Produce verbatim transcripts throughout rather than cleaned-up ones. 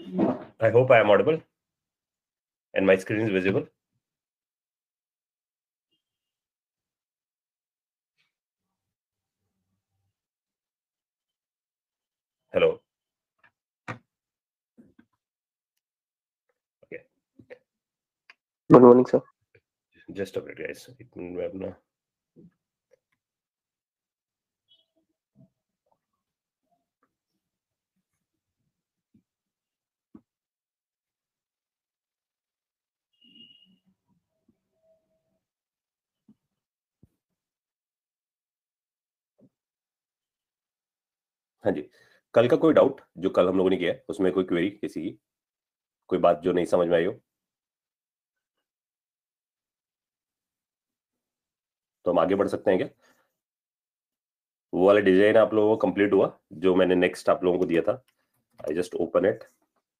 I hope I am audible and my screen is visible. Hello. Okay. Good morning, sir. Just a minute, guys. एक minute में अपना हाँ जी, कल का कोई डाउट जो कल हम लोगों ने किया है उसमें कोई क्वेरी किसी की, कोई बात जो नहीं समझ में आई हो तो हम आगे बढ़ सकते हैं क्या? वो वाला डिजाइन आप लोगों को कंप्लीट हुआ जो मैंने नेक्स्ट आप लोगों को दिया था? I just open it.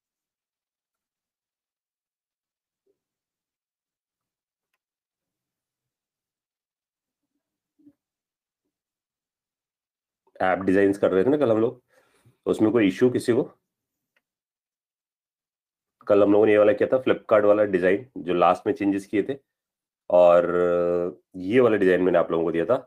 App design कर रहे थे ना कल हम लोग, तो उसमें कोई इश्यू किसी को? कल हम लोगों ने ये वाला किया था फ्लिपकार्ट वाला डिजाइन जो लास्ट में चेंजेस किए थे, और ये वाला डिजाइन मैंने आप लोगों को दिया था।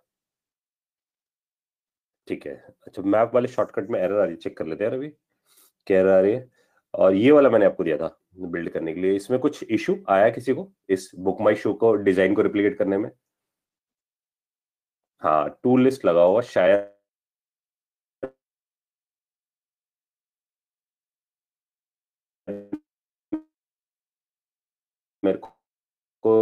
ठीक है, अच्छा मैप वाले शॉर्टकट में एरर आ रही है, चेक कर लेते हैं अभी क्या एरर आ रही है। और ये वाला मैंने आपको दिया था बिल्ड करने के लिए, इसमें कुछ इशू आया किसी को इस बुक माई शो को डिजाइन को रिप्लिकेट करने में? हाँ, टूल लिस्ट लगा हुआ शायद मेरे को,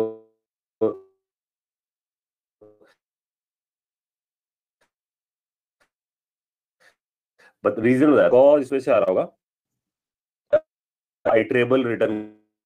बट रीजन बताया कॉज इसमें से आ रहा होगा। आइटरेबल रिटर्न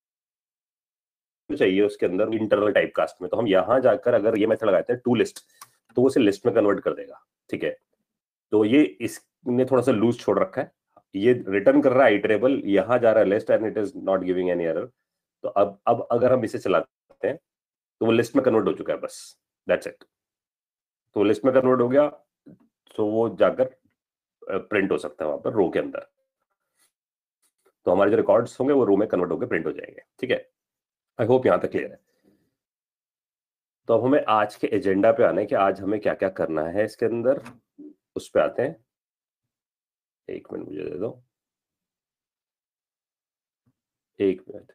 चाहिए उसके अंदर इंटरनल टाइप कास्ट में, तो हम यहां जाकर अगर ये मेथड लगाते हैं टू लिस्ट तो वो उसे लिस्ट में कन्वर्ट कर देगा। ठीक है, तो ये इसने थोड़ा सा लूज छोड़ रखा है, ये रिटर्न कर रहा है आइटरेबल, यहां जा रहा है list and it is not giving any error. तो अब अब अगर हम इसे चलाते हैं तो वो लिस्ट में कन्वर्ट हो चुका है, बस दैट्स इट। तो लिस्ट में कन्वर्ट हो गया तो वो जाकर प्रिंट हो सकता है वहां पर रो के अंदर, तो हमारे जो रिकॉर्ड्स होंगे वो रो में कन्वर्ट होकर प्रिंट हो जाएंगे। ठीक है, आई होप यहां तक क्लियर है। तो अब हमें आज के एजेंडा पे आना है कि आज हमें क्या क्या करना है इसके अंदर, उस पे आते हैं। एक मिनट मुझे दे दो, एक मिनट।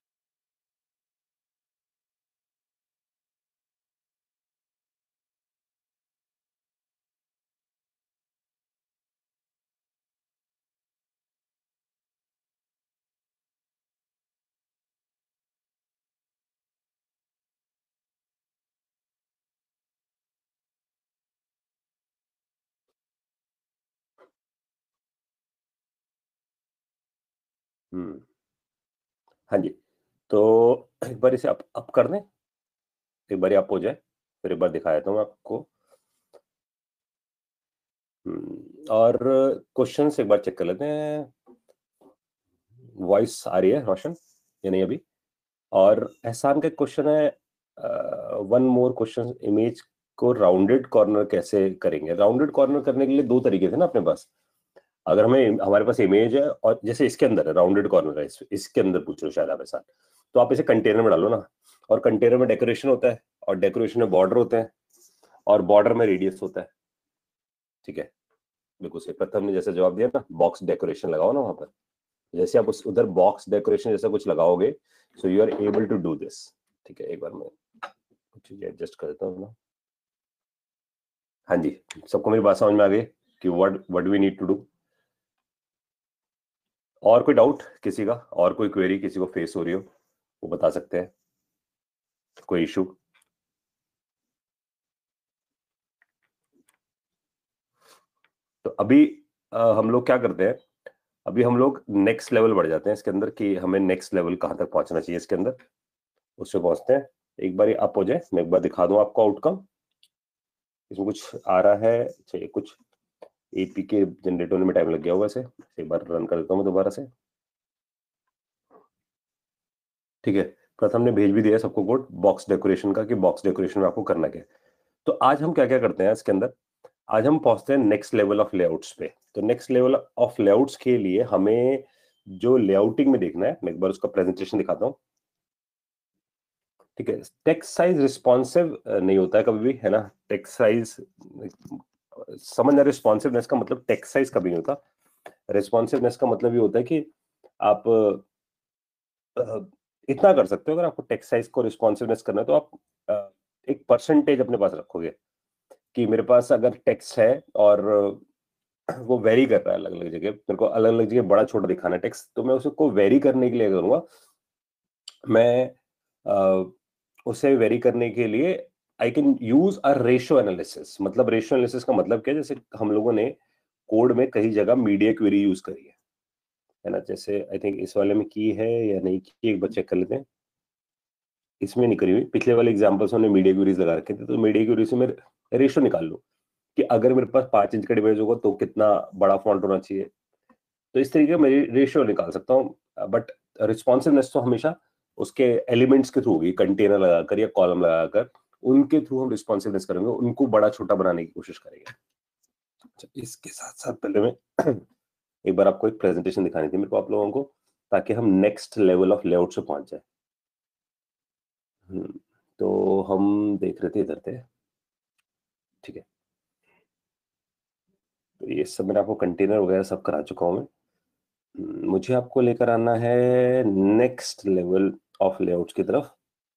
हम्म, हाँ जी, तो एक बार इसे अप अप कर दें, एक बार अप हो जाए फिर एक बार दिखा देता हूँ आपको। और क्वेश्चन एक बार चेक कर लेते हैं, वॉइस आ रही है रोशन या नहीं अभी? और एहसान का क्वेश्चन है, वन मोर क्वेश्चन, इमेज को राउंडेड कॉर्नर कैसे करेंगे? राउंडेड कॉर्नर करने के लिए दो तरीके थे ना अपने पास। अगर हमें हमारे पास इमेज है और जैसे इसके अंदर है राउंडेड कॉर्नर है, इस, इसके अंदर पूछ रहे हो शायद आप ऐसा, तो आप इसे कंटेनर में डालो ना, और कंटेनर में डेकोरेशन होता है और डेकोरेशन में बॉर्डर होते हैं और बॉर्डर में रेडियस होता है। ठीक है, बिल्कुल सही, प्रथम ने जैसे जवाब दिया ना, बॉक्स डेकोरेशन लगाओ ना वहां पर, जैसे आप उस उधर बॉक्स डेकोरेशन जैसा कुछ लगाओगे so you are able to do this. ठीक है, एक बार मैं कुछ चीजें एडजस्ट कर देता हूँ ना। हाँ जी, सबको मेरी बात समझ में आ गई कि what what we need to do? और कोई डाउट किसी का, और कोई क्वेरी किसी को फेस हो रही हो वो बता सकते हैं, कोई इशू? तो अभी आ, हम लोग क्या करते हैं, अभी हम लोग नेक्स्ट लेवल बढ़ जाते हैं इसके अंदर कि हमें नेक्स्ट लेवल कहां तक पहुंचना चाहिए इसके अंदर, उससे पहुंचते हैं। एक बार अप हो जाए, मैं एक बार दिखा दूं आपको आउटकम। इसमें कुछ आ रहा है, चाहिए कुछ एपी के जनरेट होने में टाइम लग गया होगा, इसे एक बार रन कर देता हूँ मैं दोबारा से। ठीक है, प्रथम ने भेज भी दिया सबको कोड बॉक्स डेकोरेशन का कि बॉक्स डेकोरेशन में आपको करना क्या है। तो आज हम क्या क्या करते हैं इसके अंदर, आज हम पहुंचते हैं नेक्स्ट लेवल ऑफ लेआउट्स पे। तो नेक्स्ट लेवल ऑफ लेआउट्स के लिए हमें जो लेआउटिंग में देखना है, मैं एक बार उसका प्रेजेंटेशन दिखाता हूँ, ठीक है। टेक्स्ट साइज रिस्पॉन्सिव नहीं होता है कभी भी, है ना। टेक्स्ट साइज समझना, रिस्पॉन्सिवनेस का मतलब टेक्स्ट साइज कभी नहीं होता। रिस्पॉन्सिवनेस का मतलब ये होता है कि आप uh, इतना कर सकते हो, अगर आपको टेक्स्ट साइज को रिस्पॉन्सिवनेस करना है तो आप uh, एक परसेंटेज अपने पास रखोगे कि मेरे पास अगर टेक्स्ट है और वो वेरी कर रहा है अलग अलग जगह, मेरे को अलग अलग जगह बड़ा छोटा दिखाना है टेक्स्ट, तो मैं उसको वेरी करने के लिए करूंगा, मैं uh, उसे वेरी करने के लिए I can use a ratio analysis. मतलब रेशियो एनालिसिस का मतलब क्या है, जैसे हम लोगों ने कोड में कई जगह मीडिया क्वेरी यूज करी है है ना। जैसे आई थिंक इस वाले में की है या नहीं की, एक बार चेक कर लेते हैं। इसमें नहीं करी हुई, पिछले वाले एग्जांपल्स हमने मीडिया क्वेरीज लगा रखे थे, तो मीडिया क्वेरी से मैं रेशियो निकाल लूं कि अगर मेरे पास पांच इंच का डिवाइस होगा तो कितना बड़ा फॉन्ट होना चाहिए, तो इस तरीके मैं रेशियो निकाल सकता हूँ। बट रिस्पॉन्सिवनेस तो हमेशा उसके एलिमेंट्स के थ्रू होगी, कंटेनर लगाकर या कॉलम लगाकर उनके थ्रू हम रिस्पॉन्सिवनेस करेंगे, उनको बड़ा छोटा बनाने की कोशिश करेंगे। अच्छा, इसके साथ साथ पहले मैं एक बार आपको एक प्रेजेंटेशन दिखानी थी मेरे को आप लोगों को, ताकि हम नेक्स्ट लेवल ऑफ लेआउट से पहुंच जाए। तो हम देख रहे थे इधर थे, ठीक है। तो ये सब मैंने आपको कंटेनर वगैरह सब करा चुका हूं मैं। मुझे आपको लेकर आना है नेक्स्ट लेवल ऑफ लेआउट्स की तरफ।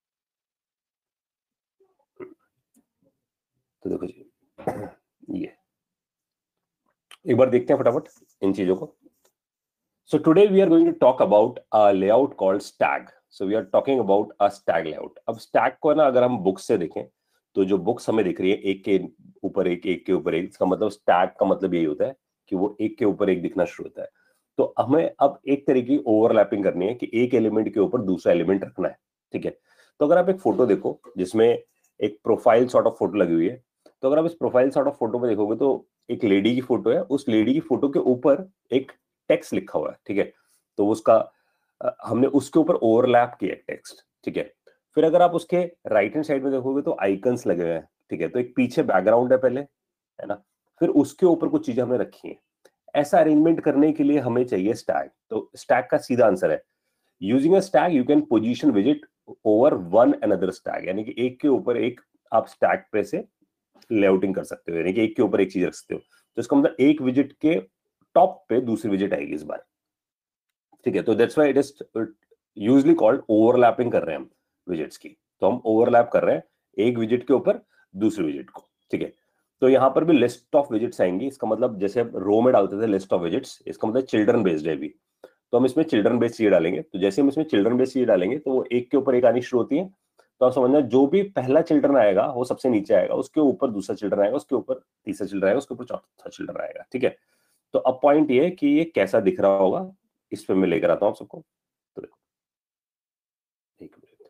तो देखो जी, ये एक बार देखते हैं फटाफट इन चीजों को। So today we are going to talk about a layout called stag. So we are talking about a stag layout. अब stag को ना अगर हम बुक्स से देखें तो जो बुक्स हमें दिख रही है एक के ऊपर एक, एक के ऊपर एक, इसका मतलब stag का मतलब यही होता है कि वो एक के ऊपर एक दिखना शुरू होता है। तो हमें अब एक तरीके की ओवरलैपिंग करनी है कि एक एलिमेंट के ऊपर दूसरा एलिमेंट रखना है, ठीक है। तो अगर आप एक फोटो देखो जिसमें एक प्रोफाइल सॉर्ट ऑफ फोटो लगी हुई है, तो अगर आप इस प्रोफाइल सॉर्ट ऑफ फोटो में देखोगे तो एक लेडी की फोटो है, उस लेडी की फोटो के ऊपर एक टेक्स्ट लिखा हुआ है, ठीक है। तो उसका हमने उसके ऊपर ओवरलैप किया टेक्स्ट, ठीक है। फिर अगर आप उसके राइट हैंड साइड में देखोगे तो आइकन्स लगे हुए हैं, ठीक है। तो एक पीछे बैकग्राउंड है पहले, है ना, फिर उसके ऊपर कुछ चीजें हमने रखी हैं। ऐसा अरेंजमेंट करने के लिए हमें चाहिए स्टैग। तो स्टैग का सीधा आंसर है, using a stack you can position विजिट ओवर वन अनदर स्टैग, यानी कि एक के ऊपर एक आप स्टैग पे से लेआउटिंग कर सकते हो, यानी कि एक के ऊपर एक चीज रख सकते हो। तो इसका मतलब एक विजिट के टॉप पे दूसरी विजिट आएगी इस बार, ठीक है। तो that's why it is usually called overlapping कर रहे हैं हम विजिट्स की। तो हम ओवरलैप कर रहे हैं एक विजिट के ऊपर दूसरी विजिट को, ठीक है। तो यहां पर भी लिस्ट ऑफ विजिट्स आएंगी, इसका मतलब जैसे रो में डालते थे लिस्ट ऑफ विजिट्स, इसका मतलब चिल्ड्रन बेस्ड है भी, तो हम इसमें चिल्ड्रन बेस्ड चीज डालेंगे। तो जैसे हम इसमें चिल्ड्रन बेस्ड चीज डालेंगे तो वो एक के ऊपर एक आनी शुरू होती है। तो आप समझना, जो भी पहला चिल्ड्रन आएगा वो सबसे नीचे आएगा, उसके ऊपर दूसरा चिल्ड्रन आएगा, उसके ऊपर तीसरा चिल्ड्रन आएगा, उसके ऊपर चौथा चिल्ड्रन आएगा, ठीक है। तो अब पॉइंट ये है कि ये कैसा दिख रहा होगा, इस पे मैं लेकर आता हूं आप सबको। तो देखो, एक मिनट,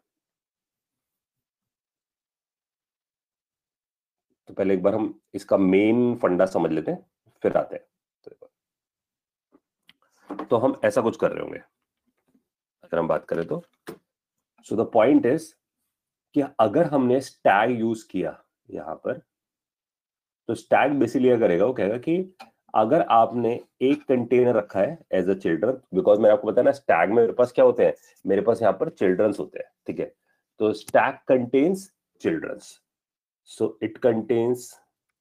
तो पहले एक बार हम इसका मेन फंडा समझ लेते हैं, फिर आते हैं। तो, तो हम ऐसा कुछ कर रहे होंगे अगर हम बात करें तो। सो द पॉइंट इज कि अगर हमने स्टैग यूज किया यहां पर, तो स्टैग बेसिकली क्या करेगा, वो कहेगा कि अगर आपने एक कंटेनर रखा है एज अ चिल्ड्रन, बिकॉज मैंने आपको बताया ना स्टैग में मेरे पास क्या होते हैं, मेरे पास यहाँ पर चिल्ड्रंस होते हैं, ठीक है। तो stack contains childrens, so it contains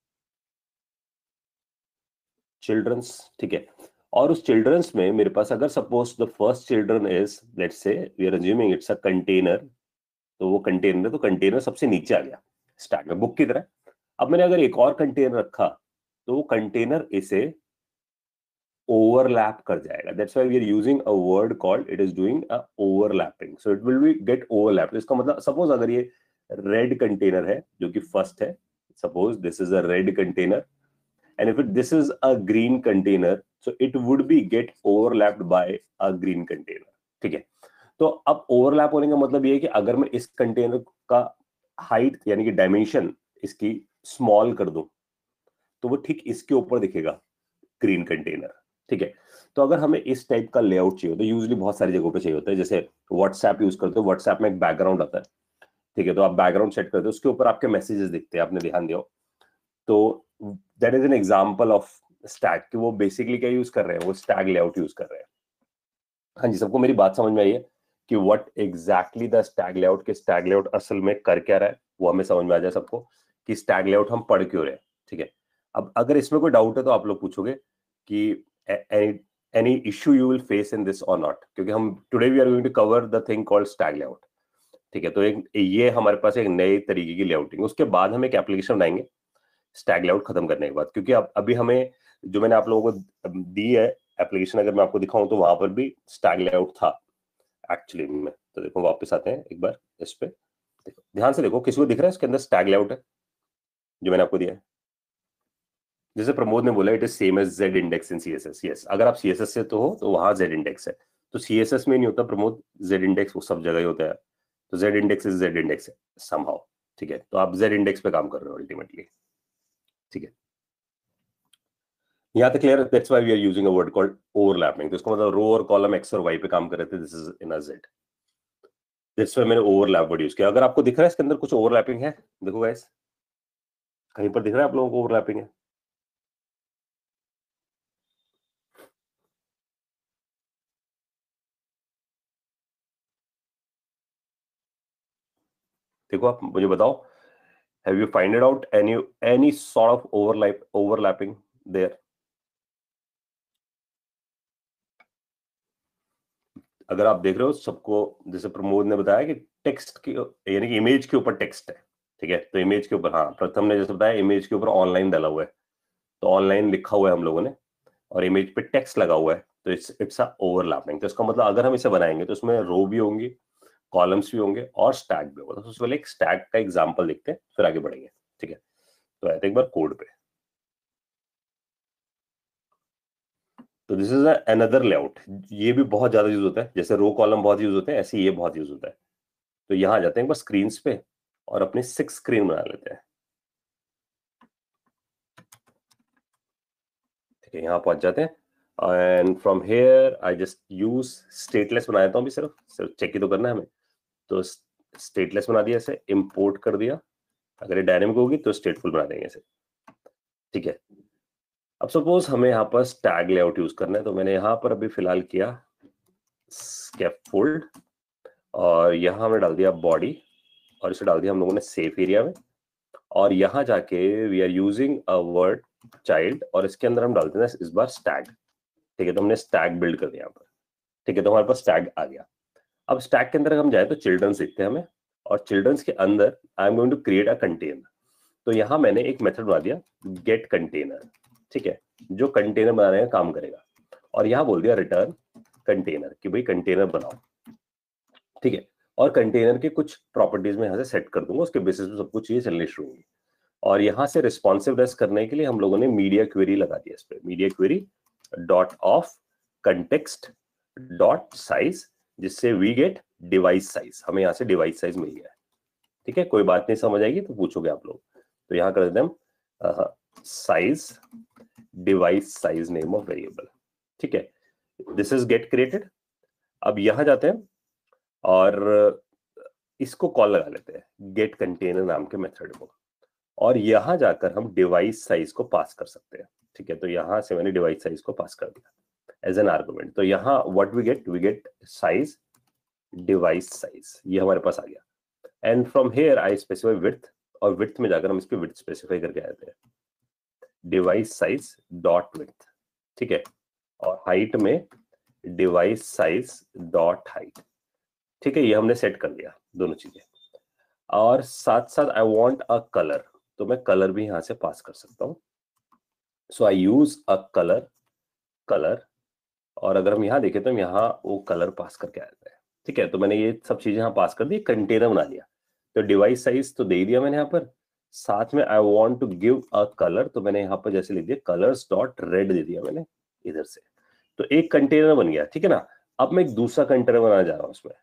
childrens, ठीक है। और उस चिल्ड्रंस में मेरे पास अगर suppose the first children is, let's say we are assuming it's a container, तो वो कंटेनर है, तो कंटेनर सबसे नीचे आ गया स्टैग में बुक की तरह। अब मैंने अगर एक और कंटेनर रखा तो वो कंटेनर इसे ओवरलैप कर जाएगा। That's why we are using a word called it is doing a overlapping, so it will be get overlap. इसका मतलब सपोज अगर ये रेड कंटेनर है जो कि फर्स्ट है, suppose this is a red container, and if it, this is a green container, so it would be get overlapped by a green container, ठीक है। तो अब ओवरलैप होने का मतलब ये है कि अगर मैं इस कंटेनर का हाइट यानी कि डायमेंशन इसकी स्मॉल कर दूं तो वो ठीक इसके ऊपर दिखेगा ग्रीन कंटेनर, ठीक है। तो अगर हमें इस टाइप का लेआउट चाहिए होता है, यूजुअली बहुत सारी जगहों पे चाहिए होता है, जैसे व्हाट्सएप यूज करते हो, व्हाट्सएप में एक बैकग्राउंड आता है, ठीक है। तो आप बैकग्राउंड सेट करते हो, उसके ऊपर आपके मैसेजेस दिखते हैं, आपने ध्यान दिया हो। तो that is an example of stack कि वो बेसिकली क्या यूज कर रहे हैं, वो स्टैग लेआउट यूज कर रहे हैं। हाँ जी, सबको मेरी बात समझ में आई है कि what exactly the stack layout के स्टैग लेआउट असल में कर क्या रहा है वो हमें समझ में आ जाए सबको कि स्टैग लेआउट हम पढ़ क्यों रहे हैं, ठीक है। अब अगर इसमें कोई डाउट है तो आप लोग पूछोगे कि any any issue you will face in this और नॉट, क्योंकि हम today we are going to cover the thing called stack layout, ठीक है। तो एक ये हमारे पास एक नए तरीके की लेआउटिंग, उसके बाद हम एक एप्लीकेशन बनाएंगे स्टैग लेआउट खत्म करने के बाद, क्योंकि अब अभी हमें जो मैंने आप लोगों को दी है एप्लीकेशन, अगर मैं आपको दिखाऊं तो वहां पर भी स्टैग लेआउट था एक्चुअली में। तो देखो वापस आते हैं एक बार इस पे, देखो ध्यान से देखो, किसी को दिख रहा है इसके अंदर स्टैग लेआउट है जो मैंने आपको दिया है। जैसे प्रमोद ने बोला it is same as z index in CSS, yes, अगर आप सीएसएस से तो हो तो वहां जेड इंडेक्स है, तो सीएसएस में नहीं होता प्रमोद जेड इंडेक्स, वो सब जगह ही होता है, तो z index is z index somehow, ठीक है। तो आप जेड इंडेक्स पे काम कर रहे हो अल्टीमेटली, ठीक है। यहाँ तक clear, that's why we are using a word called overlapping. तो इसका मतलब रो और कॉलम एक्स और वाई पे काम कर रहे थे, this is in a z, that's why मैंने ओवरलैप वर्ड यूज किया। अगर आपको दिख रहा है इसके अंदर कुछ ओवरलैपिंग है, देखो गाइस कहीं पर दिख रहा है आप लोगों को ओवरलैपिंग है? देखो आप मुझे बताओ, have you find out any any sort of overlap overlapping there? अगर आप देख रहे हो सबको, जैसे प्रमोद ने बताया कि टेक्स्ट की यानी कि इमेज के ऊपर टेक्स्ट है, ठीक है। तो इमेज के ऊपर, हाँ प्रथम ने जैसे बताया इमेज के ऊपर ऑनलाइन डाला हुआ है, तो ऑनलाइन लिखा हुआ है हम लोगों ने और इमेज पे टेक्स्ट लगा हुआ है, तो इट्स इट्स अ ओवरलैपिंग। तो इसका मतलब अगर हम इसे बनाएंगे तो इसमें रो भी होंगी, कॉलम्स भी होंगे और स्टैक भी होगा। तो उससे पहले एक स्टैक का एग्जांपल देखते हैं फिर आगे बढ़ेंगे, ठीक है। तो आते हैं एक बार कोड पे। तो दिस इज अनदर लेआउट, ये भी बहुत ज्यादा यूज होता है, जैसे रो कॉलम बहुत यूज होते हैं ऐसे ये बहुत यूज होता है। तो यहां आ जाते हैं एक बार स्क्रीन पे और अपनी सिक्स स्क्रीन बना लेते हैं, ठीक है। यहाँ पहुंच जाते हैं and from here I just use stateless बना देता हूँ, अभी सिर्फ सिर्फ चेक ही तो करना है हमें। तो स्टेटलेस बना दिया, इसे इंपोर्ट कर दिया, अगर ये डायनेमिक होगी तो स्टेटफुल बना देंगे इसे, ठीक है। अब सपोज हमें यहाँ पर स्टैग लेआउट यूज करना है, तो मैंने यहाँ पर अभी फिलहाल किया स्कैफोल्ड और यहाँ हमने डाल दिया बॉडी और इसे डाल दिया हम लोगों ने सेफ एरिया में, और यहाँ जाके we are using a word child और इसके अंदर हम डालते हैं इस बार स्टैग, ठीक है। तो हमने स्टैग बिल्ड कर दिया यहाँ पर, ठीक है। तो हमारे पास स्टैग आ गया। अब स्टैग के अंदर हम जाए तो चिल्ड्रंस दिखते हैं हमें, और चिल्ड्रंस के अंदर I am going to create a container. तो यहाँ मैंने एक मेथड बना दिया गेट कंटेनर, ठीक है, जो कंटेनर बनाने का काम करेगा, और यहाँ बोल दिया रिटर्न कंटेनर कि भाई कंटेनर बनाओ, ठीक है। और कंटेनर के कुछ प्रॉपर्टीज में यहाँ से सेट कर दूंगा, उसके बेसिस पे सब कुछ चीजें चलनी शुरू होंगी। और यहाँ से रिस्पॉन्सिवनेस करने के लिए हम लोगों ने मीडिया क्वेरी लगा दिया इस पे, media query dot of context dot size, जिससे वी गेट डिवाइस साइज, हमें यहाँ से डिवाइस साइज मिल गया है, ठीक है। कोई बात नहीं समझ आएगी तो पूछोगे आप लोग। तो यहाँ कर देते हम size device size name of variable, ठीक है। This is get created. अब यहाँ जाते हैं और इसको कॉल लगा लेते हैं गेट कंटेनर नाम के मेथड को, और यहां जाकर हम डिवाइस साइज को पास कर सकते हैं, ठीक है। तो यहां से मैंने डिवाइस साइज को पास कर दिया एज एन आर्गुमेंट। तो यहां what we get, we get size device size, ये हमारे पास आ गया। And from here I specify width, और विड्थ में जाकर हम इसकी विड्थ स्पेसिफाई करके आते हैं डिवाइस साइज डॉट विड्थ, ठीक है। और हाइट में डिवाइस साइज डॉट हाइट, ठीक है। ये हमने सेट कर दिया दोनों चीजें, और साथ साथ आई वांट अ कलर, तो मैं कलर भी यहां से पास कर सकता हूं। So I use a colour colour, और अगर हम यहां देखें तो हम यहाँ वो कलर पास करके आते हैं, ठीक है। तो मैंने ये सब चीजें यहाँ पास कर दी, कंटेनर बना लिया। तो डिवाइस साइज तो दे ही दिया मैंने यहाँ पर, साथ में I want to give a colour, तो मैंने यहाँ पर जैसे लिख दिया कलर्स डॉट रेड दे दिया मैंने इधर से। तो एक कंटेनर बन गया, ठीक है ना। अब मैं एक दूसरा कंटेनर बनाना जा रहा हूं उसमें,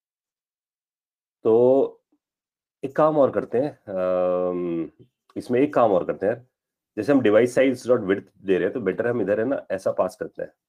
तो एक काम और करते हैं, इसमें एक काम और करते हैं, जैसे हम डिवाइस साइज डॉट विड्थ दे रहे हैं तो बेटर हम इधर है ना ऐसा पास करते हैं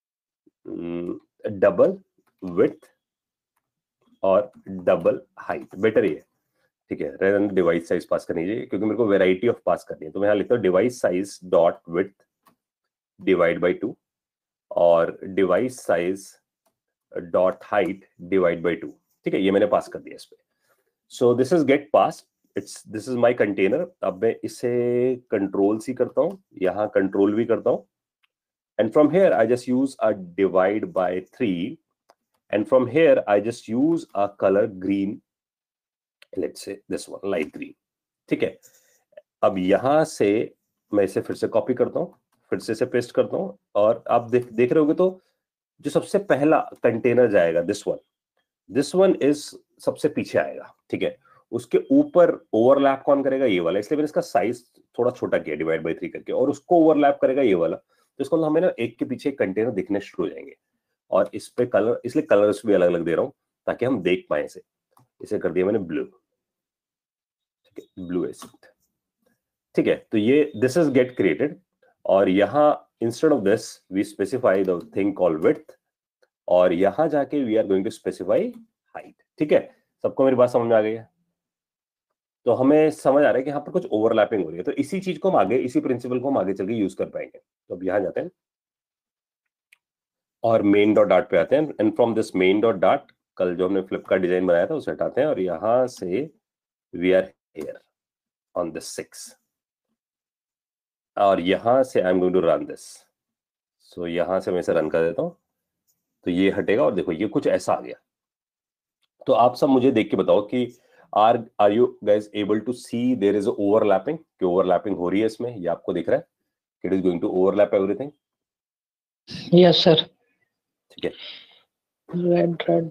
डबल विड्थ और डबल हाइट, बेटर ये, ठीक है। Rather than device size pass करनी चाहिए, क्योंकि मेरे को वैरायटी ऑफ पास करनी है। तो मैं यहाँ लिखता हूँ device size dot width divide by two और device size dot height divide by two, ठीक है, ये मैंने पास कर दिया इस पे। So this is get pass, it's this is my container. अब मैं इसे कंट्रोल सी करता हूँ, यहाँ कंट्रोल भी करता हूँ, and from here I just use a divide by three, and from here I just use a colour green, let's say this one light green, ठीक है। अब यहां से मैं इसे फिर से कॉपी करता हूँ, फिर से इसे पेस्ट करता हूँ, और आप देख देख रहे होगे तो जो सबसे पहला कंटेनर जाएगा this one, this one is सबसे पीछे आएगा, ठीक है। उसके ऊपर ओवरलैप कौन करेगा, ये वाला, इसलिए मैंने इसका साइज थोड़ा छोटा किया डिवाइड बाय थ्री करके, और उसको ओवरलैप करेगा ये वाला। तो इसको हमें ना एक के पीछे एक कंटेनर दिखने शुरू हो जाएंगे, और इस पे कलर, इसलिए कलर्स भी अलग अलग दे रहा हूं ताकि हम देख पाए इसे। इसे कर दिया मैंने ब्लू, ठीक है, ब्लू एसिड, ठीक है। तो ये दिस इज गेट क्रिएटेड, और यहां instead of this we specify the thing called width, और यहां जाके we are going to specify height, ठीक है। सबको मेरी बात समझ में आ गई है? तो हमें समझ आ रहा है कि यहाँ पर कुछ ओवरलैपिंग हो रही है, तो इसी चीज को हम आगे, इसी प्रिंसिपल को हम आगे चल के यूज कर पाएंगे। तो अब यहाँ जाते हैं और मेन डॉट डाट पे आते हैं, and from this main dot डाट कल जो हमने फ्लिप का डिजाइन बनाया था उसे हटाते हैं, और यहां से we are here on this six, और यहां से I am going to run this. So यहां से मैं इसे रन कर देता हूं, तो ये हटेगा, और देखो ये कुछ ऐसा आ गया। तो आप सब मुझे देख के बताओ कि are are you guys able to see there is overlapping, कि ओवरलैपिंग हो रही है इसमें, ये आपको दिख रहा है? It is going to overlap everything. Yes sir. ठीक है, रेड रेड,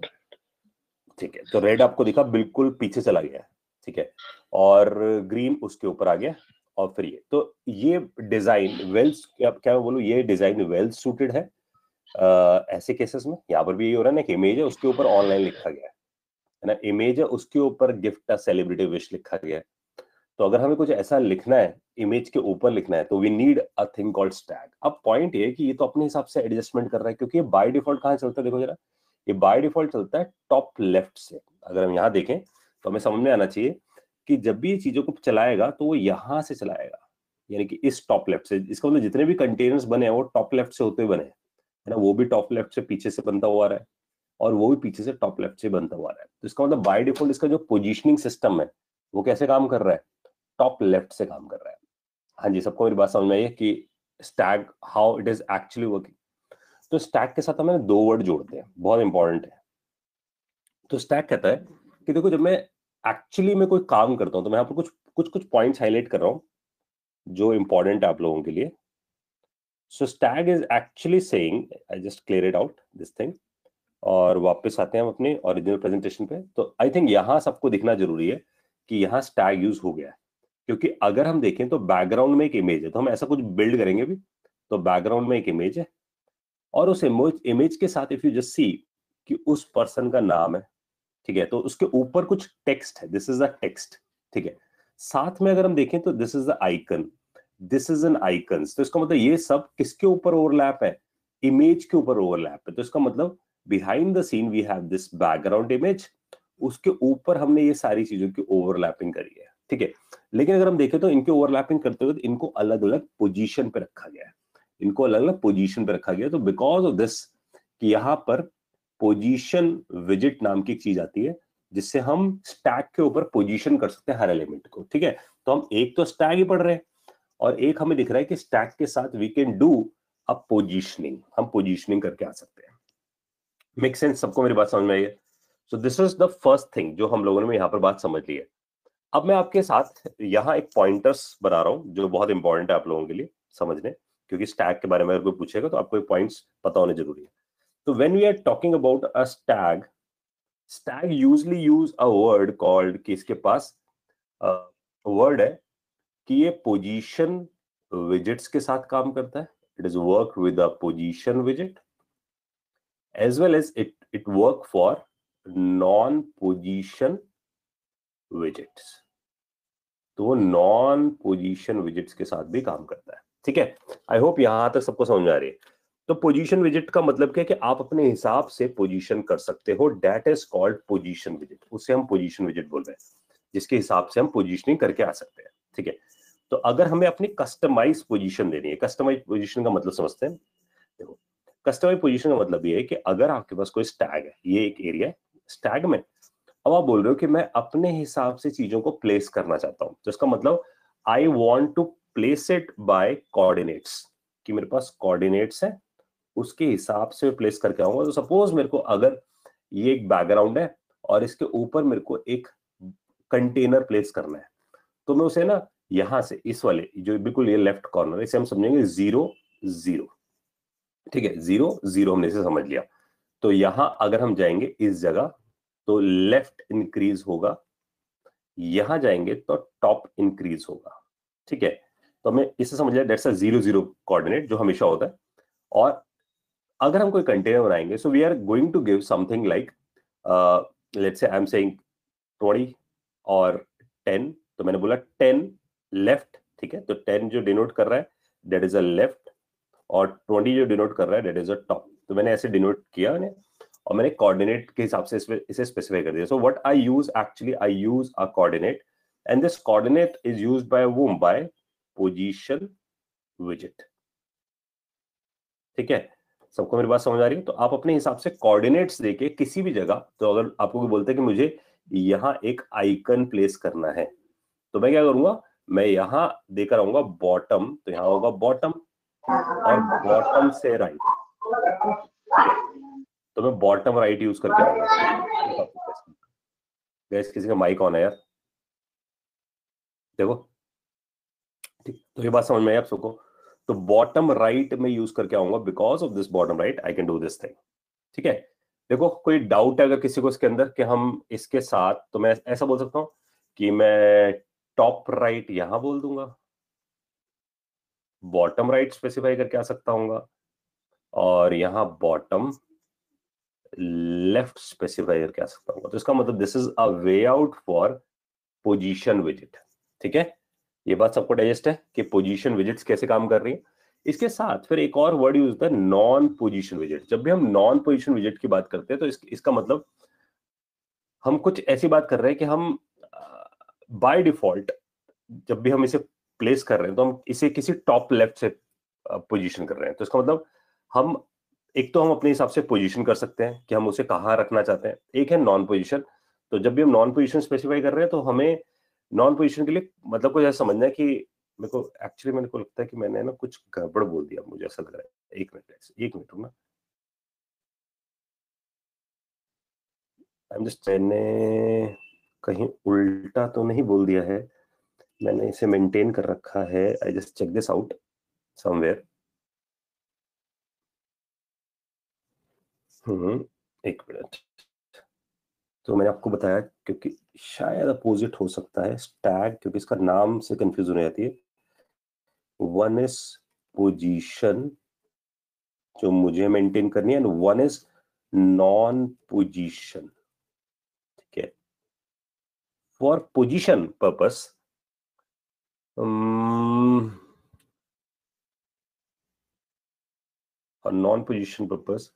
ठीक है। तो रेड आपको दिखा, बिल्कुल पीछे चला गया, ठीक है, और ग्रीन उसके ऊपर आ गया, और फिर ये, तो ये डिजाइन वेल, क्या क्या मैं बोलूं, ये डिजाइन वेल सूटेड है uh, ऐसे केसेस में। यहाँ पर भी ये हो रहा है ना, कि इमेज है उसके ऊपर ऑनलाइन लिखा गया है है ना, इमेज है उसके ऊपर गिफ्ट अ सेलिब्रिटी विश लिखा गया है। तो अगर हमें कुछ ऐसा लिखना है, इमेज के ऊपर लिखना है, तो we need a thing called stack. अब पॉइंट ये कि ये तो अपने हिसाब से एडजस्टमेंट कर रहा है, क्योंकि ये बाय डिफॉल्ट कहाँ चलता है, देखो जरा, ये बाय डिफॉल्ट चलता है टॉप लेफ्ट से। अगर हम यहाँ देखें तो हमें समझ में आना चाहिए कि जब भी ये चीजों को चलाएगा तो वो यहां से चलाएगा, यानी कि इस टॉप लेफ्ट से। इसका मतलब जितने भी कंटेनर्स बने हैं वो टॉप लेफ्ट से होते हुए बने हैं, है ना, वो भी टॉप लेफ्ट से पीछे से बनता हुआ आ रहा है, और वो भी पीछे से टॉप लेफ्ट से बनता हुआ आ रहा है। तो इसका मतलब बाय डिफॉल्ट इसका जो पोजिशनिंग सिस्टम है वो कैसे काम कर रहा है, टॉप लेफ्ट से काम कर रहा है। हाँ जी, सबको मेरी बात समझ में आई है कि stack how it is actually working. तो स्टैग के साथ हमें दो वर्ड जोड़ते हैं, बहुत इंपॉर्टेंट है। तो स्टैग कहता है कि देखो, जब मैं एक्चुअली में कोई काम करता हूं, तो मैं यहाँ पर कुछ कुछ कुछ पॉइंट्स हाईलाइट कर रहा हूं जो इंपॉर्टेंट है आप लोगों के लिए। So stack is actually saying, I just clear it out this thing, और वापस आते हैं हम अपने ओरिजिनल प्रेजेंटेशन पे। तो आई थिंक यहां सबको दिखना जरूरी है कि यहाँ स्टैग यूज हो गया है, क्योंकि अगर हम देखें तो बैकग्राउंड में एक इमेज है, तो हम ऐसा कुछ बिल्ड करेंगे भी, तो बैकग्राउंड में एक इमेज है, और उस इमेज इमेज के साथ इफ यू जस्ट सी कि उस पर्सन का नाम है, ठीक है, तो उसके ऊपर कुछ टेक्स्ट है, दिस इज द टेक्स्ट, ठीक है। साथ में अगर हम देखें तो this is the icon, this is an icons. तो इसका मतलब ये सब किसके ऊपर ओवरलैप है, इमेज के ऊपर ओवरलैप है। तो इसका मतलब behind the scene we have this background image, उसके ऊपर हमने ये सारी चीजों की ओवरलैपिंग करी है, ठीक है। लेकिन अगर हम देखें तो इनके ओवरलैपिंग करते हुए इनको अलग अलग पोजीशन पे रखा गया है, इनको अलग अलग पोजीशन पे रखा गया। तो बिकॉज ऑफ दिस कि यहाँ पर पोजीशन विजिट नाम की एक चीज आती है, जिससे हम स्टैक के ऊपर पोजीशन कर सकते हैं हर एलिमेंट को, ठीक है। तो हम एक तो स्टैक ही पढ़ रहे हैं, और एक हमें दिख रहा है कि स्टैक के साथ we can do a positioning, हम पोजीशनिंग करके आ सकते हैं। Make sense? सबको मेरी बात समझ में आई है? So this is the first thing जो हम लोगों ने यहाँ पर बात समझ ली है। अब मैं आपके साथ यहाँ एक पॉइंटर्स बना रहा हूँ जो बहुत इंपॉर्टेंट है आप लोगों के लिए समझने, क्योंकि स्टैग के बारे में अगर कोई पूछेगा तो आपको पॉइंट्स पता होने जरूरी है। तो when we are talking about a stack, stack usually use a word called, कि इसके पास वर्ड है कि ये पोजीशन विजिट्स के साथ काम करता है, it is work with a position विजिट, as well as it it work for non position widgets. तो वो नॉन पोजीशन विजिट्स के साथ भी काम करता है, ठीक है। आई होप यहां तक सबको समझ आ रही है। तो पोजीशन विजिट का मतलब क्या है कि आप अपने हिसाब से पोजीशन कर सकते हो, दैट इज कॉल्ड पोजीशन विजिट, उसे हम पोजीशन विजिट बोल रहे हैं, जिसके हिसाब से हम पोजीशनिंग करके आ सकते हैं, ठीक है। तो अगर हमें अपनी कस्टमाइज पोजीशन देनी है, कस्टमाइज पोजीशन का मतलब समझते हैं। देखो, कस्टमाइज पोजीशन का मतलब ये है कि अगर आपके पास कोई स्टैग है, ये एक एरिया है स्टैग में, अब आप बोल रहे हो कि मैं अपने हिसाब से चीजों को प्लेस करना चाहता हूं, तो इसका मतलब I want to place it by coordinates, कि मेरे पास कोऑर्डिनेट्स है, उसके हिसाब से प्लेस करके आऊंगा। तो सपोज मेरे को अगर ये एक बैकग्राउंड है और इसके ऊपर मेरे को एक कंटेनर प्लेस करना है, तो मैं उसे ना यहां से इस वाले जो बिल्कुल ये लेफ्ट कॉर्नर, इसे हम समझेंगे जीरो जीरो, ठीक है, जीरो जीरो हमने इसे समझ लिया। तो यहां अगर हम जाएंगे इस जगह तो लेफ्ट इंक्रीज होगा, यहां जाएंगे तो टॉप इंक्रीज होगा, ठीक है। तो हमें इसे समझ लिया, that's a zero zero coordinate जो हमेशा होता है। और अगर हम कोई कंटेनर बनाएंगे, so we are going to give something like let's say I am saying twenty और टेन, तो मैंने बोला टेन लेफ्ट, ठीक है, तो टेन जो डिनोट कर रहा है दैट इज अ लेफ्ट, और ट्वेंटी जो डिनोट कर रहा है दैट इज अ टॉप। तो मैंने ऐसे डिनोट किया मैंने, और मैंने कोऑर्डिनेट के हिसाब से इसे स्पेसिफाई कर दिया। So what I use, actually I use a coordinate, and this coordinate is used by वूम, बाय पोजीशन विजेट, ठीक है। सबको मेरी बात समझ आ रही है? तो आप अपने हिसाब से कोऑर्डिनेट्स देके किसी भी जगह, तो अगर आपको कोई बोलते हैं कि मुझे यहां एक आइकन प्लेस करना है, तो मैं क्या करूंगा, मैं यहां देकर आऊंगा बॉटम, तो यहां होगा बॉटम, और बॉटम से राइट, ठीक है, तो मैं बॉटम राइट यूज करके आऊंगा। गैस किसी का माइक ऑन है यार, देखो, ठीक, तो ये बात समझ में आई आप सबको? तो बॉटम राइट में यूज करके आऊंगा, because of this bottom right I can do this thing, ठीक है। देखो कोई डाउट है अगर किसी को इसके अंदर कि हम इसके साथ, तो मैं ऐसा बोल सकता हूं कि मैं टॉप राइट यहां बोल दूंगा, बॉटम राइट स्पेसिफाई करके आ सकता हूँ, और यहां बॉटम लेफ्ट स्पेसिफाई करके आ सकता हूँ। तो इसका मतलब this is a way out for position विजिट, ठीक है। ये बात सबको डाइजेस्ट है कि पोजीशन विजिट्स कैसे काम कर रही है। इसके साथ फिर एक और वर्ड यूज होता है नॉन पोजीशन विजिट। जब भी हम नॉन पोजीशन विजिट की बात करते हैं तो इस, इसका मतलब हम कुछ ऐसी बात कर रहे हैं कि हम बाय डिफॉल्ट जब भी हम इसे प्लेस कर रहे हैं तो हम इसे किसी टॉप लेफ्ट से पोजीशन कर रहे हैं। तो इसका मतलब हम एक तो हम अपने हिसाब से पोजीशन कर सकते हैं कि हम उसे कहाँ रखना चाहते हैं, एक है नॉन पोजीशन। तो जब भी हम नॉन पोजीशन स्पेसिफाई कर रहे हैं तो हमें नॉन पोजीशन के लिए मतलब कुछ ऐसा समझना है कि मेरे को एक्चुअली मेरे को लगता है कि मैंने ना कुछ गड़बड़ बोल दिया, मुझे ऐसा लग रहा है। एक मिनट एक मिनट रुकना, आई एम जस्ट, मैंने कहीं उल्टा तो नहीं बोल दिया है, मैंने इसे मेंटेन कर रखा है। I just check this out somewhere. हम्म एक मिनट, तो मैंने आपको बताया क्योंकि शायद अपोजिट हो सकता है स्टैग, क्योंकि इसका नाम से कंफ्यूजन हो जाती है। वन इज पोजीशन जो मुझे मेंटेन करनी है, and one is non position, ठीक है। फॉर पोजीशन पर्पस और नॉन पोजीशन पर्पस,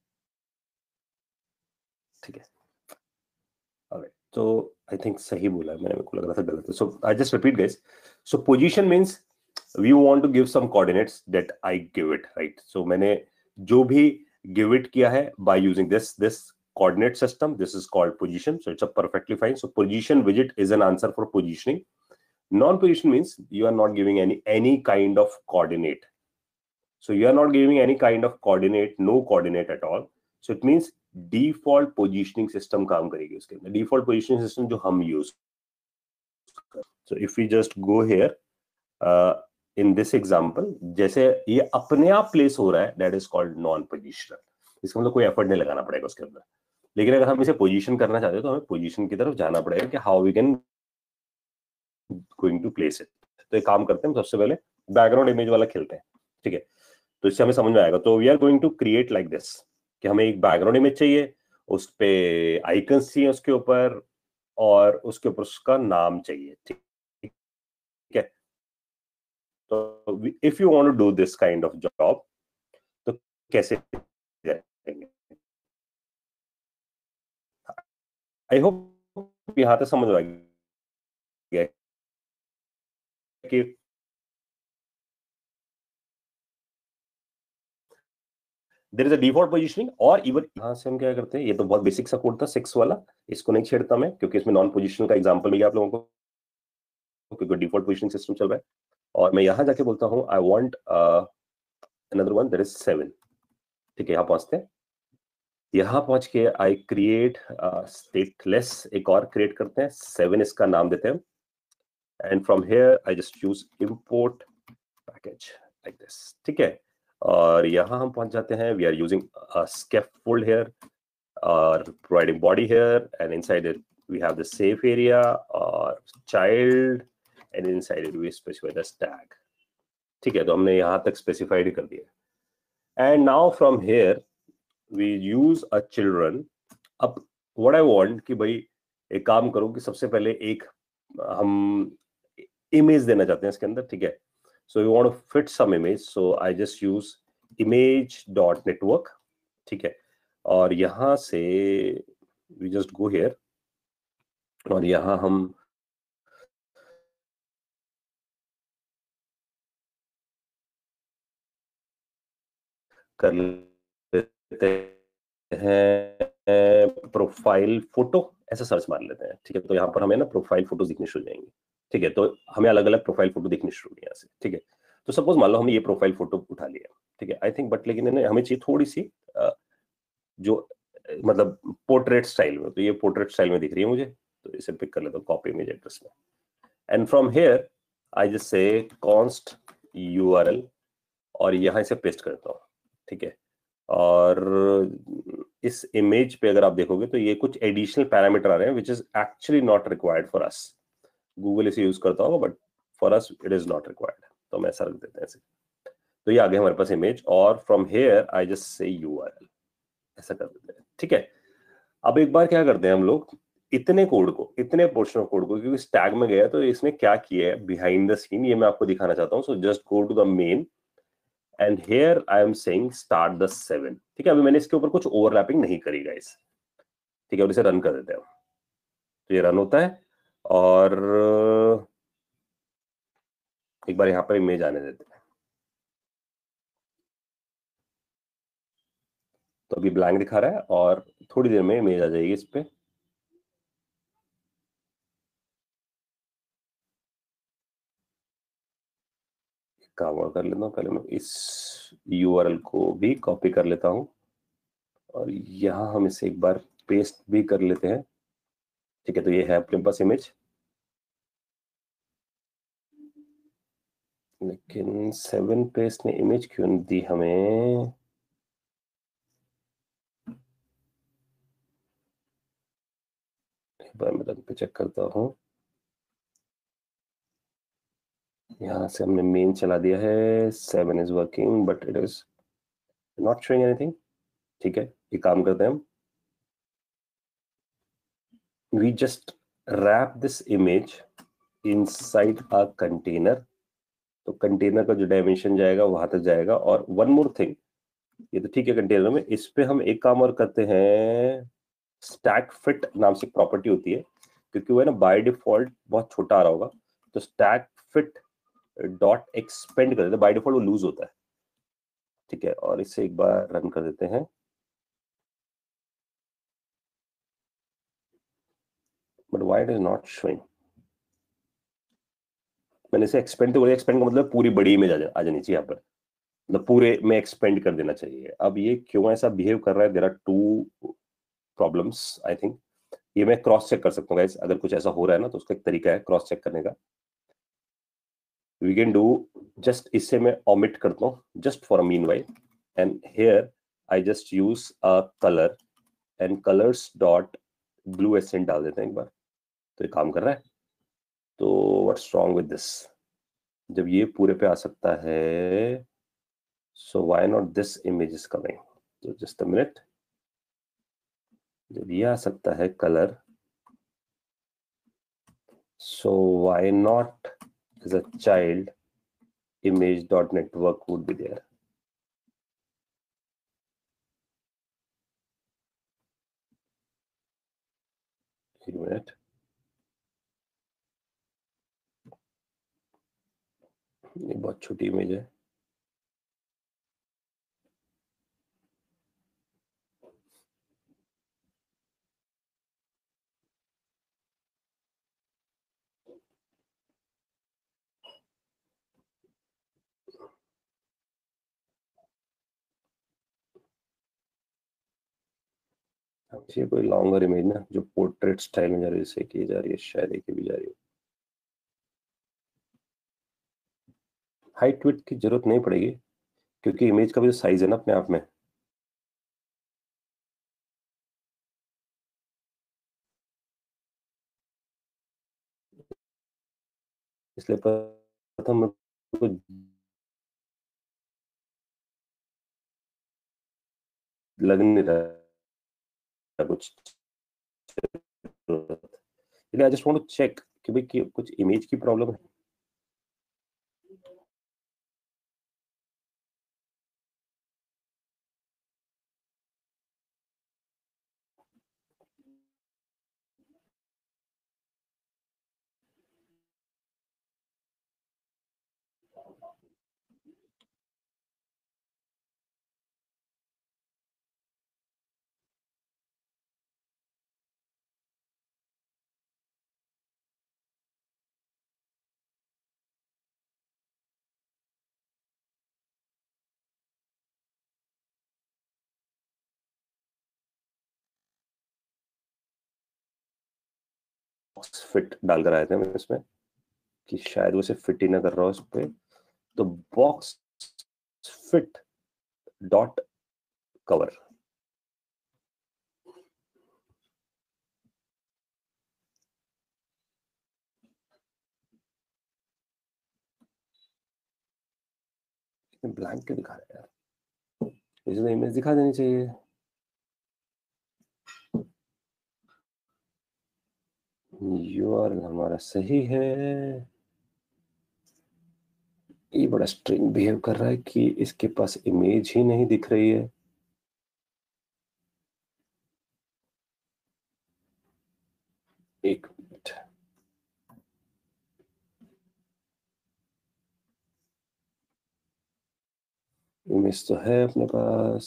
ठीक है। Alright, तो आई थिंक सही बोला है मैंने, मेरे को लग रहा था गलत है। So I just repeat guys, so position means we want to give some coordinates that I give it, right. So मैंने जो भी गिव इट किया है by using this this coordinate system, this is called position, so it's a perfectly fine. So position widget is an answer for positioning. Non-position means you are not giving any any kind of coordinate, so you are not giving any kind of coordinate, no coordinate at all. So it means default positioning system काम करेगी उसके अंदर, default positioning system जो हम use। So if we just go here uh, in this example, जैसे ये अपने आप प्लेस हो रहा है, that is called non-positional। इसका मतलब कोई एफर्ट नहीं लगाना पड़ेगा उसके अंदर। लेकिन अगर हम इसे पोजीशन करना चाहते हैं तो हमें पोजीशन की तरफ जाना पड़ेगा कि how we can going to place it. तो एक काम करते हैं, सबसे पहले बैकग्राउंड इमेज वाला खेलते हैं, ठीक है। तो इससे हमें समझ में आएगा। तो we are going to create like this कि हमें एक बैकग्राउंड इमेज चाहिए, उस पे आइकन्स चाहिए उसके ऊपर, और उसके ऊपर उसका नाम चाहिए, ठीक है। तो if you want to do this kind of job तो कैसे करेंगे? आई होप यहां तक समझ आ गया कि there is a default positioning, और इवन यहां से हम क्या करते हैं, ये तो बहुत बेसिक सा कोड था सिक्स वाला, इसको नहीं छेड़ता मैं क्योंकि इसमें नॉन पोजीशनल का एग्जांपल मिल गया आप लोगों को, क्योंकि डिफॉल्ट पोजीशनिंग सिस्टम चल रहा है। और मैं यहां जाके बोलता हूं I want another one, there is seven. ठीक है, यहां पहुंचते हैं, यहां पहुंच के आई क्रिएट स्टेटलेस, एक और क्रिएट करते हैं, सेवन इसका नाम देते हैं, and from here I just use import package like this. ठीक है, और यहां हम पहुंच जाते हैं, we are using scaffold here और providing body here, and inside it we have the safe area और child, and inside it we specify the tag. ठीक है, तो हमने यहां तक स्पेसिफाइड कर दिया, and now from here we use a children. अब व्हाट आई वांट कि भाई एक काम करो कि सबसे पहले एक हम इमेज देना चाहते हैं इसके अंदर। ठीक है, so we want to fit some image, so I just use image dot network. ठीक है, और यहां से वी जस्ट गो हियर, और यहां हम कर लेते हैं प्रोफाइल फोटो, ऐसा सर्च मार लेते हैं। ठीक है, तो यहाँ पर हमें ना प्रोफाइल फोटो दिखने शुरू हो जाएंगे। ठीक है, तो हमें अलग अलग प्रोफाइल फोटो दिखनी शुरू होगी यहाँ से। ठीक है, तो सपोज मान लो हमने ये प्रोफाइल फोटो उठा लिया। ठीक है, आई थिंक बट लेकिन इन्हें हमें चाहिए थोड़ी सी जो मतलब पोर्ट्रेट स्टाइल में, तो ये पोर्ट्रेट स्टाइल में दिख रही है मुझे, तो इसे पिक कर लेता हूँ कॉपी इमेज एड्रेस में, and from here I just say const URL, और यहाँ इसे पेस्ट करता हूँ। ठीक है, और इस इमेज पे अगर आप देखोगे तो ये कुछ एडिशनल पैरामीटर आ रहे हैं which is actually not required for us. Google इसे यूज करता होगा but for us it is not required, तो हम ऐसा रख देते हैं इसे। तो ये आ गया हमारे पास इमेज, और from here I just say URL, ऐसा कर देते हैं। ठीक है, अब एक बार क्या करते हैं हम लोग, इतने कोड को, इतने पोर्शन ऑफ कोड को, क्योंकि इस टैग में गया तो इसने क्या किया है बिहाइंड द सीन, ये मैं आपको दिखाना चाहता हूँ। So just go to the main, and here I am saying start the seven. ठीक है, अभी मैंने इसके ऊपर कुछ ओवरलैपिंग नहीं करी गाइस। ठीक है, और इसे रन कर देते हैं, तो ये रन होता है, और एक बार यहाँ पर इमेज आने देते हैं, तो अभी ब्लैंक दिखा रहा है, और थोड़ी देर में इमेज आ जाएगी इस पे। काम और कर लेता हूँ, पहले मैं इस यूआरएल को भी कॉपी कर लेता हूँ, और यहाँ हम इसे एक बार पेस्ट भी कर लेते हैं। ठीक है, तो ये है अपने पास इमेज, लेकिन सेवन पे इसने इमेज क्यों नहीं दी हमें? एक बार मैं रन पे चेक करता हूँ, यहाँ से हमने मेन चला दिया है, seven is working but it is not showing anything. ठीक है, ये काम करते हैं हम, we just wrap this image inside a container, तो कंटेनर का जो डायमेंशन जाएगा वहां तक जाएगा। और वन मोर थिंग, ये तो ठीक है कंटेनर में, इस पे हम एक काम और करते हैं, स्टैक फिट नाम से प्रॉपर्टी होती है, क्योंकि वो है ना बाय डिफॉल्ट बहुत छोटा आ रहा होगा, तो स्टैक फिट डॉट एक्सपेंड कर देते हैं, बाय डिफॉल्ट वो लूज होता है। ठीक है, और इसे एक बार रन कर देते हैं, but why it is not showing. मैंने इसे एक्सपेंड तो बोला, एक्सपेंड का मतलब पूरी बड़ी इमेज आ जा, आ जानी चाहिए यहाँ पर, मतलब पूरे में एक्सपेंड कर देना चाहिए। अब ये क्यों ऐसा बिहेव कर रहा है, there are two problems I think. ये मैं क्रॉस चेक कर सकता हूँ गाइस, अगर कुछ ऐसा हो रहा है ना तो उसका एक तरीका है क्रॉस चेक करने का। वी कैन डू जस्ट, इससे मैं ओमिट करता हूँ just for a meanwhile, and here I just use a colour, and colours dot blue accent डाल देते हैं एक बार, तो ये काम कर रहा है। तो व्हाट्स रॉन्ग विद दिस, जब ये पूरे पे आ सकता है, so why not this image is coming, तो जस्ट अ मिनट, जब ये आ सकता है colour, so why not as a child image.network would be there. एक मिनट, ये बहुत छोटी इमेज है, ये कोई लॉन्गर इमेज ना जो पोर्ट्रेट स्टाइल में जा रही है, जैसे की जा रही है, शायद एक भी जा रही है। हाइट विड्थ की जरूरत नहीं पड़ेगी क्योंकि इमेज का भी साइज है ना अपने आप में। इसलिए प्रथम लग नहीं रहा कुछ, I just want to check कि भाई कि कुछ इमेज की प्रॉब्लम है। फिट डालकर आए थे हम इसमें कि शायद वो सिर्फ फिट ही ना कर रहा हो इस पे, तो box fit dot cover. Blank क्यों दिखा रहा है यार, इसे तो इमेज दिखा देनी चाहिए। यूआरएल हमारा सही है। ये बड़ा स्ट्रेंज बिहेव कर रहा है कि इसके पास इमेज ही नहीं दिख रही है। एक मिनट, इमेज तो है अपने पास,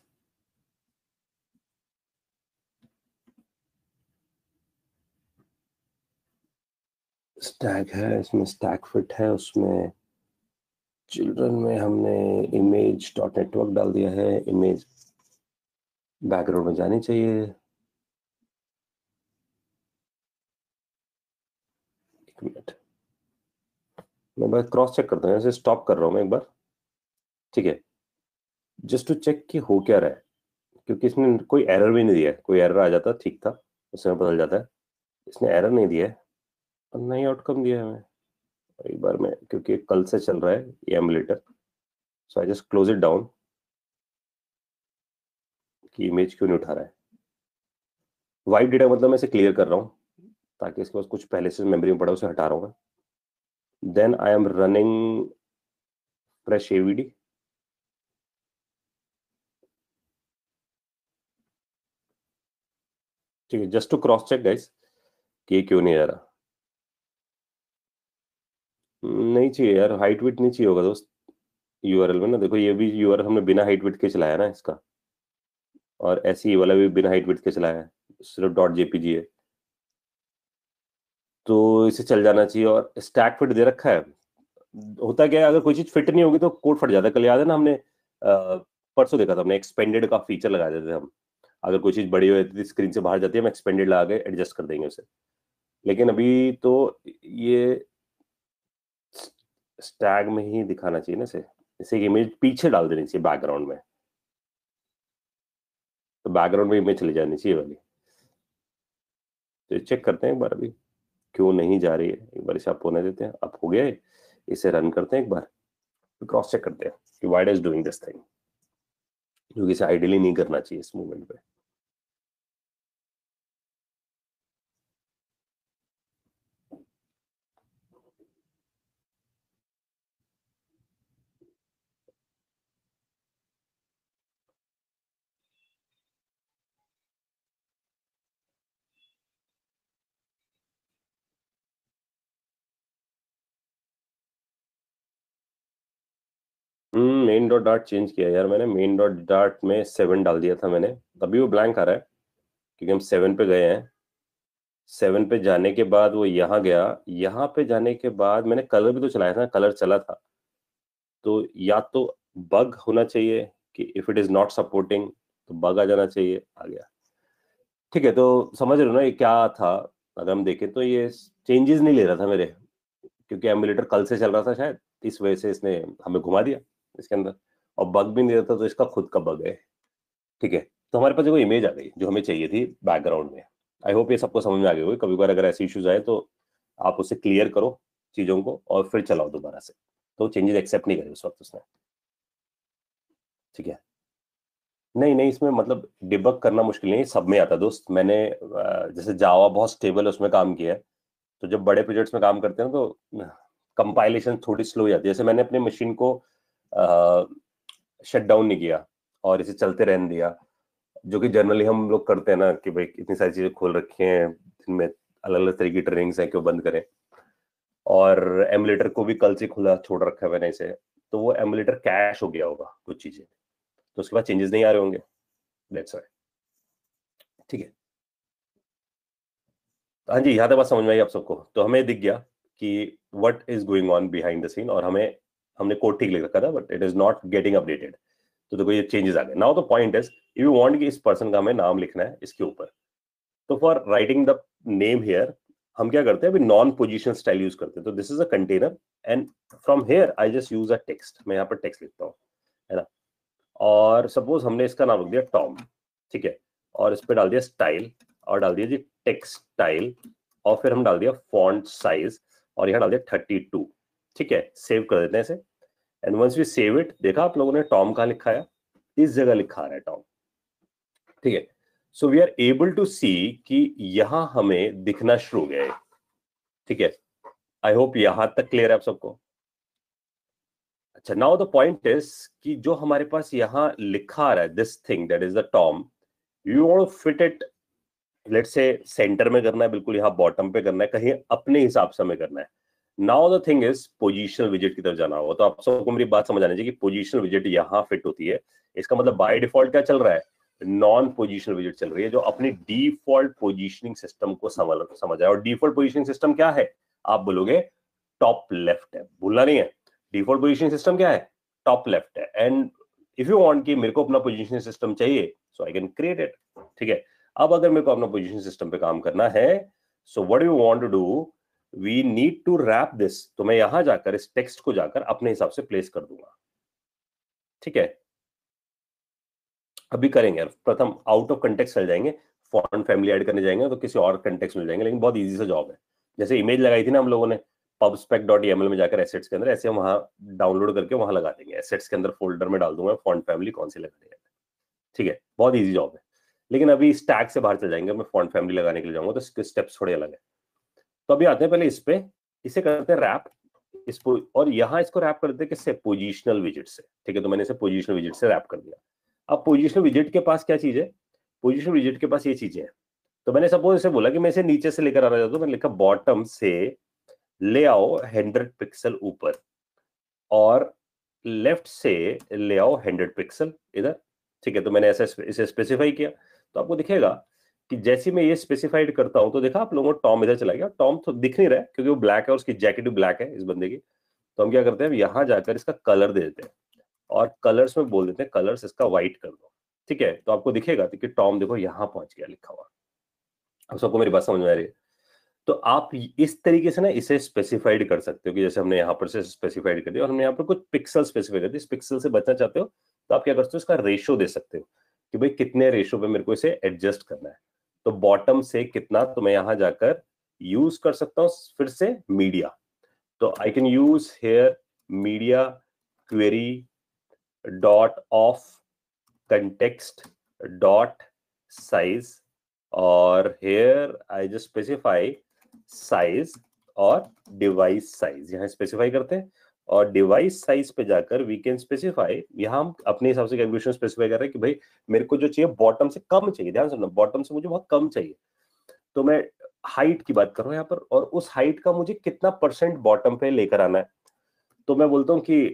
स्टैक है इसमें, स्टैक फिट है उसमें। चिल्ड्रन में हमने इमेज डॉट नेटवर्क डाल दिया है, इमेज बैकग्राउंड में जानी चाहिए। एक मिनट, मैं बस क्रॉस चेक करता हूँ, ऐसे स्टॉप कर रहा हूँ मैं एक बार, ठीक है, जस्ट टू चेक कि हो क्या रहा है, क्योंकि इसने कोई एरर भी नहीं दिया है। कोई एरर आ जाता ठीक था, उसमें बदल जाता है, इसने एरर नहीं दिया है और नई आउटकम दिया है हमें। एक बार मैं, क्योंकि कल से चल रहा है ये emulator, so I just close it down कि इमेज क्यों नहीं उठा रहा है। वाइप डेटा मतलब मैं इसे क्लियर कर रहा हूँ ताकि इसके पास कुछ पहले से मेमोरी में पड़ा उसे हटा रहा हूँ मैं। Then I am running fresh AVD, ठीक है, just to cross check guys कि ये क्यों नहीं आ रहा। नहीं चाहिए यार, हाइट विड्थ नहीं चाहिए होगा दोस्त यूआरएल में ना। देखो ये भी यूआरएल हमने बिना हाइट विड्थ के चलाया ना इसका, और ऐसे ही वाला भी बिना हाइट विड्थ के चलाया है, सिर्फ डॉट जेपीजी है, तो इसे चल जाना चाहिए। और स्टैक फिट दे रखा है। होता क्या है, अगर कोई चीज फिट नहीं होगी तो कोड फट जाता है। कल याद है ना, हमने आ, परसों देखा था हमने, एक्सपेंडेड का फीचर लगा देते थे हम। अगर कोई चीज बड़ी हो जाती थी, स्क्रीन से बाहर जाती है, हम एक्सपेंडेड लगा के एडजस्ट कर देंगे उसे। लेकिन अभी तो ये स्टैग में ही दिखाना चाहिए ना इसे, इसे एक इमेज पीछे डाल देनी चाहिए बैकग्राउंड में, तो बैकग्राउंड में इमेज चली जानी चाहिए वाली। तो चेक करते हैं एक बार अभी क्यों नहीं जा रही है, एक बार इसे अप होने देते हैं। अप हो गया है, इसे रन करते हैं एक बार, क्रॉस चेक करते हैं कि why is doing this thing, जो कि इसे आइडियली नहीं करना चाहिए इस मूवमेंट पे। Hmm main dot dart change किया यार मैंने, मेन डॉट डार्ट में सेवन डाल दिया था मैंने, तभी वो ब्लैंक आ रहा है क्योंकि हम सेवन पे गए हैं। सेवन पे जाने के बाद वो यहाँ गया, यहाँ पे जाने के बाद मैंने कलर भी तो चलाया था, कलर चला था, तो या तो बग होना चाहिए कि if it is not supporting तो बग आ जाना चाहिए, आ गया। ठीक है, तो समझ रहे हो ना ये क्या था? अगर हम देखें तो ये चेंजेस नहीं ले रहा था मेरे, क्योंकि एमुलेटर कल से चल रहा था शायद, इस वजह से इसने हमें घुमा दिया इसके अंदर, और बग भी नहीं रहता, तो इसका खुद का बग है। ठीक है, तो हमारे पास जो इमेज आ गई जो हमें चाहिए थी बैकग्राउंड में। आई होप ये सबको समझ में आ गई होगी। कभी बार अगर ऐसे इश्यूज आए तो आप उसे क्लियर करो चीजों को और फिर चलाओ दोबारा से। तो चेंजेस एक्सेप्ट नहीं करे उस वक्त उसने। ठीक है, नहीं नहीं, इसमें मतलब डिबग करना मुश्किल नहीं, सब में आता है दोस्त। मैंने जैसे जावा बहुत स्टेबल है उसमें काम किया है, तो जब बड़े प्रोजेक्ट्स में काम करते हैं तो कंपाइलेशन थोड़ी स्लो हो जाती है। जैसे मैंने अपनी मशीन को शट डाउन नहीं किया और इसे चलते रहने दिया, जो कि जनरली हम लोग करते हैं ना, कि भाई इतनी सारी चीजें खोल रखी हैं जिनमें अलग अलग तरह की ट्रेनिंग्स हैं, क्यों बंद करें। और एमुलेटर को भी कल से खुला छोड़ रखा है मैंने इसे, तो वो एमुलेटर कैश हो गया होगा कुछ चीजें, तो उसके बाद चेंजेस नहीं आ रहे होंगे, दैट्स व्हाई। ठीक है, हाँ जी, यहाँ तक बात समझ में आई आप सबको? तो हमें दिख गया कि what is going on behind the scene, और हमें हमने कोड ठीक लिख रखा था but it is not getting updated. तो देखो ये चेंजेस आ गए। Now the point is, if you want कि इस पर्सन का हमें नाम लिखना है इसके ऊपर, तो for writing the name here हम क्या करते हैं, अभी नॉन पोजीशन स्टाइल यूज करते हैं। तो this is a container and from here I just use a text. मैं यहाँ पर टेक्स्ट लिखता हूँ, है ना। और सपोज हमने इसका नाम रख दिया टॉम, ठीक है, और इस पे डाल दिया स्टाइल, और डाल दिया जी टेक्स्ट स्टाइल, और फिर हम डाल दिया फॉन्ट साइज, और यहाँ डाल दिया थर्टी टू। ठीक है, सेव कर देते हैं इसे। And once we save it, देखा आप लोगों ने टॉम कहाँ लिखा है? इस जगह लिखा है टॉम। ठीक है, so we are able to see कि यहां हमें दिखना शुरू हो गया है। ठीक है, आई होप यहां तक क्लियर है आप सबको? अच्छा, नाउ द पॉइंट इज कि जो हमारे पास यहां लिखा आ रहा है, this thing that is the Tom, you want to fit it, let's say centre में करना है, बिल्कुल यहां बॉटम पे करना है, कहीं अपने हिसाब से हमें करना है। Now the thing is positional विजेट की तरफ जाना होगा। तो आप सबको मेरी बात समझ आनी चाहिए कि पोजीशनल विजेट यहां फिट होती है। इसका मतलब बाय डिफॉल्ट क्या चल रहा है? नॉन पोजीशनल विजेट चल रही है, जो अपनी डिफॉल्ट पोजीशनिंग सिस्टम को समझ समझ आए। और डिफॉल्ट पोजीशनिंग सिस्टम क्या है? आप बोलोगे टॉप लेफ्ट है, भूलना नहीं है। डिफॉल्ट पोजीशनिंग सिस्टम क्या है? टॉप लेफ्ट है। एंड इफ यू वांट कि मेरे को अपना पोजीशनिंग सिस्टम चाहिए, so I can create it. ठीक है, अब अगर मेरे को अपना पोजीशन सिस्टम पे काम करना है, so what you want to do, we need to wrap this. तो मैं यहां जाकर इस टेक्स्ट को जाकर अपने हिसाब से प्लेस कर दूंगा। ठीक है, अभी करेंगे। प्रथम आउट ऑफ कंटेक्स्ट चल जाएंगे, फॉन्ट फैमिली ऐड करने जाएंगे तो किसी और कंटेक्स्ट में जाएंगे, लेकिन बहुत इजी सा जॉब है। जैसे इमेज लगाई थी ना हम लोगों ने पबस्पेक डॉट ईएमएल में जाकर एसेट्स के अंदर, ऐसे हम वहां डाउनलोड करके वहां लगा देंगे। एसेट्स के अंदर फोल्डर में डाल दूंगा फॉन्ट फैमिली कौन सी लगानी है। ठीक है, बहुत इजी जॉब है। लेकिन अभी स्टैक से बाहर चल जाएंगे, मैं फॉन्ट फैमिली लगाने के लिए जाऊंगा तो इसके स्टेप्स थोड़े अलग है। तो अभी आते हैं पहले इस पे, इसे करते हैं रैप इसको, और यहां इसको रैप करते हैं किससे? पोजीशनल विजेट से। ठीक है, तो मैंने इसे पोजीशनल विजेट से रैप कर दिया। अब पोजीशनल विजेट के पास क्या चीज है? पोजीशनल विजेट के पास ये चीजें हैं। तो मैंने सपोज इसे बोला कि मैं इसे नीचे से लेकर आना चाहता हूं, मैंने लिखा बॉटम से ले आओ हंड्रेड पिक्सल ऊपर, और लेफ्ट से ले आओ हंड्रेड पिक्सल इधर। ठीक है, तो मैंने ऐसा इसे स्पेसिफाई किया। तो आपको दिखेगा कि जैसे मैं ये स्पेसिफाइड करता हूं, तो देखा आप लोगों को टॉम इधर चला गया। टॉम तो दिख नहीं रहा है क्योंकि वो ब्लैक है और उसकी जैकेट भी ब्लैक है इस बंदे की। तो हम क्या करते हैं, यहां जाकर इसका कलर दे देते हैं, और कलर्स में बोल देते हैं कलर्स इसका व्हाइट कर दो। ठीक है, तो आपको दिखेगा कि टॉम देखो यहां पहुंच गया लिखा हुआ। अब सबको मेरी बात समझ में आ रही है? तो आप इस तरीके से ना इसे स्पेसिफाइड कर सकते हो कि जैसे हमने यहाँ पर से स्पेसिफाइड कर दिया, और हमने यहाँ पर कुछ पिक्सल स्पेसिफाई कर दिए। इस पिक्सल से बचना चाहते हो तो आप क्या करते हो, इसका रेशो दे सकते हो कि भाई कितने रेशो पे मेरे को इसे एडजस्ट करना है। तो बॉटम से कितना, तो मैं यहां जाकर यूज कर सकता हूं फिर से मीडिया। तो I can use here media query dot of context dot size, और here I just specify size और डिवाइस साइज यहां स्पेसिफाई करते हैं। और डिवाइस साइज पे जाकर वी कैन स्पेसिफाई, यहां हम अपने हिसाब से कैलकुलेशन स्पेसिफाई कर रहे हैं कि भाई मेरे को जो चाहिए बॉटम से कम चाहिए। ध्यान सुनना, बॉटम से मुझे बहुत कम चाहिए। तो मैं हाइट की बात कर रहा हूं यहां पर, और उस हाइट का मुझे कितना परसेंट बॉटम पे लेकर आना है। तो मैं बोलता हूं कि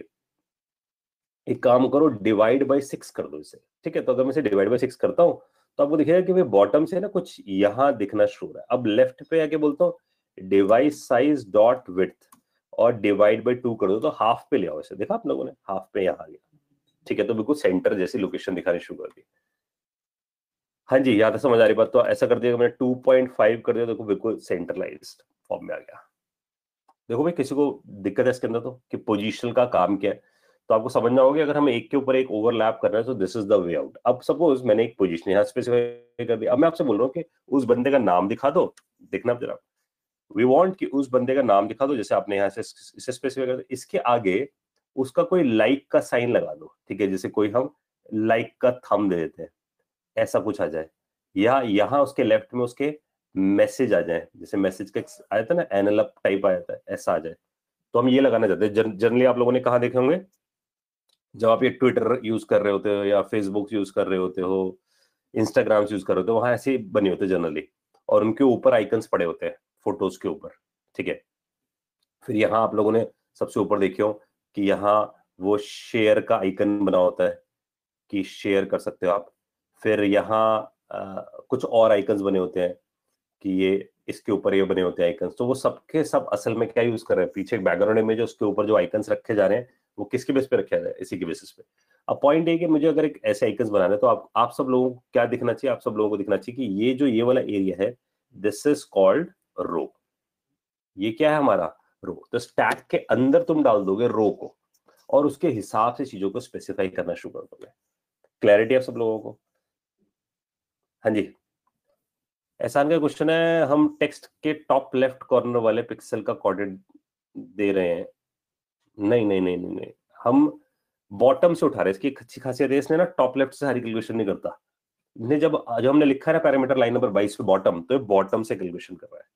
एक काम करो, डिवाइड बाय सिक्स कर दो इसे। ठीक है, तो अगर मैं इसे डिवाइड बाय सिक्स करता हूं तो आपको दिखेगा कि भाई बॉटम से ना कुछ यहां दिखना शुरू हो रहा है। अब लेफ्ट पे आके बोलता हूं डिवाइस साइज डॉट विड्थ, और डिवाइड बाय टू कर दो, तो हाफ पे ले आओ इसे। देखा आप लोगों ने, हाफ पे यहां आ गया। ठीक है, तो बिल्कुल सेंटर जैसी लोकेशन दिखानी शुरू कर दी। हाँ जी, यहाँ तक समझ आ रही बात। तो ऐसा कर दिया मैंने टू पॉइंट फाइव कर दिया, देखो बिल्कुल सेंट्रलाइज्ड फॉर्म में आ गया। देखो भाई किसी को दिक्कत है इसके अंदर तो कि पोजीशन का काम क्या है, तो आपको समझना होगा अगर हम एक के ऊपर एक ओवरलैप कर रहे हैं तो this is the way out. अब सपोज मैंने एक पोजीशन यहाँ स्पेसिफाई कर दी, अब मैं आपसे बोल रहा हूँ कि उस बंदे का नाम दिखा दो, देखना जरा, वी वांट कि उस बंदे का नाम दिखा दो, जैसे आपने यहाँ से इसे स्पेसिफाई कर दिया, इसके आगे उसका कोई लाइक का साइन लगा दो, ठीक है, जैसे कोई हम लाइक का थंब दे देते हैं, ऐसा कुछ आ जाए, या यहाँ उसके लेफ्ट में उसके मैसेज आ जाए, जैसे मैसेज का आया था ना एनएलअप टाइप आया था, ऐसा आ जाए, तो हम ये लगाना चाहते हैं। जनरली आप लोगों ने कहा देखे होंगे, जब आप ये ट्विटर यूज कर रहे होते हो या फेसबुक यूज कर रहे होते हो, इंस्टाग्राम यूज कर रहे होते हो, वहां ऐसे बने होते हैं जनरली, और उनके ऊपर आइकन्स पड़े होते हैं फोटोज के ऊपर, ठीक है। फिर यहाँ आप लोगों ने सबसे ऊपर देखे हो कि यहाँ वो शेयर का आइकन बना होता है कि शेयर कर सकते हो आप। फिर यहाँ कुछ और आइकन्स बने होते हैं कि ये इसके ऊपर ये बने होते हैं आइकन्स, तो वो सबके सब असल में क्या यूज कर रहे हैं, पीछे एक बैकग्राउंड इमेज है, उसके ऊपर जो आइकन्स रखे जा रहे हैं वो किसके बेस पे रखे जा रहे हैं, इसी के बेसिस पे। अब पॉइंट ये कि मुझे अगर एक ऐसे आइकन्स बनाना है तो आप आप सब लोगों को क्या दिखना चाहिए, आप सब लोगों को दिखना चाहिए कि ये जो ये वाला एरिया है दिस इज कॉल्ड रो। ये क्या है हमारा रो, तो स्टैक के अंदर तुम डाल दोगे रो को और उसके हिसाब से चीजों को स्पेसिफाई करना शुरू कर दोगे। क्लैरिटी आप सब लोगों को? हाँ जी, एहसान का क्वेश्चन है, हम टेक्स्ट के टॉप लेफ्ट कॉर्नर वाले पिक्सल का कोऑर्डिनेट दे रहे हैं। नहीं नहीं नहीं नहीं नहीं, हम बॉटम से उठा रहे हैं। इसकी एक अच्छी खासियत है, इसने ना टॉप लेफ्ट से सारी कैलकुलेशन नहीं करता। ने जब जब हमने लिखा है पैरामीटर लाइन नंबर बाईस पे बॉटम, तो ये बॉटम से कैलकुलेशन कर रहा है।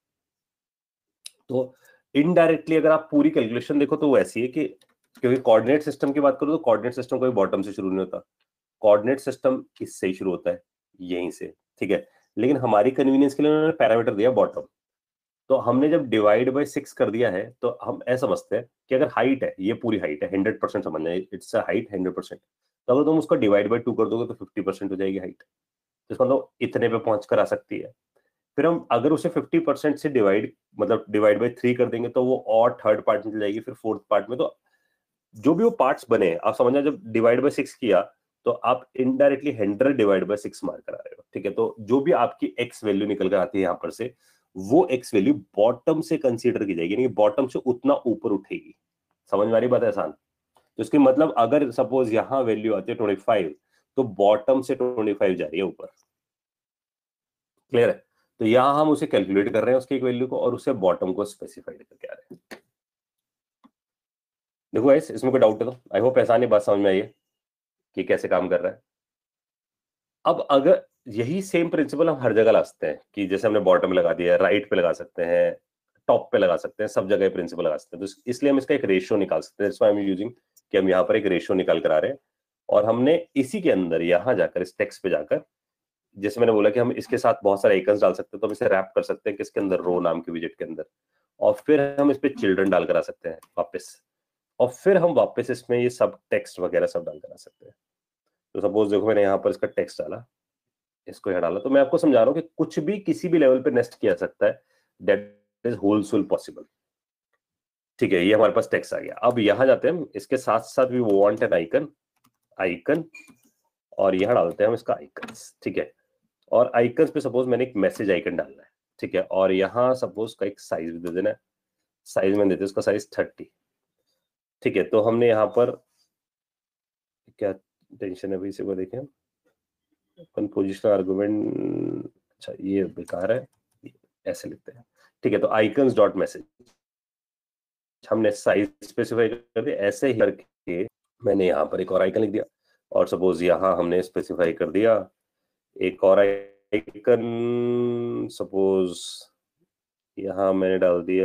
तो इनडायरेक्टली अगर आप पूरी कैलकुलेशन देखो तो वो ऐसी है कि, क्योंकि कोऑर्डिनेट सिस्टम की बात करो तो कोऑर्डिनेट सिस्टम कोई बॉटम से शुरू नहीं होता, कोऑर्डिनेट सिस्टम इससे ही शुरू होता है, यहीं से, ठीक है। लेकिन हमारी कन्वीनियंस के लिए उन्होंने पैरामीटर दिया बॉटम, तो हमने जब डिवाइड बाय सिक्स कर दिया है तो हम ऐसा समझते हैं कि अगर हाइट है, ये पूरी हाइट है, हंड्रेड परसेंट समझना है, it's a height hundred percent, तो अगर तुम उसको डिवाइड बाय टू कर दोगे तो फिफ्टी परसेंट हो जाएगी हाइट, तो इसका मतलब इतने पे पहुंच कर आ सकती है। फिर हम अगर उसे फिफ्टी परसेंट से डिवाइड मतलब डिवाइड बाय थ्री कर देंगे तो वो और थर्ड पार्ट में चल जाएगी, फिर फोर्थ पार्ट में, तो जो भी वो पार्ट्स बने आप समझना, जब डिवाइड बाय सिक्स किया तो आप indirectly hundred divide by six mark करा रहे हो, ठीक है। तो जो भी आपकी एक्स वैल्यू निकल कर आती है यहाँ पर से, वो एक्स वैल्यू बॉटम से कंसीडर की जाएगी, यानी बॉटम से उतना ऊपर उठेगी। समझ में आ रही बात है आसान? तो इसके मतलब अगर सपोज यहाँ वैल्यू आती है ट्वेंटी फाइव, तो बॉटम से ट्वेंटी फाइव जा रही है ऊपर। क्लियर है? तो यहां हम उसे कैलकुलेट कर रहे हैं उसकी एक वैल्यू को, और उसे बॉटम को स्पेसिफाइड करके आ रहे हैं। देखो गाइस, इसमें कोई डाउट है तो आई होप एहसान ये बात समझ में आई है कि कैसे काम कर रहा है। अब अगर यही सेम प्रिंसिपल हम हर जगह ला सकते हैं कि जैसे हमने बॉटम में लगा दिया, राइट पे लगा सकते हैं, टॉप पे लगा सकते हैं, सब जगह प्रिंसिपल लगा सकते हैं, तो इसलिए हम इसका एक रेशियो निकाल सकते हैं। That's why I am using कि हम यहाँ पर एक रेशियो निकाल कर आ रहे हैं, और हमने इसी के अंदर यहाँ जाकर इस टेक्स्ट पे जाकर, जैसे मैंने बोला कि हम इसके साथ बहुत सारे आइकन्स डाल सकते हैं, तो हम इसे रैप कर सकते हैं किसके अंदर, रो नाम के विजेट के अंदर, और फिर हम इस पे चिल्ड्रन डाल कर आ सकते हैं वापस, और फिर हम वापस इसमें ये सब टेक्स्ट वगैरह सब डाल कर आ सकते हैं। तो सपोज देखो मैंने यहाँ पर इसका टेक्स्ट डाला, इसको यहाँ डाला, तो मैं आपको समझा रहा हूँ कि कुछ भी किसी भी लेवल पे नेस्ट किया सकता है, दैट इज होलसुल पॉसिबल, ठीक है। ये हमारे पास टेक्स्ट आ गया। अब यहाँ जाते हैं हम, इसके साथ साथ we want an icon, icon, और यहाँ डालते हैं हम इसका आइकन्स, ठीक है। और आइकन्स पे सपोज मैंने एक मैसेज आइकन डालना है, ठीक है, और यहाँ सपोज का एक साइज दे देना है, साइज में देते हैं उसका साइज थर्टी, ठीक है। तो हमने यहाँ पर क्या टेंशन है भाई, इसे को देखें अपन, पोजिशनल आर्गुमेंट, अच्छा ये बेकार है, ऐसे लिखते हैं, ठीक है। तो आइकन्स डॉट मैसेज, हमने साइज स्पेसिफाई कर दिया, ऐसे ही करके मैंने यहाँ पर एक और आइकन लिख दिया, और सपोज यहाँ हमने स्पेसिफाई कर दिया एक और आइकन, सपोज यहाँ मैंने डाल दिया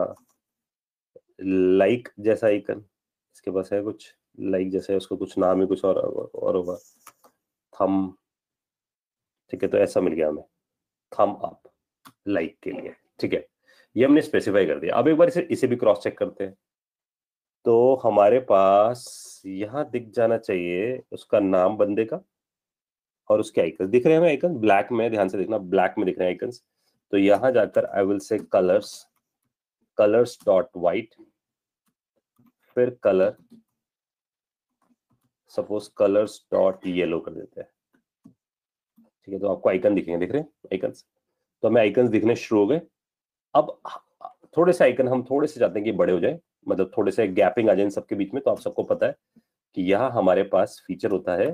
लाइक जैसा आइकन, इसके पास है कुछ लाइक जैसा है, उसका कुछ नाम ही कुछ और और होगा, थम, ठीक है। तो ऐसा मिल गया हमें थम अप लाइक के लिए, ठीक है। ये हमने स्पेसिफाई कर दिया। अब एक बार इसे इसे भी क्रॉस चेक करते हैं, तो हमारे पास यहाँ दिख जाना चाहिए उसका नाम बंदे का, और उसके आइकन दिख रहे हैं हमें, आइकन ब्लैक में, ध्यान से देखना ब्लैक में दिख रहे हैं आइकन्स। तो यहाँ जाकर I will say colours, colours dot white, फिर colour, suppose colours dot yellow कर देते हैं, ठीक है, तो आपको आइकन दिखेंगे, दिख रहे हैं आइकन्स, तो हमें आइकन्स दिखने शुरू हो गए। अब थोड़े से आइकन हम थोड़े से चाहते हैं कि बड़े हो जाए, मतलब थोड़े से गैपिंग आ जाए इन सबके बीच में। तो आप सबको पता है कि यहाँ हमारे पास फीचर होता है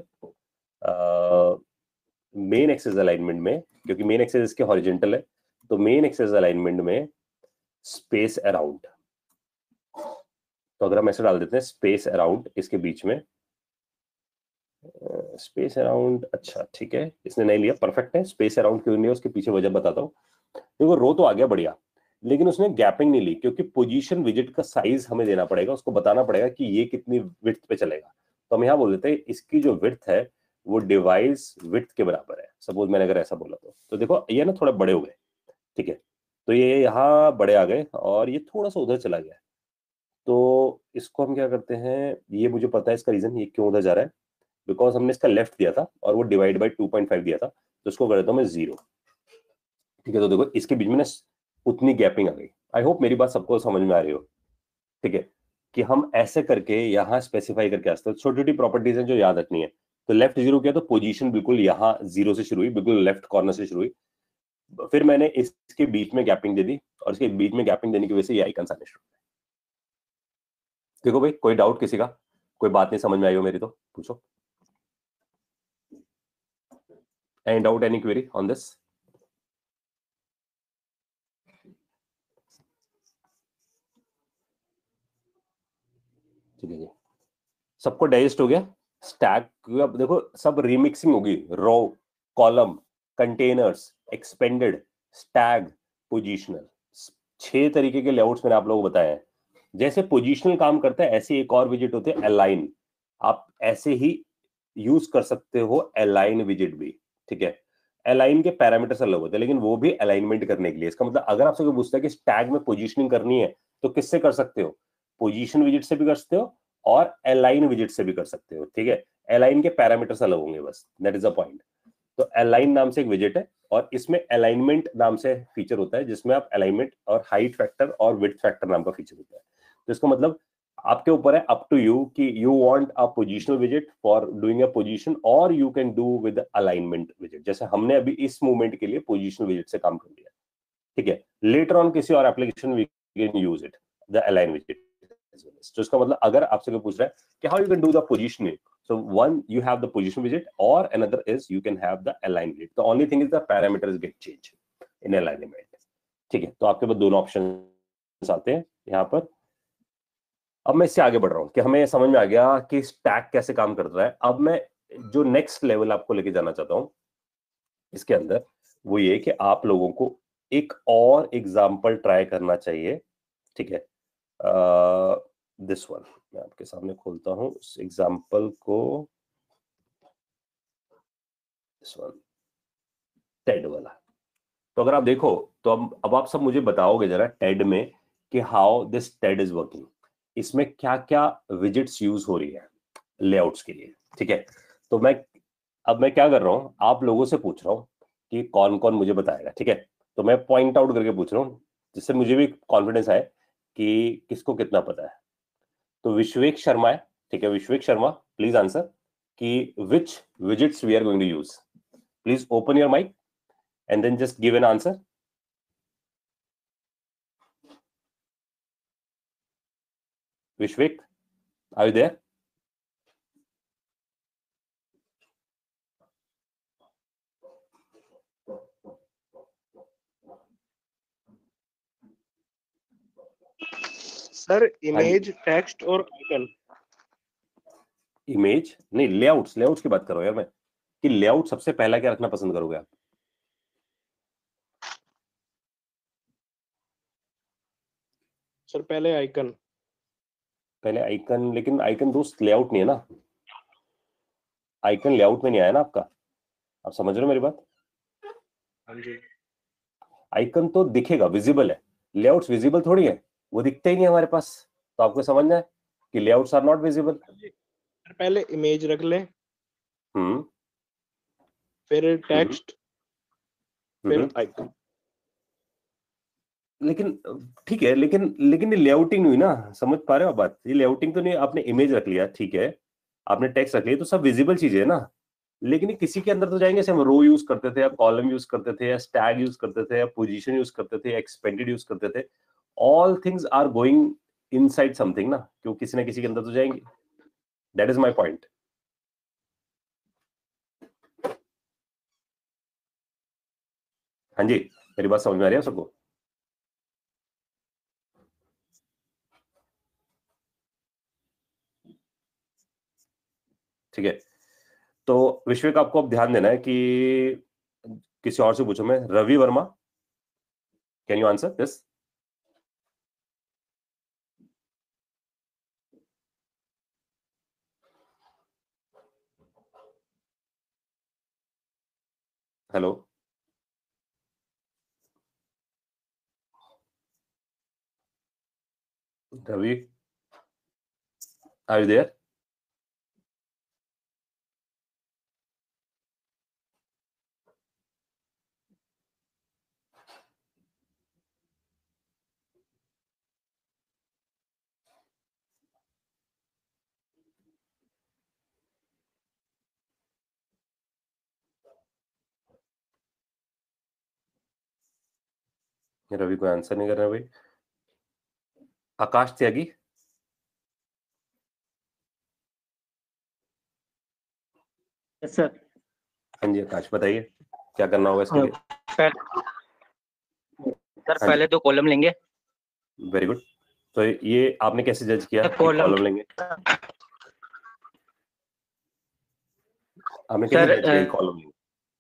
मेन एक्सेस अलाइनमेंट में, क्योंकि मेन एक्सेस इसके हॉरिजॉन्टल है, तो मेन एक्सेस अलाइनमेंट में स्पेस अराउंड, तो अगर हम ऐसे डाल देते हैं स्पेस अराउंड इसके बीच में, स्पेस अराउंड, अच्छा ठीक है, इसने नहीं लिया, परफेक्ट है। स्पेस अराउंड क्यों नहीं है उसके पीछे वजह बताता हूँ। देखो रो तो आ गया बढ़िया, लेकिन उसने गैपिंग नहीं ली, क्योंकि पोजीशन विजिट का साइज हमें देना पड़ेगा, उसको बताना पड़ेगा कि ये कितनी विड्थ पे चलेगा। तो हम यहाँ बोल देते हैं इसकी जो विड्थ है वो डिवाइस विड्थ के बराबर है। सपोज मैंने अगर ऐसा बोला तो, तो देखो ये ना थोड़ा बड़े हो गए, ठीक है, तो ये यहाँ बड़े आ गए और ये थोड़ा सा उधर चला गया। तो इसको हम क्या करते हैं, ये मुझे पता है इसका रीजन, ये क्यों उधर जा रहा है, बिकॉज हमने इसका लेफ्ट दिया था और वो divide by two point five दिया था, तो इसको कर देता हूं मैं जीरो। ठीक है, तो देखो इसके बीच में ना उतनी गैपिंग आ गई। आई होप मेरी बात सबको समझ में आ रही हो, ठीक है, कि हम ऐसे करके यहाँ स्पेसिफाई करके आते हैं। छोटी छोटी प्रॉपर्टीज हैं जो याद रखनी है। तो लेफ्ट जीरो किया तो पोजीशन बिल्कुल यहाँ जीरो से शुरू हुई, बिल्कुल लेफ्ट कॉर्नर से शुरू हुई, फिर मैंने इसके बीच में गैपिंग दे दी और इसके बीच में गैपिंग देने की वजह से ये आइकन आने शुरू हुए। देखो भाई, कोई डाउट किसी का, कोई बात नहीं समझ में आई हो मेरी तो पूछो। Any doubt, any query on this? ठीक है जी, सबको डाइजेस्ट हो गया। स्टैक अब देखो सब रिमिक्सिंग होगी, row, column, containers, expanded, stack, positional, छह तरीके के लेआउट्स मैंने आप लोगों को बताए हैं। जैसे पोजिशनल काम करता है ऐसे एक और विजिट होते हैं अलाइन, आप ऐसे ही यूज कर सकते हो अलाइन विजिट भी, ठीक है। अलाइन के पैरामीटर्स अलग होते हैं, लेकिन वो भी अलाइनमेंट करने के लिए। इसका मतलब अगर आपसे कोई पूछता है कि टैग में पोजीशनिंग करनी है तो किससे कर सकते हो, पोजीशन विजिट से भी कर सकते हो और अलाइन विजिट से भी कर सकते हो, ठीक है। अलाइन के पैरामीटर्स अलग होंगे बस, दैट इज द पॉइंट। तो अलाइन नाम से एक विजिट है और इसमें अलाइनमेंट नाम से फीचर होता है, जिसमें आप अलाइनमेंट और हाइट फैक्टर और विड्थ फैक्टर नाम का फीचर होता है। तो इसका मतलब आपके ऊपर है, अप टू यू कि you want a positional visit for doing a position, और you can do with alignment visit, जैसे हमने अभी इस मूवमेंट के लिए पोजीशनल विजिट से काम कर लिया, ठीक है। लेटर ऑन किसी और application we can use it the align विजिट। तो इसका मतलब अगर आपसे कोई पूछ रहा है कि how you can do the positioning, so one you have the position widget or another is you can have the align widget. The only thing is the parameters get changed in alignment, ठीक है। तो आपके पास दोनों option आते हैं यहाँ पर। अब मैं इससे आगे बढ़ रहा हूँ कि हमें समझ में आ गया कि स्टैक कैसे काम करता है। अब मैं जो नेक्स्ट लेवल आपको लेके जाना चाहता हूँ इसके अंदर, वो ये कि आप लोगों को एक और एग्जाम्पल ट्राई करना चाहिए, ठीक है। दिस वन मैं आपके सामने खोलता हूं उस एग्जाम्पल को, दिस वन, टेड वाला। तो अगर आप देखो तो अब अब आप सब मुझे बताओगे जरा टेड में कि how this ted is working, इसमें क्या क्या विजिट्स यूज हो रही है लेआउट्स के लिए, ठीक है। तो मैं अब मैं क्या कर रहा हूं, आप लोगों से पूछ रहा हूं कि कौन कौन मुझे बताएगा, ठीक है। तो मैं पॉइंट आउट करके पूछ रहा हूं जिससे मुझे भी कॉन्फिडेंस आए कि किसको कितना पता है। तो विश्वेक शर्मा है, ठीक है, विश्वेक शर्मा प्लीज आंसर कि which widgets we are going to use. Please open your mic and then just give an answer. Vishwik, are you there? Sir image, text और आइकन। इमेज नहीं, लेआउट्स, लेआउट्स की बात कर रहा हूं यार मैं, कि लेआउट सबसे पहला क्या रखना पसंद करोगे आप? सर पहले आइकन। पहले आइकन, लेकिन आइकन दोस्त लेआउट नहीं है ना, आइकन लेआउट में नहीं आया ना आपका, आप समझ रहे हो मेरी बात? हाँ जी। आइकन तो दिखेगा, विजिबल है, लेआउट्स विजिबल थोड़ी है, वो दिखते ही नहीं हमारे पास। तो आपको समझना है कि लेआउट्स आर नॉट विजिबल। पहले इमेज रख ले, हम्म, फिर टेक्स्ट, फिर आइकन। लेकिन ठीक है, लेकिन लेकिन ये लेआउटिंग हुई ना, समझ पा रहे हो आप बात? ये लेआउटिंग तो नहीं, आपने इमेज रख लिया, ठीक है, आपने टेक्स्ट रख लिया, तो सब विजिबल चीजें है ना, लेकिन ये किसी के अंदर तो जाएंगे, जैसे हम रो यूज करते थे या कॉलम यूज करते थे या स्टैग यूज करते थे या पोजीशन यूज करते थे या एक्सपेंडेड यूज करते थे, all things are going inside something ना, क्यों किसी ना किसी के अंदर तो जाएंगे। That is my point. हाँ जी, मेरी बात समझ में आ रही है सबको? ठीक है, तो विश्वेक आपको अब ध्यान देना है कि किसी और से पूछो मैं, Ravi Verma, can you answer this? Hello Ravi, are you there? Ravi कोई आंसर नहीं कर रहा भाई। आकाश त्यागी, सर। हाँ जी आकाश बताइए क्या करना होगा इसके लिए? सर हाँ पहले तो कॉलम लेंगे। Very good. तो ये आपने कैसे जज किया कि कॉलम कॉलम लेंगे? आपने कैसे सर जज किया कि कॉलम लेंगे?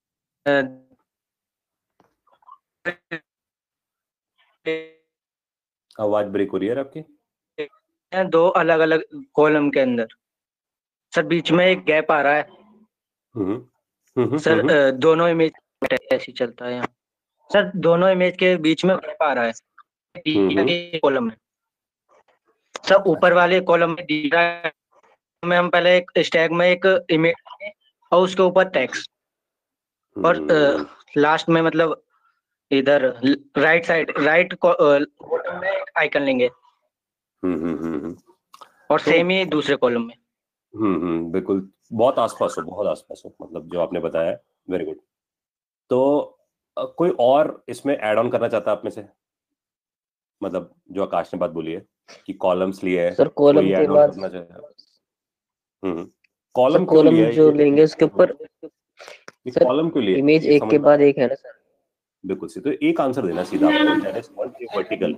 आवाज ब्रेक हो रही है आपकी। दो अलग अलग कॉलम के अंदर सर बीच में एक गैप आ रहा है। हम्म हम्म सर हम्म, अ, दोनों इमेज ऐसे चलता है यहाँ। सर दोनों इमेज के बीच में गैप आ रहा है हम्म, के कॉलम में। सर ऊपर वाले कॉलम में दी रहा है में हम पहले एक स्टैग में एक इमेज और उसके ऊपर टेक्स्ट, और हम्म, लास्ट में मतलब इधर राइट साइड राइट बॉटम में एक आइकन लेंगे हम्म, हम्म, हम्म, हम्म। और तो सेम ही दूसरे कॉलम में। हम्म हम्म बिल्कुल, बहुत आसपास हो, बहुत आसपास हो, मतलब जो आपने बताया। Very good. तो अ, कोई और इसमें ऐड ऑन करना चाहता है आप में से? मतलब जो आकाश ने बात बोली है कि कॉलम्स लिए है, सर कोई कॉलम के ऐड ऑन बाद करना चाहता है? हम्म सर कॉलम क्यों कॉलम लिया है जो ये? लेंगे उसके ऊपर ये सर कॉलम क्यों लिया है इमेज ये एक के समझना। बाद एक है ना सर। बिल्कुल सही, तो एक आंसर देना सीधा आपको, that is called a vertical.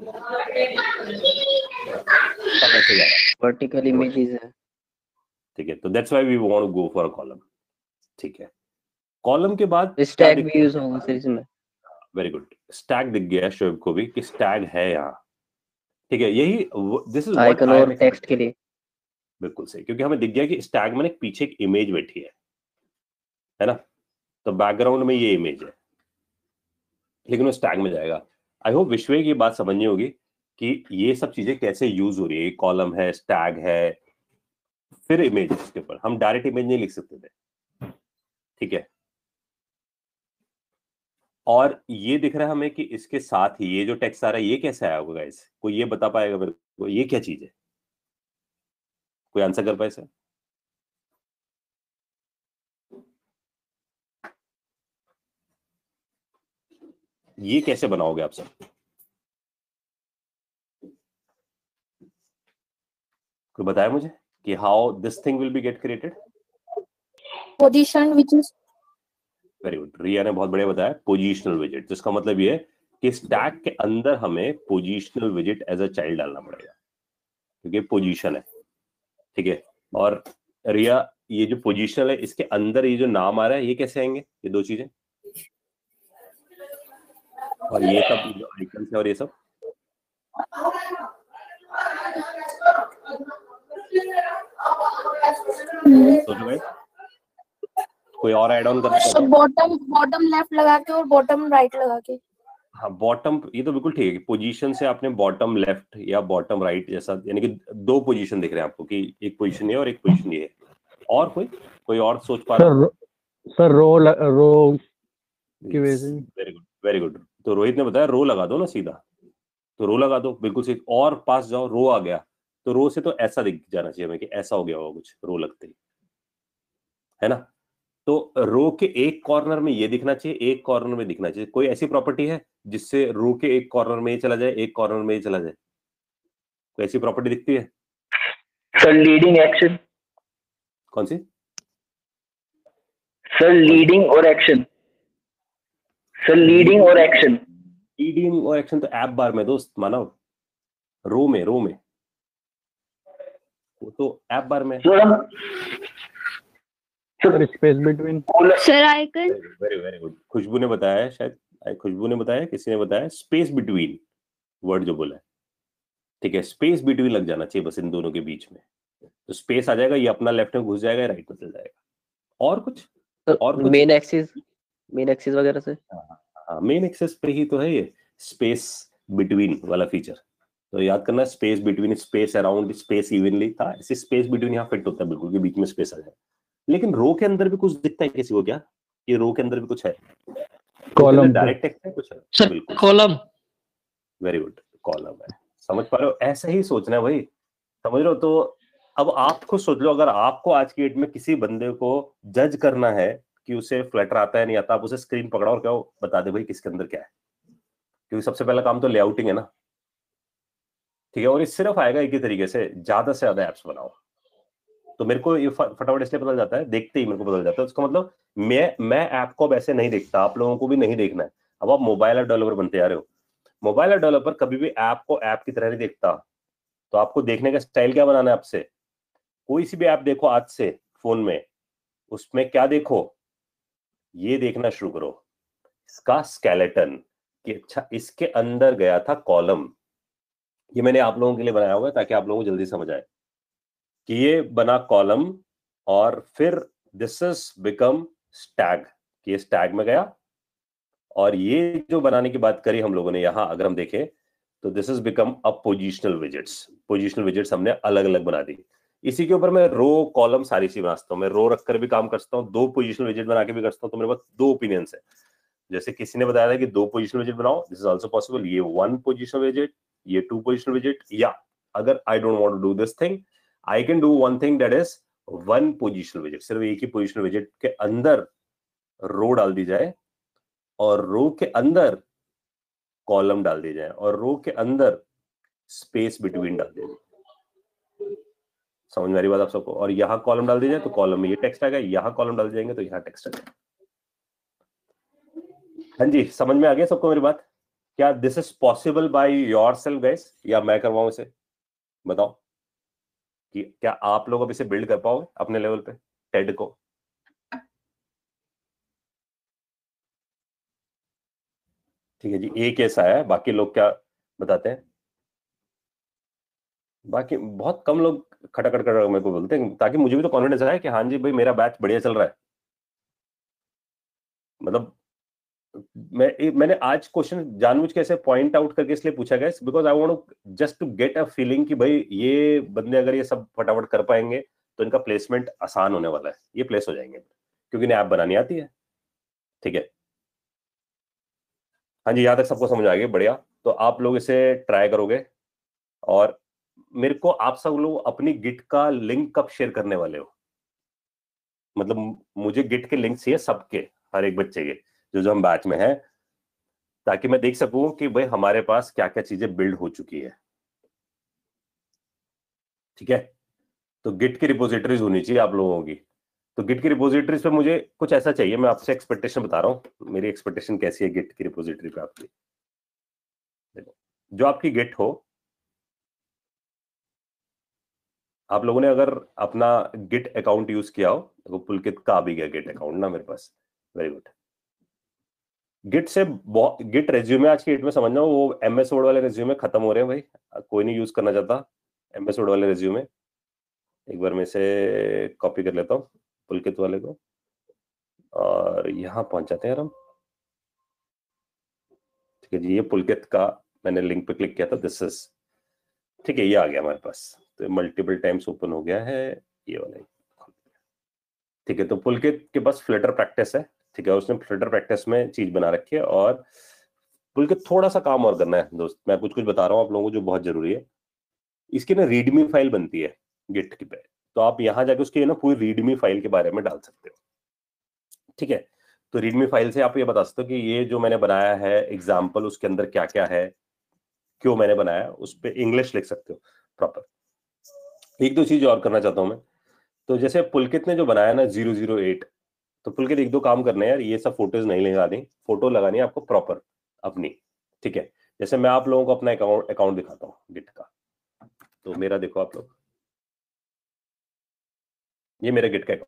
कैसे जा रहा है? वर्टिकल इमेजेस है। ठीक है, तो that's why we want to go for a column. ठीक है, कॉलम के बाद क्या स्टैग दिख? भी यूज होगा सर इसमें। वेरी गुड, स्टैग दिख गया शोएब को भी कि स्टैग है यहाँ। ठीक है, यही this is what icon I और एम टेक्स्ट के एक्सपेक्टिंग। लिए। बिल्कुल सही, क्योंकि हमें दिख गया कि स्टैग में पीछे एक इमेज बैठी है है ना, तो बैकग्राउंड में ये इमेज है, लेकिन वो स्टैग में जाएगा। आई होप विश्व की बात समझनी होगी कि ये सब चीजें कैसे यूज हो रही है। कॉलम है, स्टैग है, फिर इमेज है इसके ऊपर, हम डायरेक्ट इमेज नहीं लिख सकते थे। ठीक है, और ये दिख रहा है हमें कि इसके साथ ही ये जो टेक्स्ट आ रहा है ये कैसे आया होगा गाइस? कोई ये बता पाएगा मेरे को ये क्या चीज है? कोई आंसर कर पाए सर? ये कैसे बनाओगे आप सब? कोई बताया मुझे कि how this thing will be get created? Position which is very good, Riya ने बहुत बढ़िया बताया, पोजिशनल विजिट। जिसका मतलब ये है कि स्टैक के अंदर हमें पोजिशनल विजिट एज अ चाइल्ड डालना पड़ेगा, क्योंकि पोजीशन है। ठीक है, और रिया ये जो पोजीशनल है इसके अंदर ये जो नाम आ रहा है ये कैसे आएंगे, ये दो चीजें? और ये सब जो आइकन्स है और ये सब सोचो भाई, कोई और ऐड ऑन करना चाहता है? बॉटम बॉटम लेफ्ट लगा के और बॉटम राइट लगा के। हाँ बॉटम, ये तो बिल्कुल ठीक है, पोजीशन से आपने बॉटम लेफ्ट या बॉटम राइट जैसा, यानी कि दो पोजीशन दिख रहे हैं आपको कि एक पोजीशन ये और एक पोजीशन ये है। और कोई कोई और सोच पा रहा है? सर रो रो की वजह से। वेरी गुड वेरी गुड, तो रोहित ने बताया रो लगा दो ना सीधा, तो रो लगा दो, बिल्कुल सही। और पास जाओ, रो आ गया, तो रो से तो ऐसा दिख जाना चाहिए हमें कि ऐसा हो गया होगा कुछ रो लगते ही, है ना। तो रो के एक कॉर्नर में ये दिखना चाहिए, एक कॉर्नर में दिखना चाहिए। कोई ऐसी प्रॉपर्टी है जिससे रो के एक कॉर्नर में ये चला जाए, एक कॉर्नर में ये चला जाए? कोई ऐसी प्रॉपर्टी दिखती है? Sir leading action. कौन सी? सर लीडिंग और एक्शन। सर लीडिंग और एक्शन। लीडिंग और एक्शन तो ऐप बार में दोस्त मानव, रो में, रो में वो तो ऐप बार में। Sir space between. Sir icon. Very very good. Khushboo ने बताया है, शायद खुशबू ने बताया, किसी ने बताया स्पेस बिटवीन वर्ड जो बोला है, ठीक है, स्पेस बिटवीन लग जाना चाहिए बस इन दोनों के बीच में। तो स्पेस आ जाएगा, ये अपना लेफ्ट में घुस जाएगा, राइट में चल जाएगा। और कुछ? और कुछ? मेन एक्सिस, मेन एक्सिस वगैरह से। हाँ, मेन एक्सिस पे ही तो है ये स्पेस बिटवीन वाला फीचर। तो याद करना, space between, space around, space evenly था, ऐसे स्पेस बिटवीन यहाँ फिट होता है बिल्कुल, के बीच में स्पेस आ जाए। लेकिन रो के अंदर भी कुछ दिखता है किसी को क्या? ये रो के अंदर भी कुछ है? कॉलम। डायरेक्ट टेक्स्ट है कुछ है? सर बिल्कुल, कॉलम। वेरी गुड, कॉलम है। समझ पा रहे हो? ऐसा ही सोचना है भाई, समझ रहे हो? तो अब आप खुद सोच लो, अगर आपको आज की डेट में किसी बंदे को जज करना है कि उसे फ्लटर आता है नहीं आता, आप उसे स्क्रीन पकड़ाओ और क्या बता दे भाई किसके अंदर क्या है, क्योंकि सबसे पहला काम तो लेआउटिंग है ना, ठीक है? और ये सिर्फ आएगा एक ही तरीके से, ज्यादा से ज्यादा एप्स बनाओ। तो मेरे को ये फटाफट इसलिए पता चल जाता है, देखते ही मेरे को पता चल जाता है। उसका मतलब मैं मैं ऐप को अब ऐसे नहीं देखता, आप लोगों को भी नहीं देखना है। अब आप मोबाइल ऐप डेवलपर बनते जा रहे हो, मोबाइल ऐप डेवलपर कभी भी ऐप को ऐप की तरह नहीं देखता। तो आपको देखने का स्टाइल क्या बनाना है आपसे? कोई सी भी ऐप देखो आज से फोन में, उसमें क्या देखो, ये देखना शुरू करो, इसका स्केलेटन, कि अच्छा इसके अंदर गया था कॉलम। ये मैंने आप लोगों के लिए बनाया हुआ है ताकि आप लोगों को जल्दी समझ आए कि ये बना कॉलम, और फिर दिस इज बिकम स्टैग, कि ये स्टैग में गया। और ये जो बनाने की बात करी हम लोगों ने यहां, अगर हम देखें तो this is become a positional widgets. Positional widgets हमने अलग अलग बना दी। इसी के ऊपर मैं रो कॉलम सारी चीज बनाता हूँ, मैं रो रखकर भी काम कर सकता हूँ, दो पोजिशनल विजेट बना के भी कर सकता हूँ। तो मेरे पास दो ओपिनियंस है। जैसे किसी ने बताया था कि दो पोजिशनल विजेट बनाओ, दिस इज आल्सो पॉसिबल। ये वन पोजिशनल विजेट, ये टू पोजिशनल विजेट, या अगर I don't want to do this thing, I can do one thing that is one positional विजेट। सिर्फ एक ही पोजिशनल विजेट के अंदर रो डाल दी जाए, और रो के अंदर कॉलम डाल दी जाए, और रो के अंदर स्पेस बिटवीन डाल दी जाए। समझ में आ रही बात आप सबको? और यहाँ कॉलम डाल दी जाए तो कॉलम में ये टेक्स्ट आएगा, यहाँ कॉलम डाल जाएंगे तो यहाँ टेक्स्ट आएगा। हाँ जी, समझ में आ गया सबको मेरी बात? क्या this is possible by yourself guys, या मैं करवाऊं इसे? बताओ कि क्या आप लोग अब इसे बिल्ड कर पाओगे अपने लेवल पे टेड को? ठीक है जी, एक ऐसा है, बाकी लोग क्या बताते हैं? बाकी बहुत कम लोग खटाखट कर मेरे को बोलते हैं, ताकि मुझे भी तो कॉन्फिडेंस आए कि हाँ जी भाई मेरा बैच बढ़िया चल रहा है। मतलब मैं मैंने आज क्वेश्चन जानबूझ के ऐसे पॉइंट आउट करके इसलिए पूछा गया, because I want to just to get a feeling कि भाई ये बंदे अगर ये सब फटाफट कर पाएंगे तो इनका प्लेसमेंट आसान होने वाला है, ये प्लेस हो जाएंगे क्योंकि इन्हें ऐप बनानी आती है। ठीक है, हाँ जी, यहाँ तक सबको समझ आ गया, बढ़िया। तो आप लोग इसे ट्राई करोगे, और मेरे को आप सब लोग अपनी गिट का लिंक कब शेयर करने वाले हो? मतलब मुझे गिट के लिंक चाहिए सबके, हर एक बच्चे के जो जो हम बैच में है, ताकि मैं देख सकूं कि भाई हमारे पास क्या क्या चीजें बिल्ड हो चुकी है। ठीक है, तो गिट की रिपोजिटरीज होनी चाहिए आप लोगों की। तो गिट की रिपोजिटरीज पे मुझे कुछ ऐसा चाहिए, मैं आपसे एक्सपेक्टेशन बता रहा हूं, मेरी एक्सपेक्टेशन कैसी है गिट की रिपोजिटरी पे आपकी। देखो, जो आपकी गिट हो, आप लोगों ने अगर अपना गिट अकाउंट यूज किया हो, देखो पुलकित का भी गया गिट अकाउंट ना मेरे पास, वेरी गुड। गिट से गिट रेज्यूमे आज की डेट में समझना, वो एमएस वर्ड वाले रेज्यूमे खत्म हो रहे हैं भाई, कोई नहीं यूज करना चाहता एमएस वर्ड वाले रेज्यूमे। एक बार मैं इसे कॉपी कर लेता हूँ पुलकित वाले को, और यहाँ पहुंच जाते हैं हम। ठीक है जी, ये पुलकित का मैंने लिंक पे क्लिक किया था, दिस इज, ठीक है, ये आ गया हमारे पास। तो मल्टीपल टाइम्स ओपन हो गया है ये वाला। ठीक है, तो पुलकित के पास फ्लटर प्रैक्टिस है, ठीक है, उसने फ्लटर प्रैक्टिस में चीज बना रखी है। और पुलकित थोड़ा सा काम और करना है दोस्त, मैं कुछ कुछ बता रहा हूँ आप लोगों को जो बहुत जरूरी है। इसकी ना रीडमी फाइल बनती है गिट की पे, तो आप यहाँ जाके उसकी ना पूरी रीडमी फाइल के बारे में डाल सकते हो। ठीक है, तो रीडमी फाइल से आप ये बता सकते हो कि ये जो मैंने बनाया है एग्जाम्पल, उसके अंदर क्या क्या है, क्यों मैंने बनाया, उस पर इंग्लिश लिख सकते हो प्रॉपर। एक दो चीज और करना चाहता हूं मैं, तो जैसे पुलकित ने जो बनाया ना जीरो जीरो एट, तो पुलकित एक दो काम करने हैं यार, ये सब फोटोज नहीं लगानी, फोटो लगानी है आपको प्रॉपर अपनी, ठीक है। जैसे मैं आप लोगों को अपना अकाउंट अकाउंट दिखाता हूँ गिट का, तो मेरा देखो आप लोग, ये मेरा गिट का अकाउंट,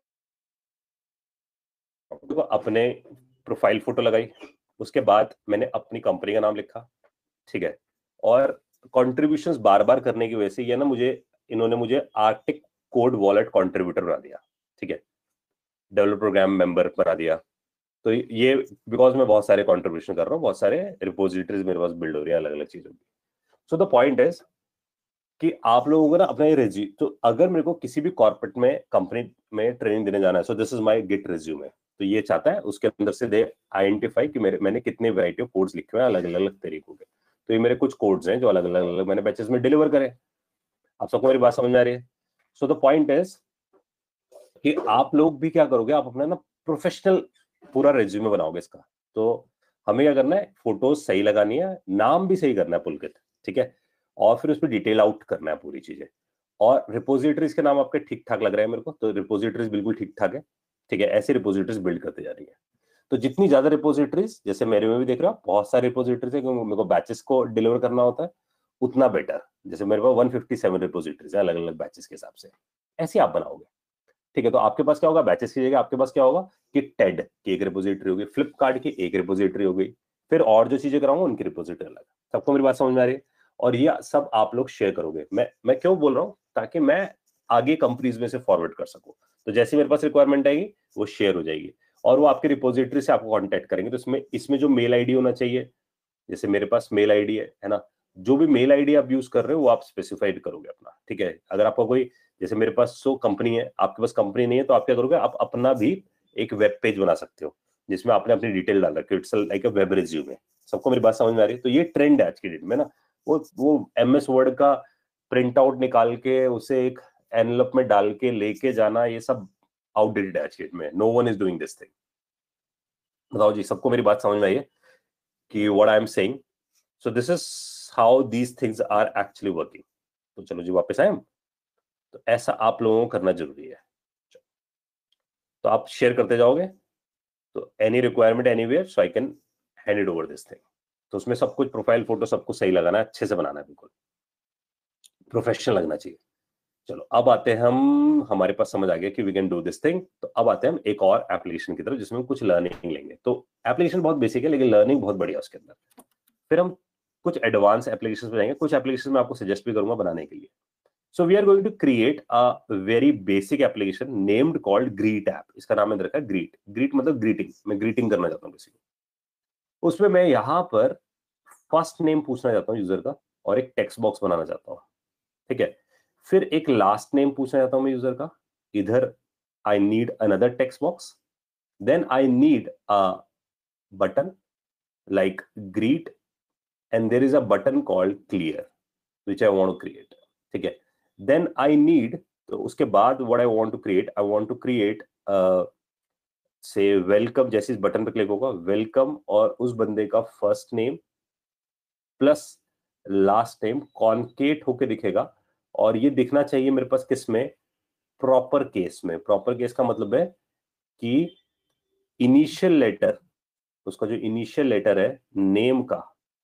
देखो अपने प्रोफाइल फोटो लगाई, उसके बाद मैंने अपनी कंपनी का नाम लिखा, ठीक है, और कॉन्ट्रीब्यूशंस बार बार करने की वजह से ये ना मुझे इन्होंने मुझे आर्टिक कोड वॉलेट कॉन्ट्रीब्यूटर बना दिया, ठीक है, डेवलपर प्रोग्राम मेंबर बना दिया। तो ये बिकॉज मैं बहुत सारे कॉन्ट्रीब्यूशन कर रहा हूँ, बहुत सारे रिपोजिटरीज मेरे पास बिल्ड हो रही है अलग अलग चीजों की। सो द पॉइंट इज कि आप लोगों को ना अपना ये रेज्यू, तो अगर मेरे को किसी भी कॉर्पोरेट में कंपनी में ट्रेनिंग देने जाना है, so this is my git resume, तो ये चाहता है उसके अंदर से दे आइडेंटिफाई कि मेरे मैंने कितने वैरायटी ऑफ कोड्स लिखे हुए हैं अलग अलग तरीकों के। तो ये मेरे कुछ कोड्स हैं जो अलग अलग अलग मैंने बैचेस में डिलीवर करे। आप सबको मेरी बात समझ में आ रही है? सो द पॉइंट इज कि आप लोग भी क्या करोगे, आप अपना ना प्रोफेशनल पूरा रेज्यूमे बनाओगे इसका। तो हमें क्या करना है, फोटोज सही लगानी है, नाम भी सही करना है पुलकित, ठीक है, और फिर उस पर डिटेल आउट करना है पूरी चीजें। और रिपोजिटरीज के नाम आपके ठीक ठाक लग रहे हैं मेरे को, तो रिपोजिटरीज बिल्कुल ठीक ठाक है, ठीक है, ऐसे रिपोजिटरीज बिल्ड करते जा रही है। तो जितनी ज्यादा रिपोजिटरीज, जैसे मेरे में भी देख रहे हो बहुत सारे रिपोजिटरीज है, क्योंकि मेरे को बैचेस को डिलीवर करना होता है, उतना बेटर। जैसे मेरे पास वन फिफ्टी सेवन रिपोजिटरीज है अलग अलग बैचेस के हिसाब से, ऐसे आप बनाओगे, ठीक है। तो आपके पास क्या होगा, बैचेस की जगह आपके पास क्या होगा कि टेड की एक रिपोजिटरी होगी, फ्लिपकार्ट की एक रिपोजिटरी हो गई, फिर और जो चीजें कराऊंगा उनकी रिपोजिटरी अलग। सबको मेरी बात समझ में आ रही है? और ये सब आप लोग शेयर करोगे। मैं मैं क्यों बोल रहा हूँ, ताकि मैं आगे कंपनीज में से फॉरवर्ड कर सकूं। तो जैसे मेरे पास रिक्वायरमेंट आएगी वो शेयर हो जाएगी और वो आपके रिपोजिटरी से आपको कांटेक्ट करेंगे। तो इसमें इसमें जो मेल आईडी होना चाहिए, जैसे मेरे पास मेल आईडी है है ना, जो भी मेल आईडी आप यूज कर रहे हो वो आप स्पेसिफाइड करोगे अपना, ठीक है। अगर आपका कोई, जैसे मेरे पास सो कंपनी है, आपके पास कंपनी नहीं है, तो आप क्या करोगे, आप अपना भी एक वेब पेज बना सकते हो जिसमें आपने अपनी डिटेल डाल रखी है, it's like a web resume. सबको मेरी बात समझ में आ रही है? तो ये ट्रेंड है आज की डेट में ना, वो वो एमएस वर्ड का प्रिंट आउट निकाल के उसे एक एनवेलप में डाल के लेके जाना, ये सब आउटडेटेड है आज की डेट में। No one is doing this thing. बताओ जी, सबको मेरी बात समझ में आई है कि what I am saying? So this is how these things are actually working. तो चलो जी वापस आए हम। तो ऐसा आप लोगों को करना जरूरी है। तो आप शेयर करते जाओगे, तो any requirement anywhere, so I can hand it over this thing. तो उसमें सब कुछ प्रोफाइल फोटो सब कुछ सही लगाना है, अच्छे से बनाना है, बिल्कुल प्रोफेशनल लगना चाहिए। चलो अब आते हैं हम, हमारे पास समझ आ गया कि we can do this thing. तो अब आते हैं हम एक और एप्लीकेशन की तरफ जिसमें कुछ लर्निंग लेंगे। तो एप्लीकेशन बहुत बेसिक है लेकिन लर्निंग बहुत बढ़िया उसके अंदर। फिर हम कुछ एडवांस एप्लीकेशन पे जाएंगे, कुछ एप्लीकेशन में आपको सजेस्ट भी करूंगा बनाने के लिए। So we are going to create a very basic application named called Greet app. इसका नाम मैंने रखा है Greet. Greet मतलब greeting. मैं greeting करना चाहता हूँ किसी को। उसमें मैं यहाँ पर फर्स्ट नेम पूछना चाहता हूँ यूजर का और एक टेक्स्ट बॉक्स बनाना चाहता हूँ, ठीक है। फिर एक लास्ट नेम पूछना चाहता हूँ मैं यूजर का। इधर I need another text box. Then I need a button like greet and there is a button called clear which I want to create, ठीक है। Then I need, तो उसके बाद what I want to create, I want to create uh, say welcome। जैसे इस button पे click होगा welcome और उस बंदे का first name plus last name concat होके दिखेगा। और ये दिखना चाहिए मेरे पास किस में, प्रॉपर केस में। प्रॉपर केस का मतलब है कि इनिशियल लेटर, उसका जो इनिशियल लेटर है नेम का,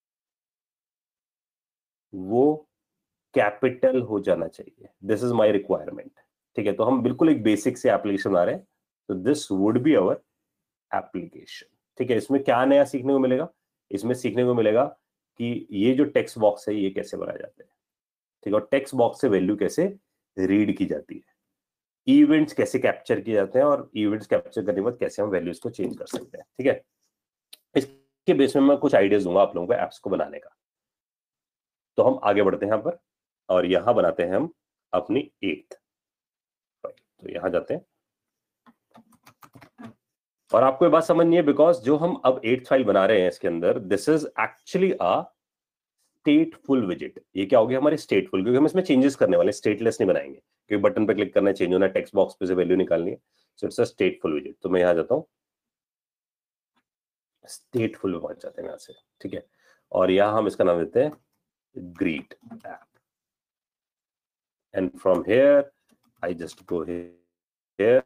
वो कैपिटल हो जाना चाहिए। दिस इज माय रिक्वायरमेंट, ठीक है। तो हम बिल्कुल एक बेसिक से एप्लीकेशन बना रहे हैं। तो this would be our application, ठीक है। इसमें क्या नया सीखने को मिलेगा, इसमें सीखने को मिलेगा कि ये जो टेक्स्ट बॉक्स है ये कैसे बनाए जाते हैं, ठीक है, और टेक्स्ट बॉक्स से वैल्यू कैसे रीड की जाती है, इवेंट्स कैसे कैप्चर किए जाते हैं और इवेंट्स कैप्चर करने के बाद कैसे हम वैल्यूज को चेंज कर सकते हैं, ठीक है। इसके बेस में मैं कुछ आइडियाज दूंगा आप लोगों को एप्स को बनाने का। तो हम आगे बढ़ते हैं यहाँ पर और यहां बनाते हैं हम अपनी एट्थ फाइल। तो यहां जाते हैं और आपको ये बात समझनी है बिकॉज जो हम अब एट्थ फाइल बना रहे हैं इसके अंदर this is actually a stateful विजेट। ये क्या हो गया हमारे स्टेटफुल, क्योंकि हम इसमें चेंजेस करने वाले, स्टेटलेस नहीं बनाएंगे क्योंकि बटन पे क्लिक करना है, चेंज होना है, टेक्स्ट बॉक्स पे से वैल्यू निकालनी है। सो इट्स अ स्टेटफुल विजेट। तो मैं यहां जाता हूं स्टेटफुल में पहुंच जाते हैं यहाँ से, ठीक है। और यहाँ हम इसका नाम देते हैं greet app, and from here I just go here,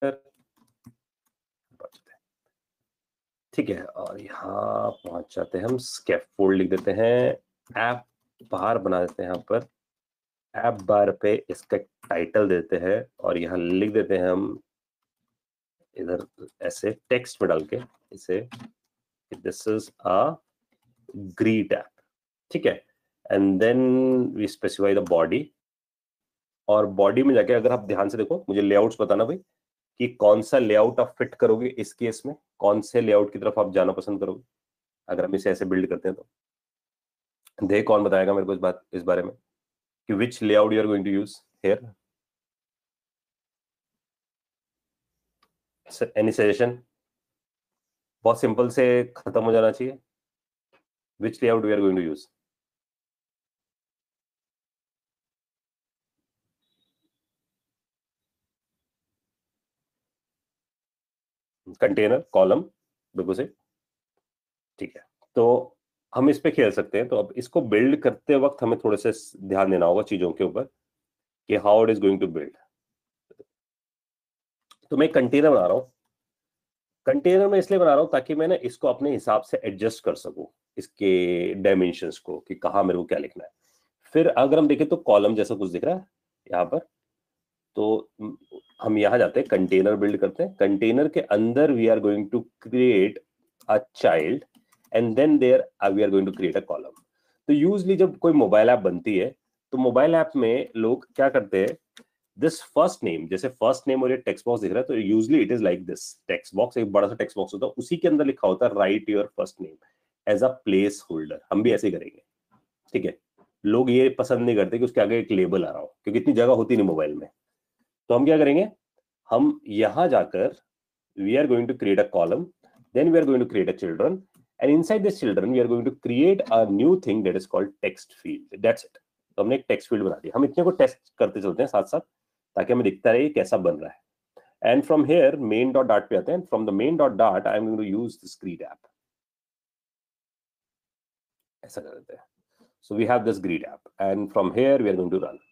ठीक है। और यहाँ पहुंच जाते हैं हम, स्कैफोल्ड लिख देते हैं, ऐप बार बना देते हैं यहाँ पर, ऐप बार पे इसका टाइटल देते हैं और यहाँ लिख देते हैं हम इधर ऐसे टेक्स्ट में डाल के इसे, this is a greet app, ठीक है। And then we specify the body, और बॉडी में जाके अगर आप ध्यान से देखो, मुझे लेआउट्स बताना भाई कि कौन सा लेआउट आप फिट करोगे इस केस में, कौन से लेआउट की तरफ आप जाना पसंद करोगे अगर हम इसे ऐसे बिल्ड करते हैं तो। देख कौन बताएगा मेरे को इस बात इस बारे में कि which layout you are going to use here, any suggestion? बहुत सिंपल से खत्म हो जाना चाहिए, which layout we are going to use? Container, column, बिल्कुल सही, ठीक है। तो हम इस पे खेल सकते हैं। तो अब इसको बिल्ड करते वक्त हमें थोड़े से ध्यान देना होगा चीजों के ऊपर कि how it is going to build. तो मैं कंटेनर बना रहा हूं, कंटेनर में इसलिए बना रहा हूं ताकि मैं ना इसको अपने हिसाब से एडजस्ट कर सकूं, इसके डायमेंशंस को कि कहाँ मेरे को क्या लिखना है। फिर अगर हम देखें तो कॉलम जैसा कुछ दिख रहा है यहाँ पर, तो हम यहाँ जाते हैं, कंटेनर बिल्ड करते हैं। कंटेनर के अंदर we are going to create a child and then there we are going to create a column. तो यूजली जब कोई मोबाइल ऐप बनती है तो मोबाइल ऐप में लोग क्या करते हैं, दिस फर्स्ट नेम, जैसे फर्स्ट नेम और ये टेक्स्ट बॉक्स दिख रहा है तो usually it is like this, text box एक बड़ा सा टेक्स्ट बॉक्स होता है, उसी के अंदर लिखा होता है write your first name as a placeholder. हम भी ऐसे ही करेंगे, ठीक है। लोग ये पसंद नहीं करते कि उसके आगे एक लेबल आ रहा हो, क्योंकि इतनी जगह होती नहीं मोबाइल में। तो हम क्या करेंगे, हम यहां जाकर we are going to create a column, then we are going to create a children, and inside this children we are going to create a new thing that is called text field, that's it. तो हमने एक text field बना दिया। हम इतने को test करते चलते हैं साथ साथ ताकि हमें दिखता रहे कैसा बन रहा है। And from here main dot डाट पे आते हैं, फ्रॉम द मेन डॉट डाट I am going to use this greet app, ऐसा कर देते हैं। So we have this greet app and from here we are going to run,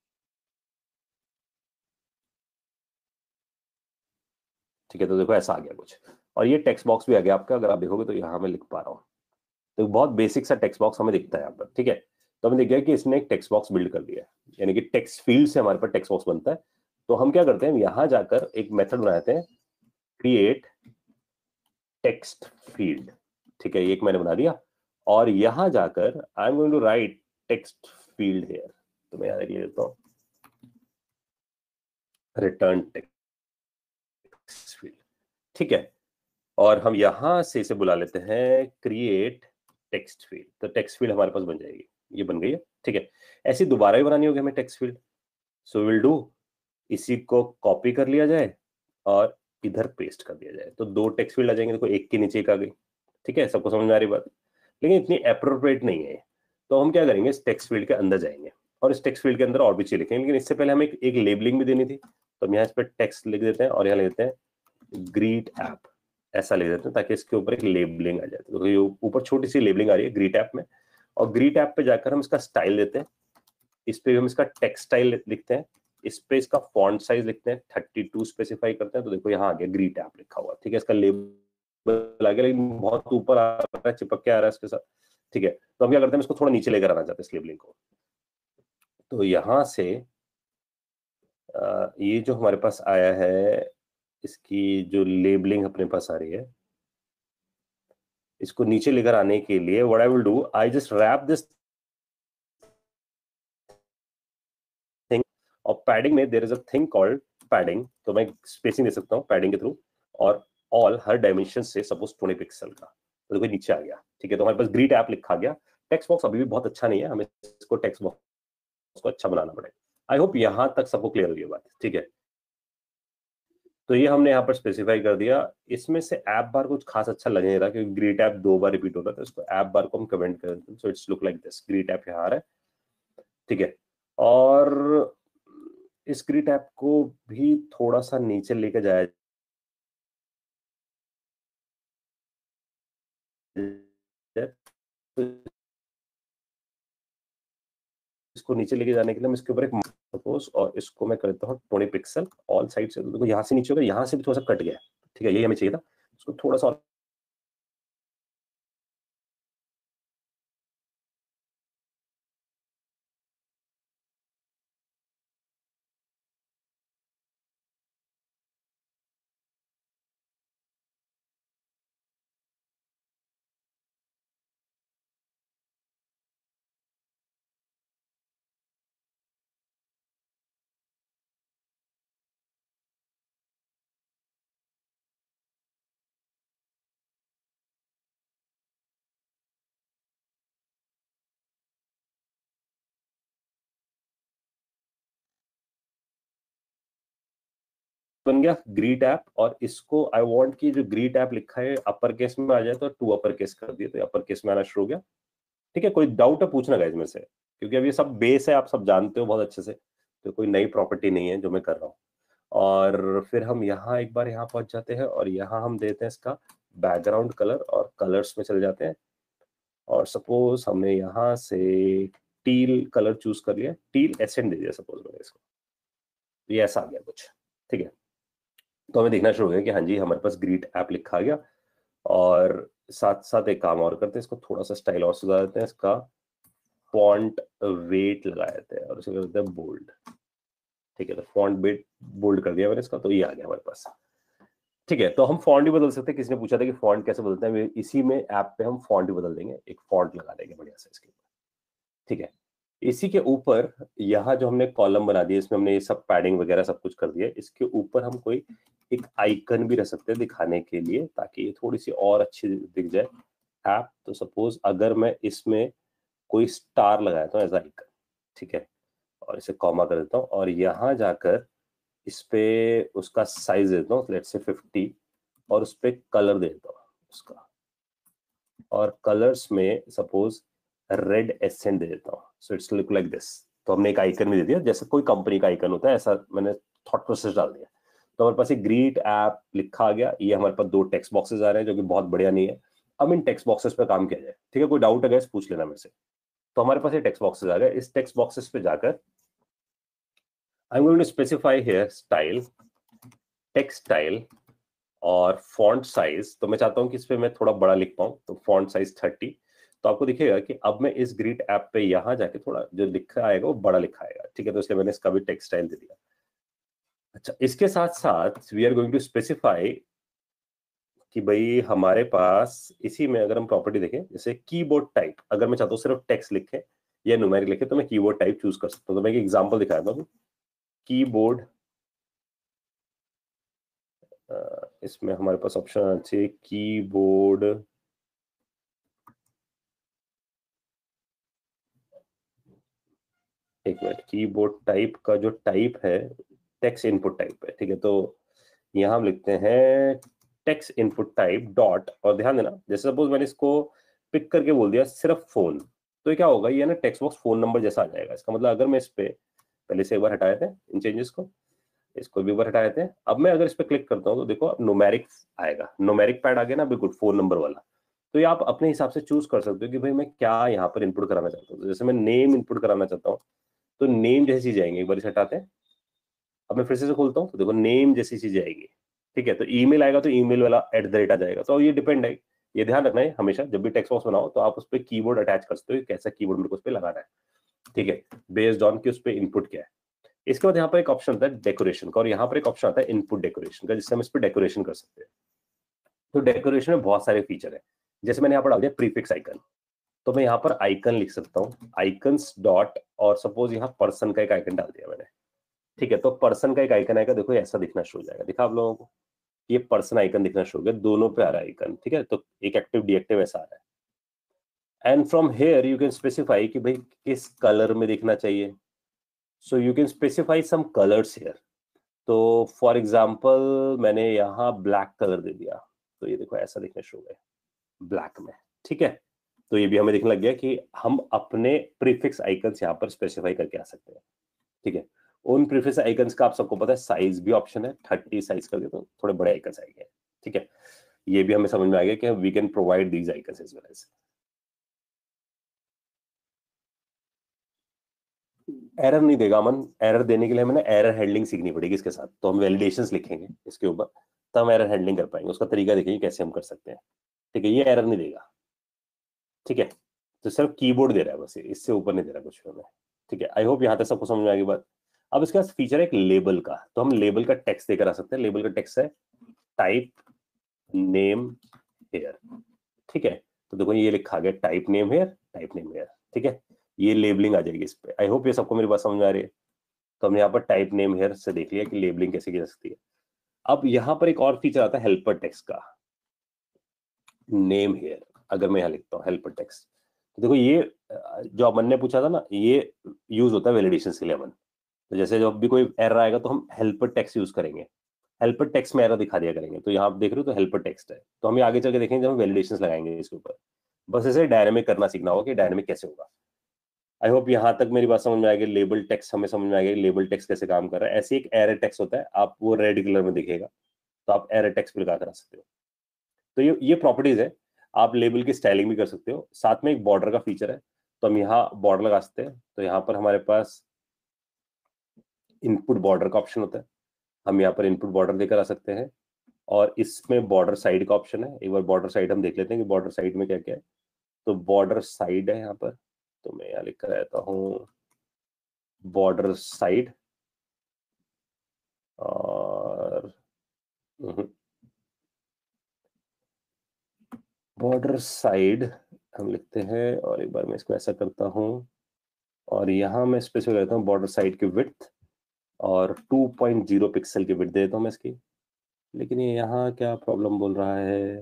ठीक है। तो देखो ऐसा आ गया कुछ, और ये टेक्स्ट बॉक्स भी आ गया आपका, अगर आप देखोगे तो यहाँ मैं लिख पा रहा हूँ। तो बहुत बेसिक सा टेक्स्ट बॉक्स हमें दिखता है यहाँ पर, ठीक है। तो हमें दिख गया कि इसने एक टेक्स्ट बॉक्स बिल्ड कर दिया है, यानी कि टेक्स्ट फील्ड से हमारे पास टेक्स्ट बॉक्स बनता है। तो हम क्या करते हैं, यहाँ जाकर एक मेथड बनाते हैं, क्रिएट टेक्स्ट फील्ड, ठीक है। ये एक मैंने बना दिया, और यहाँ जाकर I am going to write text field here. तो मैं यहाँ लिख लेता हूँ रिटर्न टेक्स्ट फील्ड, ठीक है। और हम यहां से इसे बुला लेते हैं क्रिएट टेक्स्ट फील्ड। तो टेक्स्ट फील्ड हमारे पास बन जाएगी, ये बन गई है, ठीक है। ऐसी दोबारा भी बनानी होगी हमें text field. So will do, इसी को कॉपी कर लिया जाए और इधर पेस्ट कर दिया जाए, तो दो टेक्स्ट फील्ड आ जाएंगे। देखो एक के नीचे एक आ गई, ठीक है। सबको समझ में आ रही बात, लेकिन इतनी एप्रोप्रिएट नहीं है। तो हम क्या करेंगे, इस टेक्स्ट फील्ड के अंदर जाएंगे और इस टेक्स्ट फील्ड के अंदर और भी चीज लिखेंगे, लेकिन इससे पहले हमें एक, एक लेबलिंग भी देनी थी। तो हम यहाँ इस पर टेक्स्ट लिख देते हैं और यहाँ लिख देते हैं ग्रीट ऐप, ऐसा लिख देते हैं ताकि इसके ऊपर एक लेबलिंग आ जाए। तो ये ऊपर छोटी सी लेबलिंग आ रही है ग्रीट ऐप में, और ग्रीट ऐप पे जाकर हम इसका स्टाइल देते हैं, इस पे हम इसका टेक्स्ट स्टाइल लिखते हैं, इस पे इसका फॉन्ट साइज लिखते हैं, थर्टी टू स्पेसिफाई करते हैं। तो देखो यहाँ आ गया ग्रीट ऐप लिखा हुआ, ठीक है। इसका लेबल आ गया, लेकिन बहुत ऊपर आ रहा है, चिपक के आ रहा है इसके साथ, ठीक है। तो हम क्या करते हैं, इसको थोड़ा नीचे लेकर आना चाहते हैं इस लेबलिंग को। तो यहाँ से आ, ये जो हमारे पास आया है, इसकी जो लेबलिंग अपने पास आ रही है, इसको नीचे लेकर आने के लिए what I will do, I just wrap this thing, और पैडिंग में there is a thing called padding. तो मैं स्पेसिंग दे सकता हूँ पैडिंग के थ्रू, और ऑल हर डायमेंशन से सपोज ट्वेंटी पिक्सल का, तो देखो नीचे आ गया, ठीक है। तो हमारे पास ग्रीट ऐप लिखा गया। टेक्स्ट बॉक्स अभी भी बहुत अच्छा नहीं है, हमें इसको टेक्स्ट बॉक्स को अच्छा बनाना पड़ेगा। आई होप यहां तक सबको क्लियर हुई है बात, ठीक है। तो ये हमने यहाँ पर स्पेसिफाई कर दिया। इसमें से ऐप बार कुछ खास अच्छा लग नहीं रहा, क्योंकि ग्रीट ऐप दो बार रिपीट हो रहा था, इसको ऐप बार को हम कमेंट कर देते हैं। So it's look like this, greet app यहाँ आ रहा है, ठीक है। और इस ग्रीट ऐप को भी थोड़ा सा नीचे लेके जाया जाए, तो इसको नीचे लेके जाने के लिए मैं इसके ऊपर एक सपोज और इसको मैं कर देता हूँ ट्वेंटी पिक्सल ऑल साइड से, तो देखो यहाँ से नीचे होगा, यहाँ से भी थोड़ा सा कट गया है, ठीक है, यही हमें चाहिए था, इसको थोड़ा सा और बन गया ग्रीट ऐप। और इसको आई वांट कि जो ग्रीट ऐप लिखा है अपर केस में आ जाए, तो टू अपर केस कर दिए, तो अपर केस में आना शुरू हो गया। ठीक है, कोई डाउट है पूछना गाइस में से, क्योंकि अब ये सब बेस है, आप सब जानते हो बहुत अच्छे से, तो कोई नई प्रॉपर्टी नहीं है जो मैं कर रहा हूँ। और फिर हम यहाँ एक बार यहाँ पहुंच जाते हैं और यहाँ हम देते हैं इसका बैकग्राउंड कलर और कलर्स में चले जाते हैं। और सपोज हमने यहाँ से टील कलर चूज कर लिया, टील एसेंट दे दिया सपोज मैंने इसको, ये ऐसा आ गया कुछ। ठीक है, तो हमें देखना शुरू हो गया कि हाँ जी हमारे पास ग्रीट ऐप लिखा गया। और साथ साथ एक काम और करते हैं, इसको थोड़ा सा स्टाइल और सुधार देते हैं, इसका फॉन्ट वेट लगा देते हैं और इसे कर देते हैं बोल्ड। ठीक है, तो फॉन्ट वेट बोल्ड कर दिया मैंने इसका, तो ये आ गया हमारे पास। ठीक है, तो हम फॉन्ट भी बदल सकते हैं, किसी ने पूछा था कि फॉन्ट कैसे बदलते हैं, इसी में ऐप पे हम फॉन्ट भी बदल देंगे, एक फॉन्ट लगा देंगे बढ़िया से इसके ऊपर। ठीक है, इसी के ऊपर यहाँ जो हमने कॉलम बना दिया, इसमें हमने ये सब पैडिंग वगैरह सब कुछ कर दिया, इसके ऊपर हम कोई एक आइकन भी रख सकते हैं दिखाने के लिए, ताकि ये थोड़ी सी और अच्छी दिख जाए ऐप। तो सपोज अगर मैं इसमें कोई स्टार लगाता हूँ एज आइकन, ठीक है, और इसे कॉमा कर देता हूँ और यहाँ जाकर इस पे उसका साइज देता हूँ लेट्स से फिफ्टी और उस पे कलर दे देता हूँ उसका, और कलर्स में सपोज रेड एसेंट दे देता हूँ, so it's look like this. तो हमने एक आइकन भी दे दिया, जैसे कोई कंपनी का आइकन होता है, ऐसा मैंने थॉट प्रोसेस डाल दिया। तो हमारे पास एक ग्रीट ऐप लिखा आ गया, ये हमारे पास दो टेक्स्ट बॉक्सेस आ रहे हैं जो कि बहुत बढ़िया नहीं है। अब इन टेक्स्ट बॉक्सेस पे काम किया जाए। ठीक है, कोई डाउट है पूछ लेना मेरे से। तो हमारे पास ये टेक्स्ट बॉक्सेस आ गए, इस टेक्स्ट बॉक्सेस पे जाकर I am going to specify here style, text style और फॉन्ट साइज। तो मैं चाहता हूं कि इस पे मैं थोड़ा बड़ा लिख पाऊं, तो फॉन्ट साइज थर्टी। तो आपको दिखेगा कि अब मैं इस ग्रीट ऐप पे यहां जाके थोड़ा जो लिखा आएगा वो बड़ा लिखा आएगा। ठीक है, तो इसलिए मैंने इसका भी टेक्स्ट स्टाइल दे दिया। अच्छा, इसके साथ साथ we are going to specify कि भाई हमारे पास इसी में अगर हम प्रॉपर्टी देखें, जैसे कीबोर्ड टाइप, अगर मैं चाहता हूँ सिर्फ टेक्स्ट लिखे या न्यूमेरिक लिखे, तो मैं कीबोर्ड टाइप चूज कर सकता हूँ। तो मैं एक एग्जांपल दिखाता हूँ, कीबोर्ड, इसमें हमारे पास ऑप्शन अच्छे कीबोर्ड एक मिनट, कीबोर्ड टाइप का जो टाइप है टेक्स्ट इनपुट टाइप है। ठीक है, तो यहाँ हम लिखते हैं टेक्स्ट इनपुट टाइप डॉट, और ध्यान देना जैसे सपोज मैंने इसको पिक करके बोल दिया सिर्फ फोन, तो ये क्या होगा, ये ना टेक्स्ट बॉक्स फोन नंबर जैसा आ जाएगा। इसका मतलब अगर मैं इस पे पहले से एक बार हटाए थे इन चेंजेस को, इसको भी एक बार हटाए थे, अब मैं अगर इस पे क्लिक करता हूँ तो देखो अब न्यूमेरिक आएगा, न्यूमेरिक पैड आ गया ना, बिल्कुल फोन नंबर वाला। तो ये आप अपने हिसाब से चूज कर सकते हो कि भाई मैं क्या यहाँ पर इनपुट कराना चाहता हूँ। तो जैसे मैं नेम इनपुट कराना चाहता हूँ, तो नेम जैसी चीज आएंगे, एक बार इसे हटाते हैं, अब मैं फिर से खोलता हूँ तो देखो नेम जैसी चीज आएगी। ठीक है, तो ईमेल आएगा तो ईमेल वाला एट द रेट आ जाएगा। तो ये डिपेंड है, ये ध्यान रखना है हमेशा जब भी टेक्स्ट बॉक्स बनाओ तो आप उस पर कीबोर्ड अटैच कर सकते हो, कैसा कीबोर्ड मेरे को उस पर लगाना है। ठीक है, बेस्ड ऑन कि उस पर इनपुट क्या है। इसके बाद यहाँ पर एक ऑप्शन होता है डेकोरेशन का, और यहाँ पर एक ऑप्शन आता है इनपुट डेकोरेशन का, जिससे हम इस पर डेकोरेशन कर सकते हैं। तो डेकोरेशन में बहुत सारे फीचर है, जैसे मैंने यहाँ पर डाल दिया प्रीफिक्स आइकन, तो मैं यहाँ पर आइकन लिख सकता हूँ, आइकन्स डॉट, और सपोज यहाँ पर्सन का एक आइकन डाल दिया मैंने। ठीक है, तो पर्सन का एक आइकन आएगा, देखो ऐसा दिखना शुरू हो जाएगा। दिखा आप लोगों को, ये पर्सन आइकन दिखना शुरू हो गया, दोनों पे आ रहा है आइकन। ठीक है, तो एक एक्टिव डीएक्टिव ऐसा आ रहा है। And from here you can specify कि भाई किस कलर में दिखना चाहिए, so you can specify some colours here. तो फॉर एग्जांपल मैंने यहाँ ब्लैक कलर दे दिया, तो ये देखो ऐसा दिखना शुरू हो गया ब्लैक में। ठीक है, तो ये भी हमें दिखने लग गया कि हम अपने प्रीफिक्स आइकन्स यहाँ पर स्पेसिफाई करके आ सकते हैं। ठीक है, उन प्रीफिक्स आइकन्स का आप सबको पता है साइज भी ऑप्शन है, थर्टी साइज कर दिया तो थोड़े बड़े आइकन्स आएंगे। ठीक है, ये भी हमें समझ में आ गया कि we can provide these icons as well as. Error नहीं देगा अमन, एरर देने के लिए हमें ना एरर हैंडलिंग सीखनी पड़ेगी इसके साथ, तो हम वैलिडेशंस लिखेंगे इसके ऊपर, तो हम एरर हैंडलिंग कर पाएंगे, उसका तरीका देखेंगे कैसे हम कर सकते हैं। ठीक है, ये एरर नहीं देगा, ठीक है, तो सिर्फ कीबोर्ड दे रहा है बस, इससे ऊपर नहीं दे रहा कुछ हमें। ठीक है, आई होप यहाँ तक सबको समझ में आ गई बात। अब इसके पास फीचर है एक लेबल का, तो हम लेबल का टेक्स्ट देकर आ सकते हैं। लेबल का टेक्स्ट है टाइप नेम हेयर। ठीक है, तो देखो ये लिखा गया type name here, type name here. ठीक है, ये लेबलिंग आ जाएगी इस पे। आई होप ये सबको मेरी बात समझ में आ रही है। तो हमने यहाँ पर टाइप नेम हेयर से देख लिया कि लेबलिंग कैसे की जा सकती है। अब यहाँ पर एक और फीचर आता है हेल्पर टेक्स्ट का, नेम हेयर। अगर मैं यहाँ लिखता हूँ हेल्पर टेक्स्ट, तो देखो ये जो अमन ने पूछा था ना, ये यूज होता है वैलिडेशन के लिए अमन। तो जैसे जब भी कोई एरर आएगा तो हम हेल्पर टेक्स्ट यूज करेंगे, हेल्पर टेक्स्ट में एरर दिखा दिया करेंगे। तो यहाँ आप देख रहे हो तो हेल्पर टेक्स्ट है, तो हम ये आगे चल के देखेंगे जब हम वैलिडेशंस लगाएंगे इसके ऊपर। बस इसे डायनामिक करना सीखना होगा कि डायनामिक कैसे होगा। आई होप यहाँ तक मेरी बात समझ में आएगी। लेबल टेक्स्ट हमें समझ में आएगा, लेबल टेक्स्ट कैसे काम कर रहा है। ऐसे एक एरर टेक्स्ट होता है, आप वो रेड कलर में दिखेगा, तो आप एरर टेक्स्ट भी लगा कर आ सकते हो। तो ये ये प्रॉपर्टीज है। आप लेबल की स्टाइलिंग भी कर सकते हो, साथ में एक बॉर्डर का फीचर है, तो हम यहाँ बॉर्डर लगा सकते हैं। तो यहाँ पर हमारे पास इनपुट बॉर्डर का ऑप्शन होता है, हम यहाँ पर इनपुट बॉर्डर देकर आ सकते हैं। और इसमें बॉर्डर साइड का ऑप्शन है। एक बार बॉर्डर साइड हम देख लेते हैं कि बॉर्डर साइड में क्या क्या है। तो बॉर्डर साइड है यहाँ पर, तो मैं यहाँ लिख कर रहता हूँ बॉर्डर साइड, और बॉर्डर साइड हम लिखते हैं। और एक बार मैं इसको ऐसा करता हूँ, और यहाँ मैं स्पेसिफाई करता हूँ बॉर्डर साइड की विड्थ, और टू पॉइंट ज़ीरो पिक्सल की विड्थ देता हूँ मैं इसकी। लेकिन ये यहाँ क्या प्रॉब्लम बोल रहा है,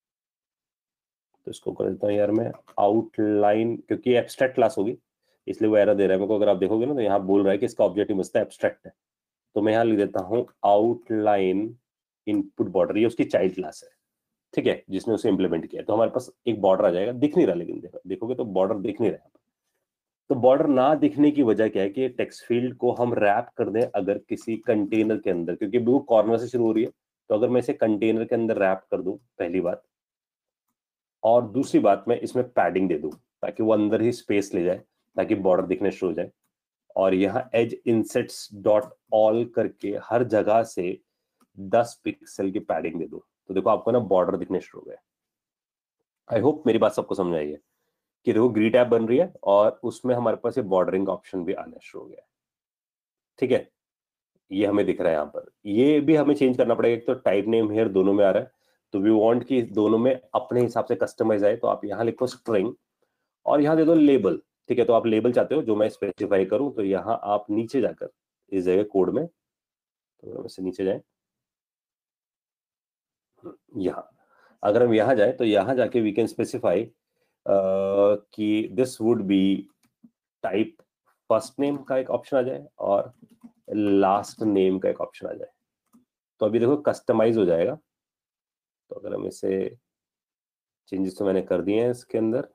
तो इसको कर देता हूँ यार मैं आउटलाइन, क्योंकि एब्स्ट्रैक्ट क्लास होगी इसलिए वो एरर दे रहा है मेरे को। अगर आप देखोगे ना तो यहाँ बोल रहा है कि इसका ऑब्जेक्टिव मस्त एब्स्ट्रैक्ट है, तो मैं यहाँ लिख देता हूँ आउटलाइन इनपुट बॉर्डर, ये उसकी चाइल्ड क्लास है। ठीक है, जिसने उसे इंप्लीमेंट किया। तो हमारे पास एक बॉर्डर आ जाएगा, दिख नहीं रहा, लेकिन देखो देखोगे तो बॉर्डर दिख नहीं रहा। तो बॉर्डर ना दिखने की वजह क्या है कि टेक्स्ट फील्ड को हम रैप कर दें अगर किसी कंटेनर के अंदर, क्योंकि वो कॉर्नर से शुरू हो रही है। तो अगर मैं इसे कंटेनर के अंदर रैप कर दूं, पहली बात, और दूसरी बात मैं इसमें पैडिंग दे दूं ताकि वो अंदर ही स्पेस ले जाए, ताकि बॉर्डर दिखने शुरू हो जाए। और यहाँ एज इंसेट्स डॉट ऑल करके हर जगह से दस पिक्सल की पैडिंग दे दूं, तो देखो आपको ना बॉर्डर दिखने शुरू हो गए। आई होप मेरी बात सबको समझ आई है कि देखो ग्रीड ऐप बन रही है और उसमें हमारे पास ये बॉर्डरिंग का ऑप्शन भी आना शुरू हो गया है। ठीक है, ये हमें दिख रहा है यहाँ पर। ये भी हमें चेंज करना पड़ेगा, एक तो टाइप नेम हेयर दोनों में आ रहा है, तो वी वांट कि दोनों में अपने हिसाब से कस्टमाइज आए। तो आप यहाँ लिखो स्ट्रिंग और यहाँ दे दो लेबल। ठीक है, तो आप लेबल चाहते हो जो मैं स्पेसिफाई करूं, तो यहाँ आप नीचे जाकर इस जगह कोड में, तो वैसे नीचे जाए, यहाँ अगर हम यहाँ जाए तो यहाँ जाके वी कैन स्पेसिफाई कि this would be type first name का एक ऑप्शन आ जाए और लास्ट नेम का एक ऑप्शन आ जाए। तो अभी देखो कस्टमाइज हो जाएगा। तो अगर हम इसे चेंजेस तो मैंने कर दिए हैं इसके अंदर,